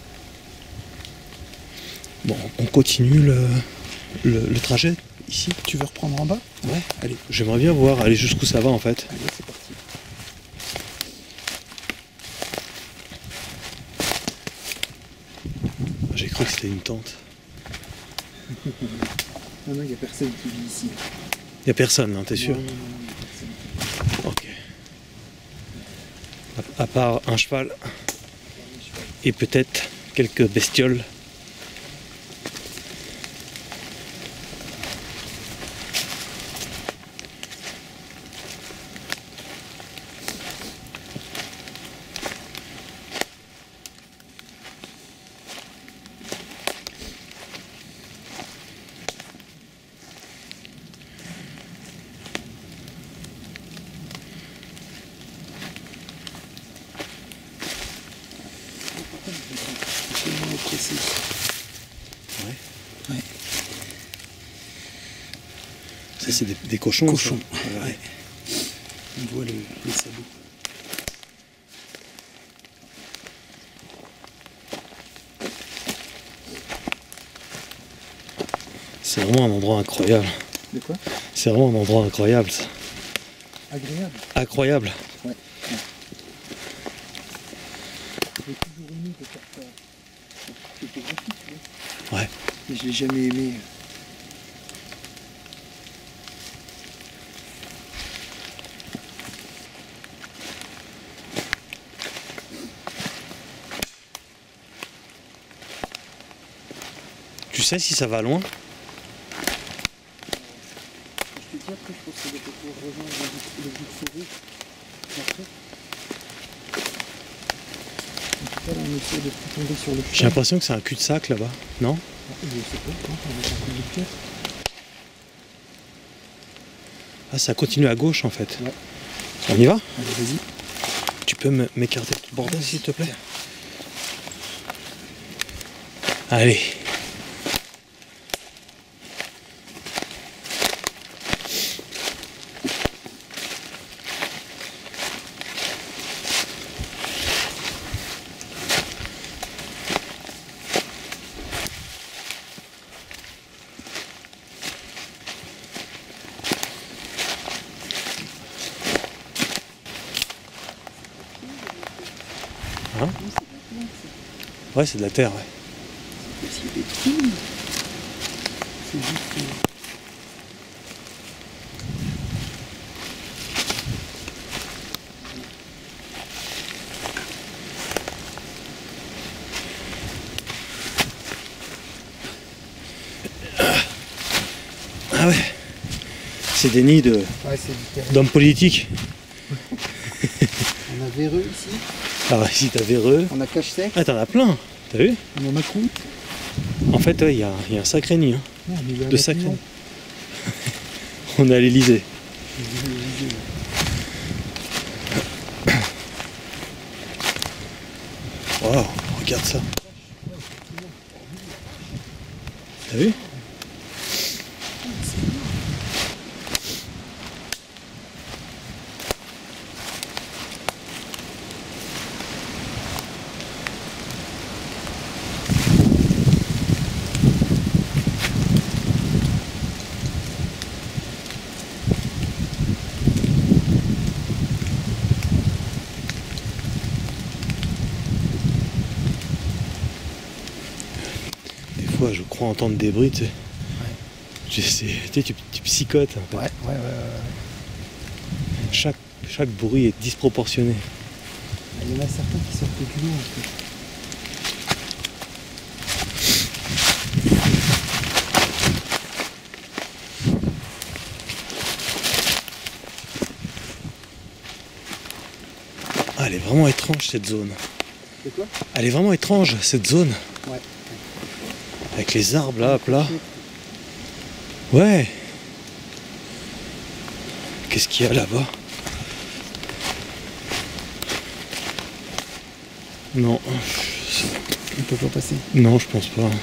Bon, on continue le, le, le trajet ici. Tu veux reprendre en bas? Ouais. Allez, J'aimerais bien voir, aller jusqu'où ça va en fait. allez, c'est parti. J'ai cru que c'était une tente. Non, non, il n'y a personne qui vit ici. Y a personne, hein, t'es sûr? Non, non, non, il y a personne. Ok. À, à part un cheval et peut-être quelques bestioles. C'est tellement pressé. Ouais. Ouais. Ça c'est des, des cochons. Cochon. ça. Ouais. Ouais. On voit le, les sabots. C'est vraiment un endroit incroyable. De quoi? C'est vraiment un endroit incroyable ça. Agréable. Incroyable. Ouais. J'ai toujours aimé de faire ça. Photographie, tu vois. Ouais. Mais je l'ai jamais aimé. Tu sais si ça va loin? Je te dis après, je pense que ça doit pouvoir rejoindre le bout le bout de forêt. Après. En tout cas, là, on essaie de plus tomber sur le J'ai chemin. l'impression que c'est un cul-de-sac là-bas, non? Ah, je sais pas, non, on va faire un conducteur. Ah, ça continue à gauche en fait. Ouais. On y va? Allez, vas-y. Tu peux me- m'écarter tout le bordel s'il te plaît? Allez. Hein? Ouais, c'est de la terre, ouais. C'est des trous. C'est juste. euh, Ah ouais. C'est des nids de- Ouais, c'est du terrain. d'hommes politiques. On a Véreux ici, Alors ici t'as Véreux. on a Cache-Sec, Ah t'en as plein, t'as vu? on a Macroute. En fait il ouais, y, a, y a un sacré nid. Hein. Non, mais il y a De un sacré. bâtiment. On est à l'Elysée. Waouh, regarde ça. T'as vu? Des fois je crois entendre des bruits, tu sais. Tu sais, tu, sais, tu, tu psychotes un peu. Ouais, ouais, ouais, ouais. Chaque, chaque bruit est disproportionné. Il y en a certains qui sortent du lot en fait. elle est vraiment étrange cette zone. C'est quoi? Elle est vraiment étrange cette zone. Ouais. Avec les arbres là, là. Ouais. Qu'est-ce qu'il y a là-bas? Non. On peut pas passer. Non, je pense pas.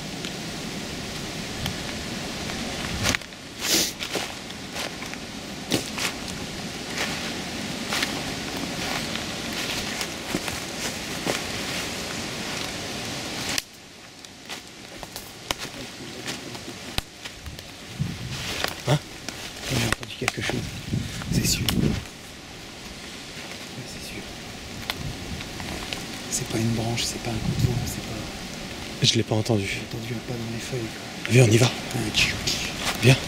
Hein? J'ai entendu quelque chose. C'est sûr. Ouais, c'est sûr. C'est pas une branche, c'est pas un coup de vent, c'est pas... Je l'ai pas entendu. J'ai entendu un pas dans les feuilles. Quoi. Viens, on y va. Un tchou. Viens.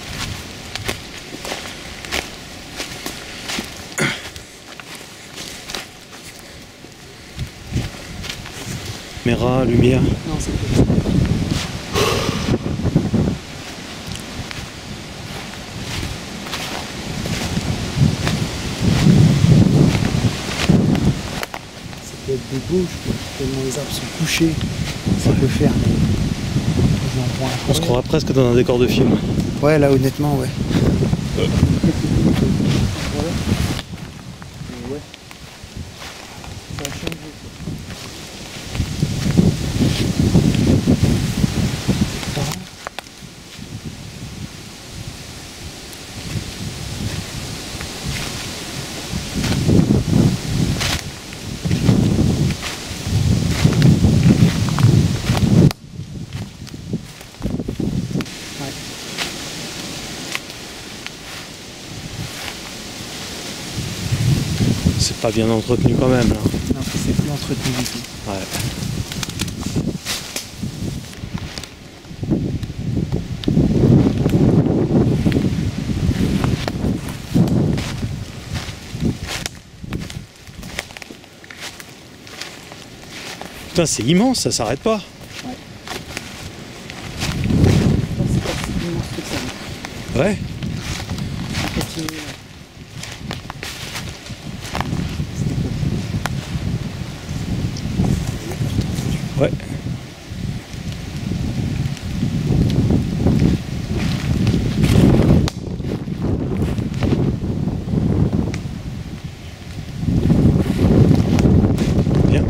Caméra, lumière. Non, c'est pas. Ça peut être des bouches, tellement les arbres sont couchés. Ça peut faire des, des endroits On se croirait presque dans un décor de film. Ouais, là, honnêtement, ouais. Euh. Ouais. Ça a changé. C'est pas bien entretenu quand même là. Non, c'est plus entretenu du tout. Ouais. Putain, c'est immense, ça s'arrête pas. Ouais. C'est pas si immense que ça. Ouais. On continue. Ouais. Viens.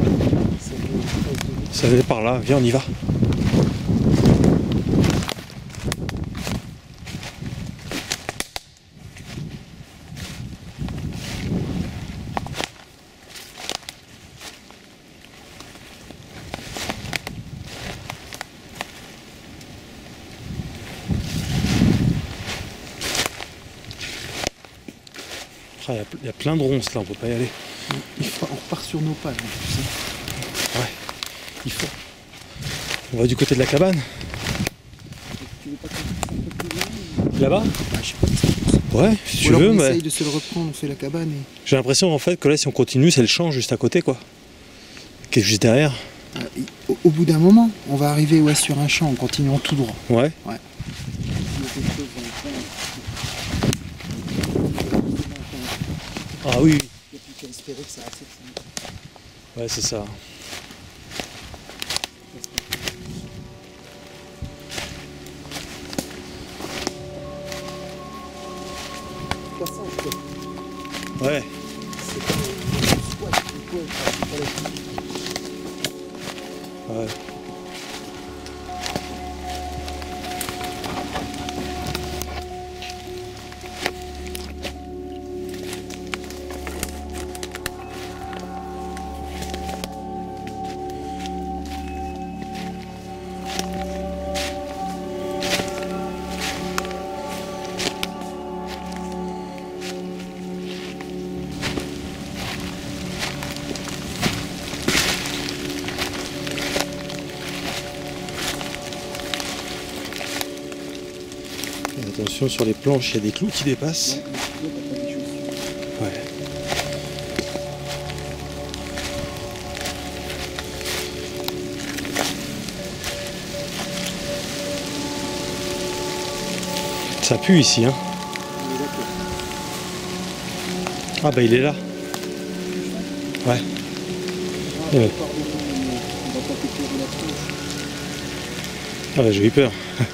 Ça venait par là, viens, on y va. Il y, a, y a plein de ronces là, on peut pas y aller. Il faut, on repart sur nos pas là, en plus. Hein. Ouais, il faut. On va du côté de la cabane. Tu veux pas qu'on fasse un peu plus loin ou... Là-bas? Ah, je sais pas. Ouais, si Ou tu alors veux, on mais essaye de se le reprendre, on fait la cabane et... j'ai l'impression en fait que là si on continue c'est le champ juste à côté quoi. Qui est juste derrière. Ah, au, au bout d'un moment, on va arriver ouais, sur un champ en continuant tout droit. Ouais. Ouais. Ah oui. Il n'y a plus qu'à espérer que ça accepte. Ouais c'est ça. Ouais. Ouais. Attention sur les planches, il y a des clous qui dépassent. Ouais. Ça pue ici, hein. Ah bah il est là. Ouais. Ouais. Ah ouais, j'ai eu peur.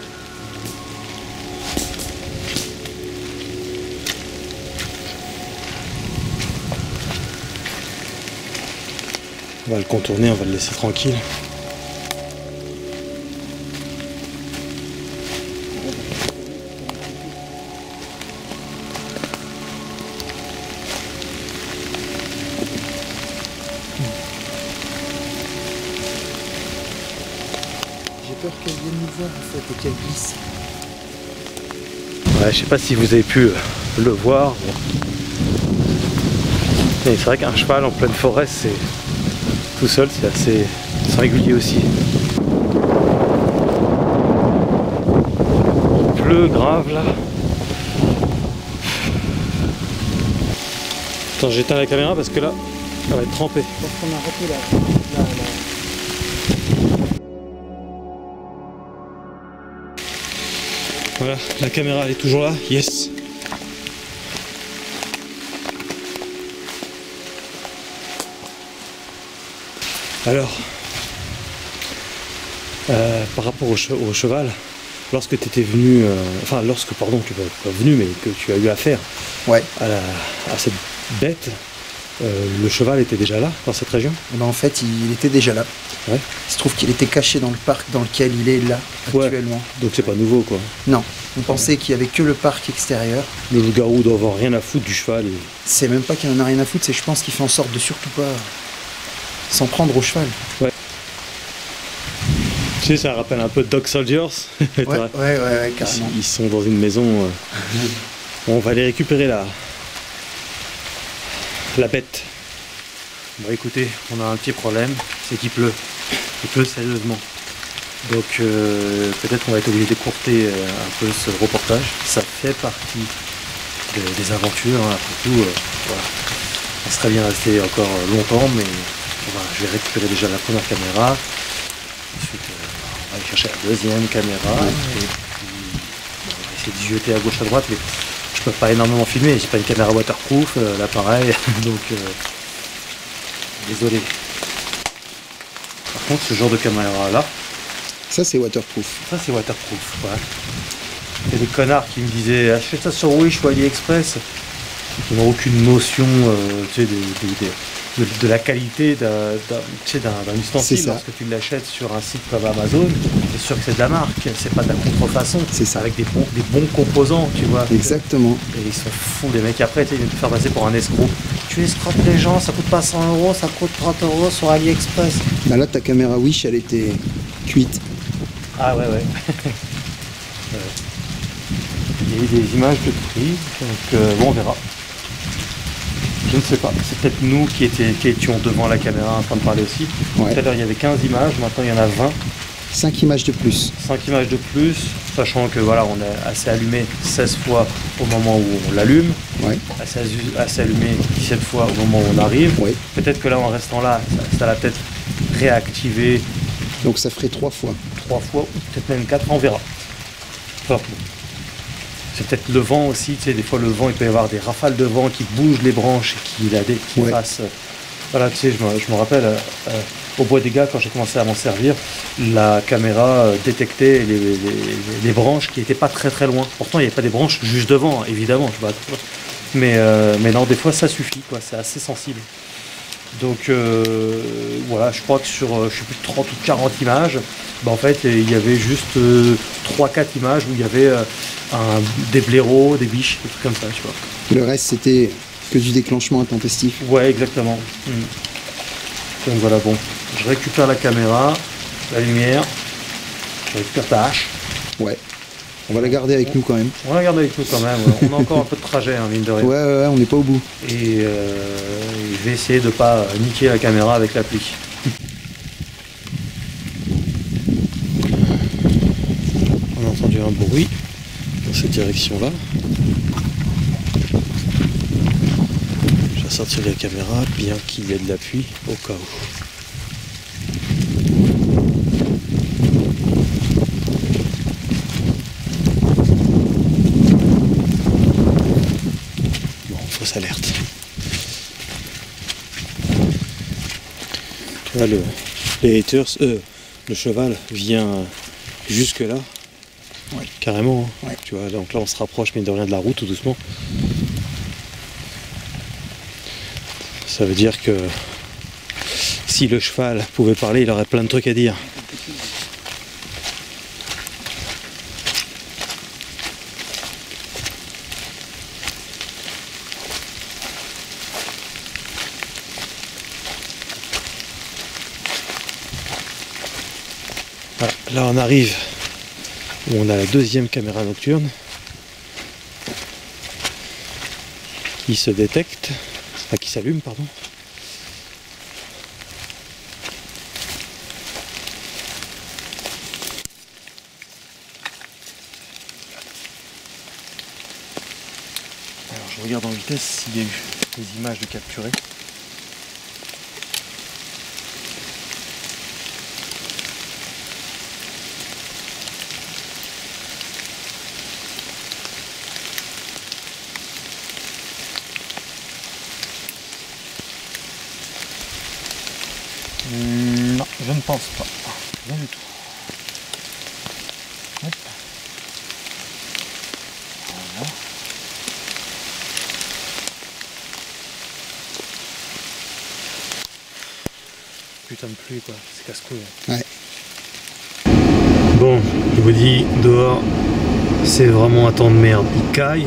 On va le contourner, on va le laisser tranquille. J'ai peur qu'elle vienne nous voir en fait et qu'elle glisse. Ouais, je sais pas si vous avez pu le voir. Mais c'est vrai qu'un cheval en pleine forêt, c'est tout seul, c'est assez singulier aussi. Il pleut grave là. Attends, j'éteins la caméra parce que là, elle va être trempée. Je pense qu'on a raté la, la, la... Voilà, la caméra elle est toujours là, yes. Alors, euh, par rapport au, che au cheval, lorsque tu étais venu, euh, enfin lorsque, pardon, tu n'es pas venu, mais que tu as eu affaire Ouais. à, la, à cette bête, euh, le cheval était déjà là, dans cette région? Eh ben, en fait, il était déjà là. Ouais. Il se trouve qu'il était caché dans le parc dans lequel il est là, Ouais. actuellement. Donc c'est pas nouveau quoi. Non, on pensait qu'il n'y avait que le parc extérieur. Le loup-garou doit avoir rien à foutre du cheval. Et... C'est même pas qu'il en a rien à foutre, c'est je pense qu'il fait en sorte de surtout pas s'en prendre au cheval. Tu sais, ça rappelle un peu Dog Soldiers. Ouais, ouais, ouais, ouais, Ils, carrément. ils sont dans une maison. euh, On va aller récupérer la, la bête. Bon écoutez, on a un petit problème, c'est qu'il pleut. Il pleut sérieusement. Donc euh, peut-être qu'on va être obligé d'écourter euh, un peu ce reportage. Ça fait partie de- des aventures, hein. Après tout, euh, voilà. On serait bien resté encore longtemps, mais on va- je vais récupérer déjà la première caméra. Ensuite, euh, on va aller chercher la deuxième caméra. Et puis, bon, on va essayer de jeter à gauche à droite, mais je peux pas énormément filmer. J'ai pas une caméra waterproof, euh, l'appareil, donc euh, désolé. Par contre, ce genre de caméra là, Ça, c'est waterproof. ça c'est waterproof. Voilà. Il y a des connards qui me disaient achète ça sur Wish ou AliExpress, qui n'ont aucune notion euh, tu sais, des- des- des- de, de la qualité d'un d'un- tu sais, d'un- d'un ustensile. C'est ça. Lorsque tu l'achètes sur un site comme Amazon, c'est sûr que c'est de la marque, c'est pas de la contrefaçon. C'est ça. Avec des bons, des bons composants, tu vois. Exactement. Et ils sont fous, les mecs. Après, tu sais, ils viennent te faire passer pour un escroc. Tu escroques les gens, ça coûte pas cent euros, ça coûte trente euros sur AliExpress. Bah là, ta caméra Wish, elle était cuite. Ah ouais, ouais. Ouais. Il y a eu des images de prise, donc euh, bon, on verra. Je ne sais pas, c'est peut-être nous qui, étions, qui étions devant la caméra en train de parler aussi. Ouais. Tout à l'heure il y avait quinze images, maintenant il y en a vingt. cinq images de plus. cinq images de plus, sachant que voilà, on est assez allumé seize fois au moment où on l'allume, Ouais. assez, assez allumé dix-sept fois au moment où on arrive. Ouais. Peut-être que là en restant là, ça, ça l'a peut-être réactivé Donc ça ferait trois fois. trois fois, ou peut-être même quatre, on verra. Enfin, bon. C'est peut-être le vent aussi, tu sais, des fois le vent, il peut y avoir des rafales de vent qui bougent les branches et qui, la dé- qui Ouais. fassent... euh, Voilà, tu sais, je me, je me rappelle, euh, euh, au Bois des Gars, quand j'ai commencé à m'en servir, la caméra euh, détectait les, les- les- les branches qui n'étaient pas très très loin. Pourtant, il n'y avait pas des branches juste devant, évidemment, tu vois. Mais, euh, mais non, des fois, ça suffit, quoi, c'est assez sensible. Donc euh, voilà, je crois que sur euh, je sais plus trente ou quarante images, bah, en fait il y avait juste euh, trois quatre images où il y avait euh, un, des blaireaux, des biches, des trucs comme ça, tu vois. Le reste, c'était que du déclenchement intempestif. Ouais, exactement. Mm. Donc voilà, bon, je récupère la caméra, la lumière, je récupère ta hache. Ouais. On va la garder avec nous quand même. On la garde avec nous quand même, ouais. On a encore un peu de trajet, hein, mine de rien. Ouais, ouais, ouais, on n'est pas au bout. Et euh, je vais essayer de pas niquer la caméra avec la pluie. On a entendu un bruit dans cette direction-là. Je vais sortir la caméra, bien qu'il y ait de la pluie, au cas où. Bon, fausse alerte. Là, le, les haters, euh, le cheval vient jusque là, Ouais. carrément. Hein. Ouais. Tu vois, donc là on se rapproche mais de rien de la route tout doucement. Ça veut dire que si le cheval pouvait parler, il aurait plein de trucs à dire. Voilà, là on arrive où on a la deuxième caméra nocturne qui se détecte, enfin qui s'allume pardon. Alors je regarde en vitesse s'il y a eu des images de capturées. Hum, non, je ne pense pas. Rien du tout. Hop. Voilà. Putain de pluie quoi, c'est casse-couille. Ouais. Bon, je vous dis, dehors, c'est vraiment un temps de merde. Il caille,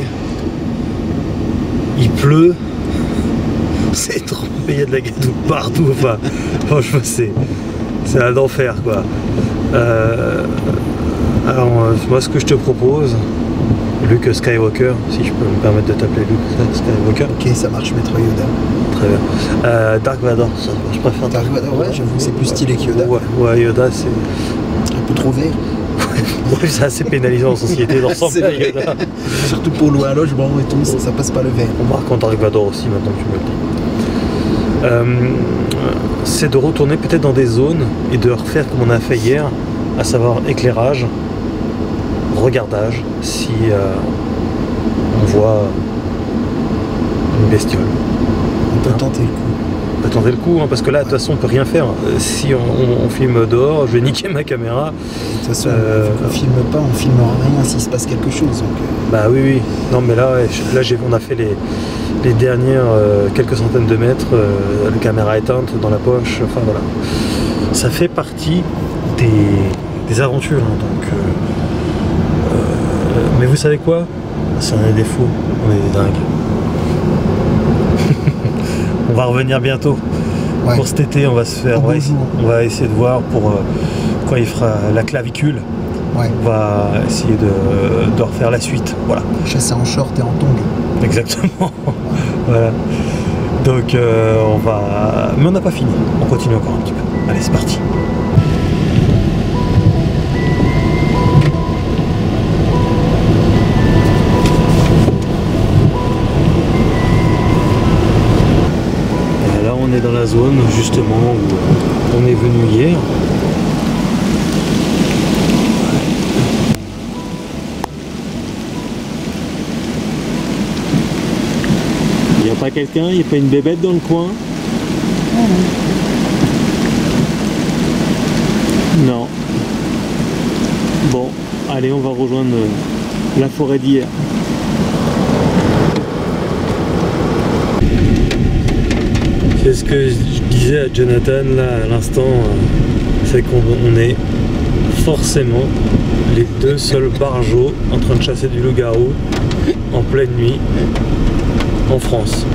il pleut, c'est trop, il y a de la gadoue partout, enfin, franchement, c'est c'est un enfer, quoi. Euh, alors, moi, ce que je te propose, Luke Skywalker, si je peux me permettre de t'appeler Luke Skywalker. Ok, ça marche, Maître Yoda. Très bien. Euh, Dark Vador, ça, je préfère Dark Vador, ouais, j'avoue, c'est plus stylé que Yoda. Ouais, ouais, Yoda, c'est... Un peu trop vert. Ouais, c'est assez pénalisant en société de ressembler à C'est vrai. Yoda. Surtout pour louer un logement et tout, ça, ça passe pas le vert. On marque en Dark Vador aussi maintenant que tu me le dis. Euh, c'est de retourner peut-être dans des zones et de refaire comme on a fait hier, à savoir éclairage, regardage, si euh, on voit une bestiole. On peut Hein. tenter le coup. On peut tenter le coup, hein, parce que là, de toute façon, on peut rien faire. Euh, Si on, on- on filme dehors, je vais niquer ma caméra. De toute façon, Euh, on filme pas, on filmera rien s'il se passe quelque chose. Donc, euh, Bah oui, oui. Non, mais là, ouais, je- là j'ai- on a fait les, les dernières euh, quelques centaines de mètres, euh, la caméra éteinte dans la poche, enfin voilà. Ça fait partie des, des aventures, hein, donc... euh, euh, mais vous savez quoi? C'est un des défauts, on est des dingues. On va revenir bientôt. ouais. Pour cet été, on va se faire... Au On va, beau essayer, jour. on va essayer de voir pour euh, quand il fera la clavicule. Ouais. On va essayer de, de refaire la suite, voilà. Chasser en short et en tongs. Exactement. Voilà. Donc euh, on va... Mais on n'a pas fini. On continue encore un petit peu. Allez, c'est parti. Et là on est dans la zone justement où on est venu hier. Il n'y a pas quelqu'un, il n'y a pas une bébête dans le coin? Non. Bon, allez, on va rejoindre la forêt d'hier. C'est ce que je disais à Jonathan là à l'instant, c'est qu'on on est forcément les deux seuls barjots en train de chasser du loup-garou en pleine nuit en France.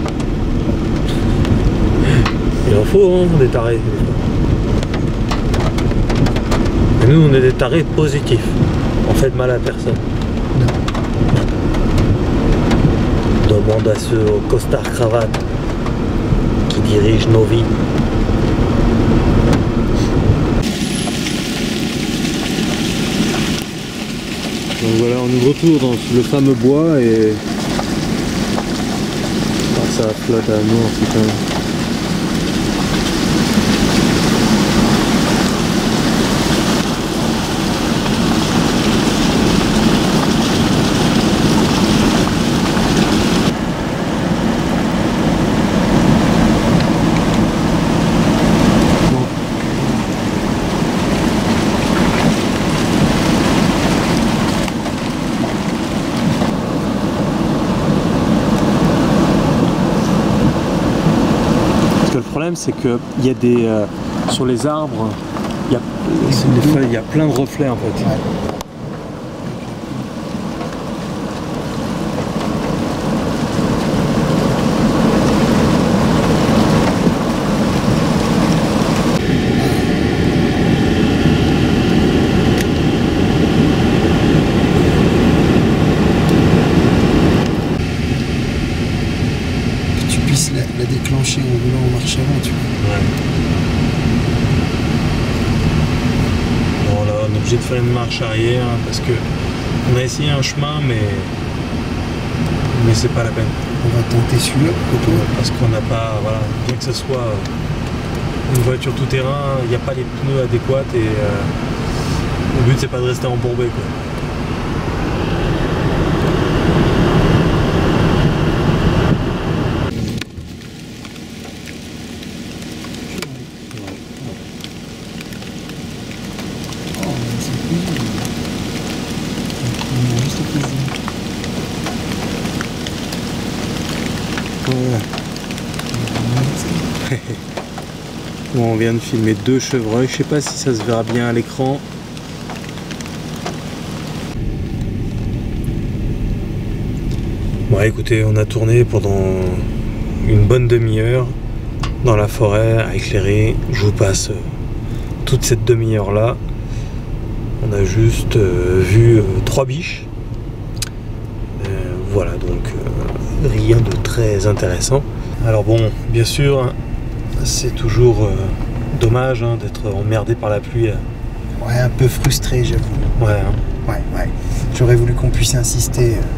Il en faut, hein, des tarés. Et nous, on est des tarés positifs. On fait de mal à personne. Demande à ce costard cravate qui dirige nos vies. Donc voilà, on est de retour dans le fameux bois et ah, ça flotte à nous, putain. Donc problème, c'est qu'il y a des... Euh, sur les arbres, il y a, les feuilles, il y a plein de reflets en fait. Ouais. La déclencher en roulant en marche avant, tu vois. Ouais. Bon là on est obligé de faire une marche arrière hein, parce que on a essayé un chemin mais mais c'est pas la peine. On va tenter celui-là plutôt. Parce qu'on n'a pas, voilà, bien que ce soit une voiture tout terrain, il n'y a pas les pneus adéquats et euh, le but c'est pas de rester embourbé quoi. Bon, on vient de filmer deux chevreuils, je sais pas si ça se verra bien à l'écran. Bon écoutez, on a tourné pendant une bonne demi-heure dans la forêt à éclairer. Je vous passe toute cette demi-heure là. On a juste euh, vu euh, trois biches. Euh, voilà, donc euh, rien de très intéressant. Alors bon, bien sûr, hein, c'est toujours euh, dommage hein, d'être emmerdé par la pluie. Ouais, un peu frustré, j'avoue. Ouais, hein. Ouais, ouais. J'aurais voulu qu'on puisse insister. euh,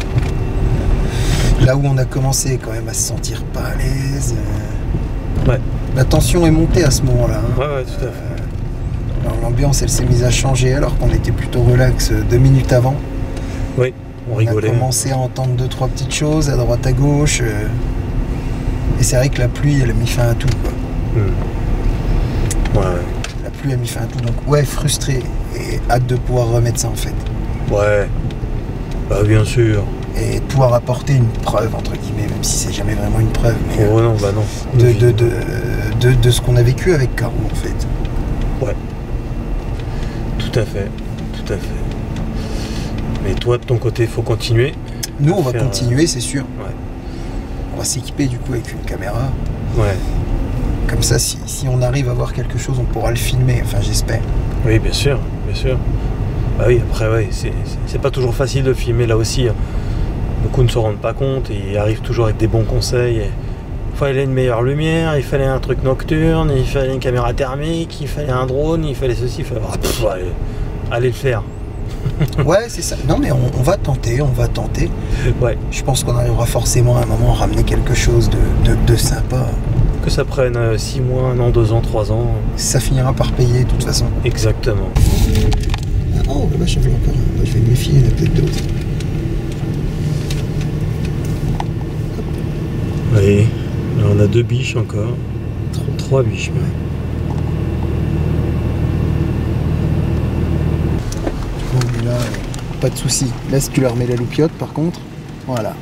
Là où on a commencé quand même à se sentir pas à l'aise. euh, Ouais. La tension est montée à ce moment-là. hein. Ouais, ouais, tout à fait. Alors, l'ambiance, elle s'est mise à changer alors qu'on était plutôt relax euh, deux minutes avant. Oui, on On rigolait. a commencé à entendre deux, trois petites choses à droite, à gauche. euh, Et c'est vrai que la pluie, elle a mis fin à tout, quoi. Hmm. Ouais, ouais. La pluie a mis fin à tout. Donc, ouais, frustré. Et hâte de pouvoir remettre ça, en fait. Ouais. Bah bien sûr. Et de pouvoir apporter une preuve, entre guillemets, même si c'est jamais vraiment une preuve. Mais, Oh non, bah non. de, de, de, de, de ce qu'on a vécu avec Caro, en fait. Ouais. Tout à fait. Tout à fait. Mais toi, de ton côté, il faut continuer. Nous, on va Faire, continuer, c'est sûr. Ouais. On va s'équiper, du coup, avec une caméra. Ouais. Comme ça, si, si on arrive à voir quelque chose, on pourra le filmer. Enfin, j'espère. Oui, bien sûr, bien sûr. Bah oui, après, ouais, c'est c'est pas toujours facile de filmer là aussi. Beaucoup ne se rendent pas compte et arrivent toujours avec des bons conseils. Et il fallait une meilleure lumière, il fallait un truc nocturne, il fallait une caméra thermique, il fallait un drone, il fallait ceci, il fallait... Ah, pff, allez, allez le faire. Ouais, c'est ça. Non, mais on, on va tenter, on va tenter. Ouais, Je pense qu'on arrivera forcément à un moment à ramener quelque chose de, de, de sympa. que ça prenne six mois, un an, deux ans, trois ans. Ça finira par payer, de toute façon. Exactement. Ah, oh, là, je vais encore. Je vais me méfier, il y en a peut-être d'autres. Oui, là on a deux biches encore. Trois, trois biches, ouais. Bon, mais là, euh, pas de souci. Là, si tu leur mets la loupiote, par contre, voilà.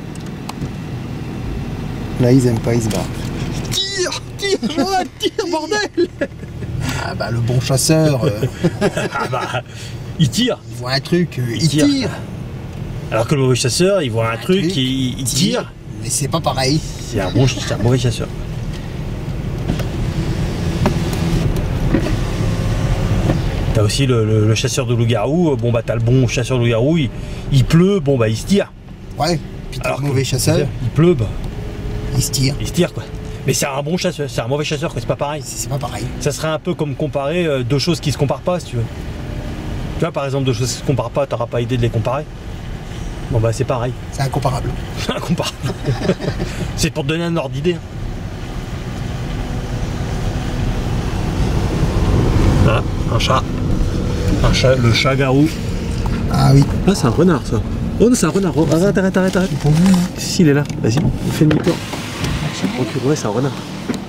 Là, ils aiment pas, ils se barrent. Tire, tire, Johan, tire, bordel. Ah bah, le bon chasseur, euh, Ah bah, il tire. il voit un truc, euh, Il il tire. tire. Alors que le mauvais chasseur, il voit un, truc, truc, il, il tire. Mais c'est pas pareil. C'est un, bon, c'est un mauvais chasseur. T'as aussi le, le- le chasseur de loup-garou. Bon bah t'as le bon chasseur de loup-garou, il, il pleut, bon bah il se tire. Ouais, puis t'as Alors le que mauvais chasseur, Il pleut, bah il se tire. il se tire quoi. Mais c'est un bon chasseur, c'est un mauvais chasseur, quoi, c'est pas pareil. C'est pas pareil. Ça serait un peu comme comparer euh, deux choses qui se comparent pas, si tu veux. Tu vois, par exemple, deux choses qui se comparent pas, t'auras pas idée de les comparer. Bon bah c'est pareil, C'est incomparable. c'est incomparable. C'est pour te donner un ordre d'idée. Ah, un chat. Un chat, le chat garou. Ah oui. Ah, c'est un renard ça. Oh non, c'est un renard. Oh, arrête, arrête, arrête, arrête. Si, il est là. Vas-y, fais demi-tour. Ok, ouais, c'est un renard.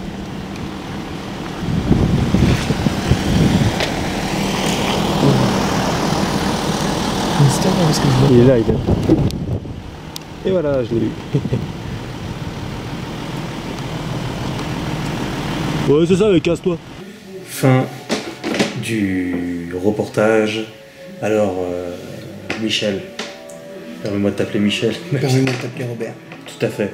Il est là, il est là. Et voilà, je l'ai eu. Ouais, c'est ça, mais casse-toi. Fin du reportage. Alors, euh, Michel, permets-moi de t'appeler Michel. Permets-moi de t'appeler Robert. Tout à fait.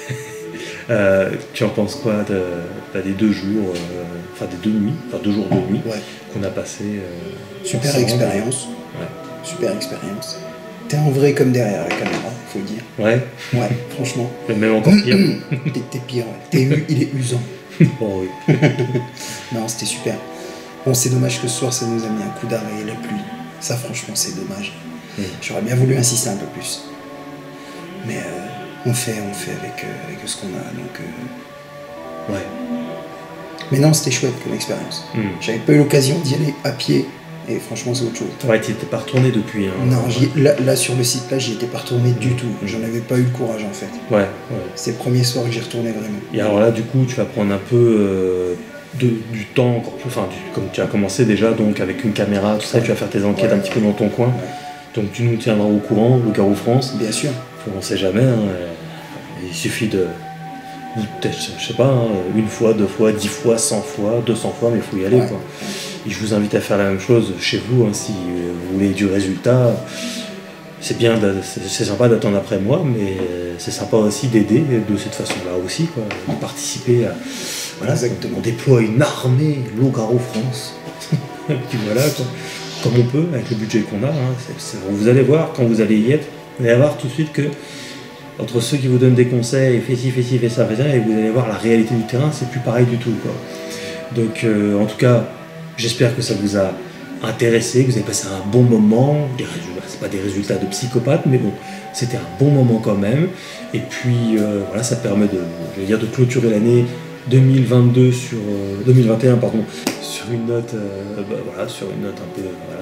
euh, tu en penses quoi de, bah, des deux jours, euh, enfin des deux nuits, enfin deux jours, deux nuits Ouais. qu'on a passé euh, Super ensemble. expérience. Ouais. Super expérience. T'es en vrai comme derrière la caméra, faut le dire. Ouais, Ouais, franchement. mais même encore pire. T'es t'es pire, ouais. T'es u- il est usant. Bon, oui. Non, c'était super. Bon, c'est dommage que ce soir, ça nous a mis un coup d'arrêt et la pluie. Ça, franchement, c'est dommage. Mm. J'aurais bien voulu insister un peu plus. Mais euh, on fait, on fait avec, euh, avec ce qu'on a. Donc, euh... Ouais. Mais non, c'était chouette comme expérience. Mm. J'avais pas eu l'occasion d'y aller à pied. Et franchement, c'est autre chose. Ouais, tu n'étais pas retourné depuis. Hein. Non, j'y- là, là, sur le site, là, j'y étais pas retourné du tout. J'en avais pas eu le courage, en fait. Ouais, ouais. C'est le premier soir que j'y retournais vraiment. Et alors là, du coup, tu vas prendre un peu euh, de, du temps, encore plus, enfin, du- comme tu as commencé déjà, donc avec une caméra, tout ça, tu vas faire tes enquêtes Ouais. un petit peu dans ton coin. Ouais. Donc tu nous tiendras au courant, le Garou France. Bien sûr. On ne sait jamais, hein, euh, il suffit de, ou peut-être, je sais pas, hein, une fois, deux fois, dix fois, cent fois, deux cents fois, mais il faut y aller. Ouais. Quoi. Et je vous invite à faire la même chose chez vous, hein, si euh, vous voulez du résultat. C'est bien, de- c'est c'est sympa d'attendre après moi, mais euh, c'est sympa aussi d'aider de cette façon-là aussi, quoi, de participer à. Voilà, Exactement. on déploie une armée Loup-Garou France. Et puis voilà, quoi, comme on peut, avec le budget qu'on a. Hein, c'est- c'est- vous allez voir, quand vous allez y être, vous allez voir tout de suite que entre ceux qui vous donnent des conseils, fais ci, fais ci, fais ça, fais ça, et vous allez voir la réalité du terrain, c'est plus pareil du tout, quoi. Donc, euh, en tout cas, j'espère que ça vous a intéressé, que vous avez passé un bon moment. Des résultats, c'est pas des résultats de psychopathe, mais bon, c'était un bon moment quand même. Et puis, euh, voilà, ça permet de, je vais dire, de clôturer l'année deux mille vingt-deux sur euh, deux mille vingt et un, pardon, sur une note, euh, bah, voilà, sur une note un peu, voilà,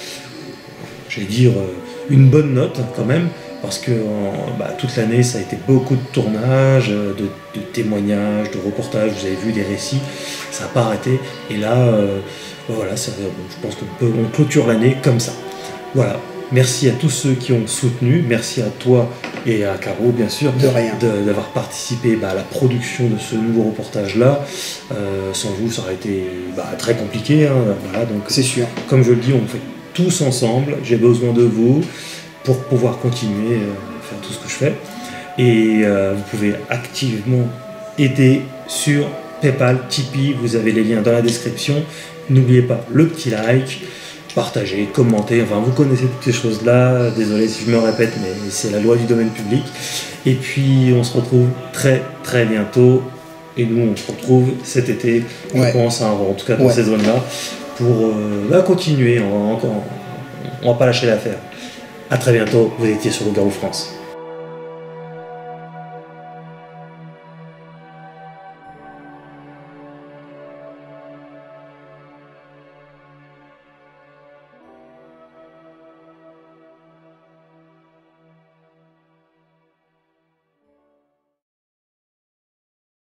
j'allais dire euh, une bonne note quand même, parce que en- bah, toute l'année ça a été beaucoup de tournages, euh, de, de témoignages, de reportages, vous avez vu des récits, ça n'a pas arrêté, et là, euh, voilà, ça, bon, je pense qu'on peut, on clôture l'année comme ça. Voilà, merci à tous ceux qui ont soutenu, merci à toi et à Caro bien sûr, De rien. de- d'avoir participé bah, à la production de ce nouveau reportage-là. Euh, sans vous, ça aurait été bah, très compliqué, hein, voilà, donc C'est sûr. comme je le dis, on fait tous ensemble. J'ai besoin de vous pour pouvoir continuer euh, à faire tout ce que je fais. Et euh, vous pouvez activement aider sur PayPal, Tipeee. Vous avez les liens dans la description. N'oubliez pas le petit like, partager, commenter. Enfin, vous connaissez toutes ces choses-là. Désolé si je me répète, mais c'est la loi du domaine public. Et puis, on se retrouve très très bientôt. Et nous, on se retrouve cet été. Je Ouais. pense, hein, en tout cas dans Ouais. ces zones-là, pour euh, bah, continuer. On va, encore, on va pas lâcher l'affaire. À très bientôt. Vous étiez sur le Garou France.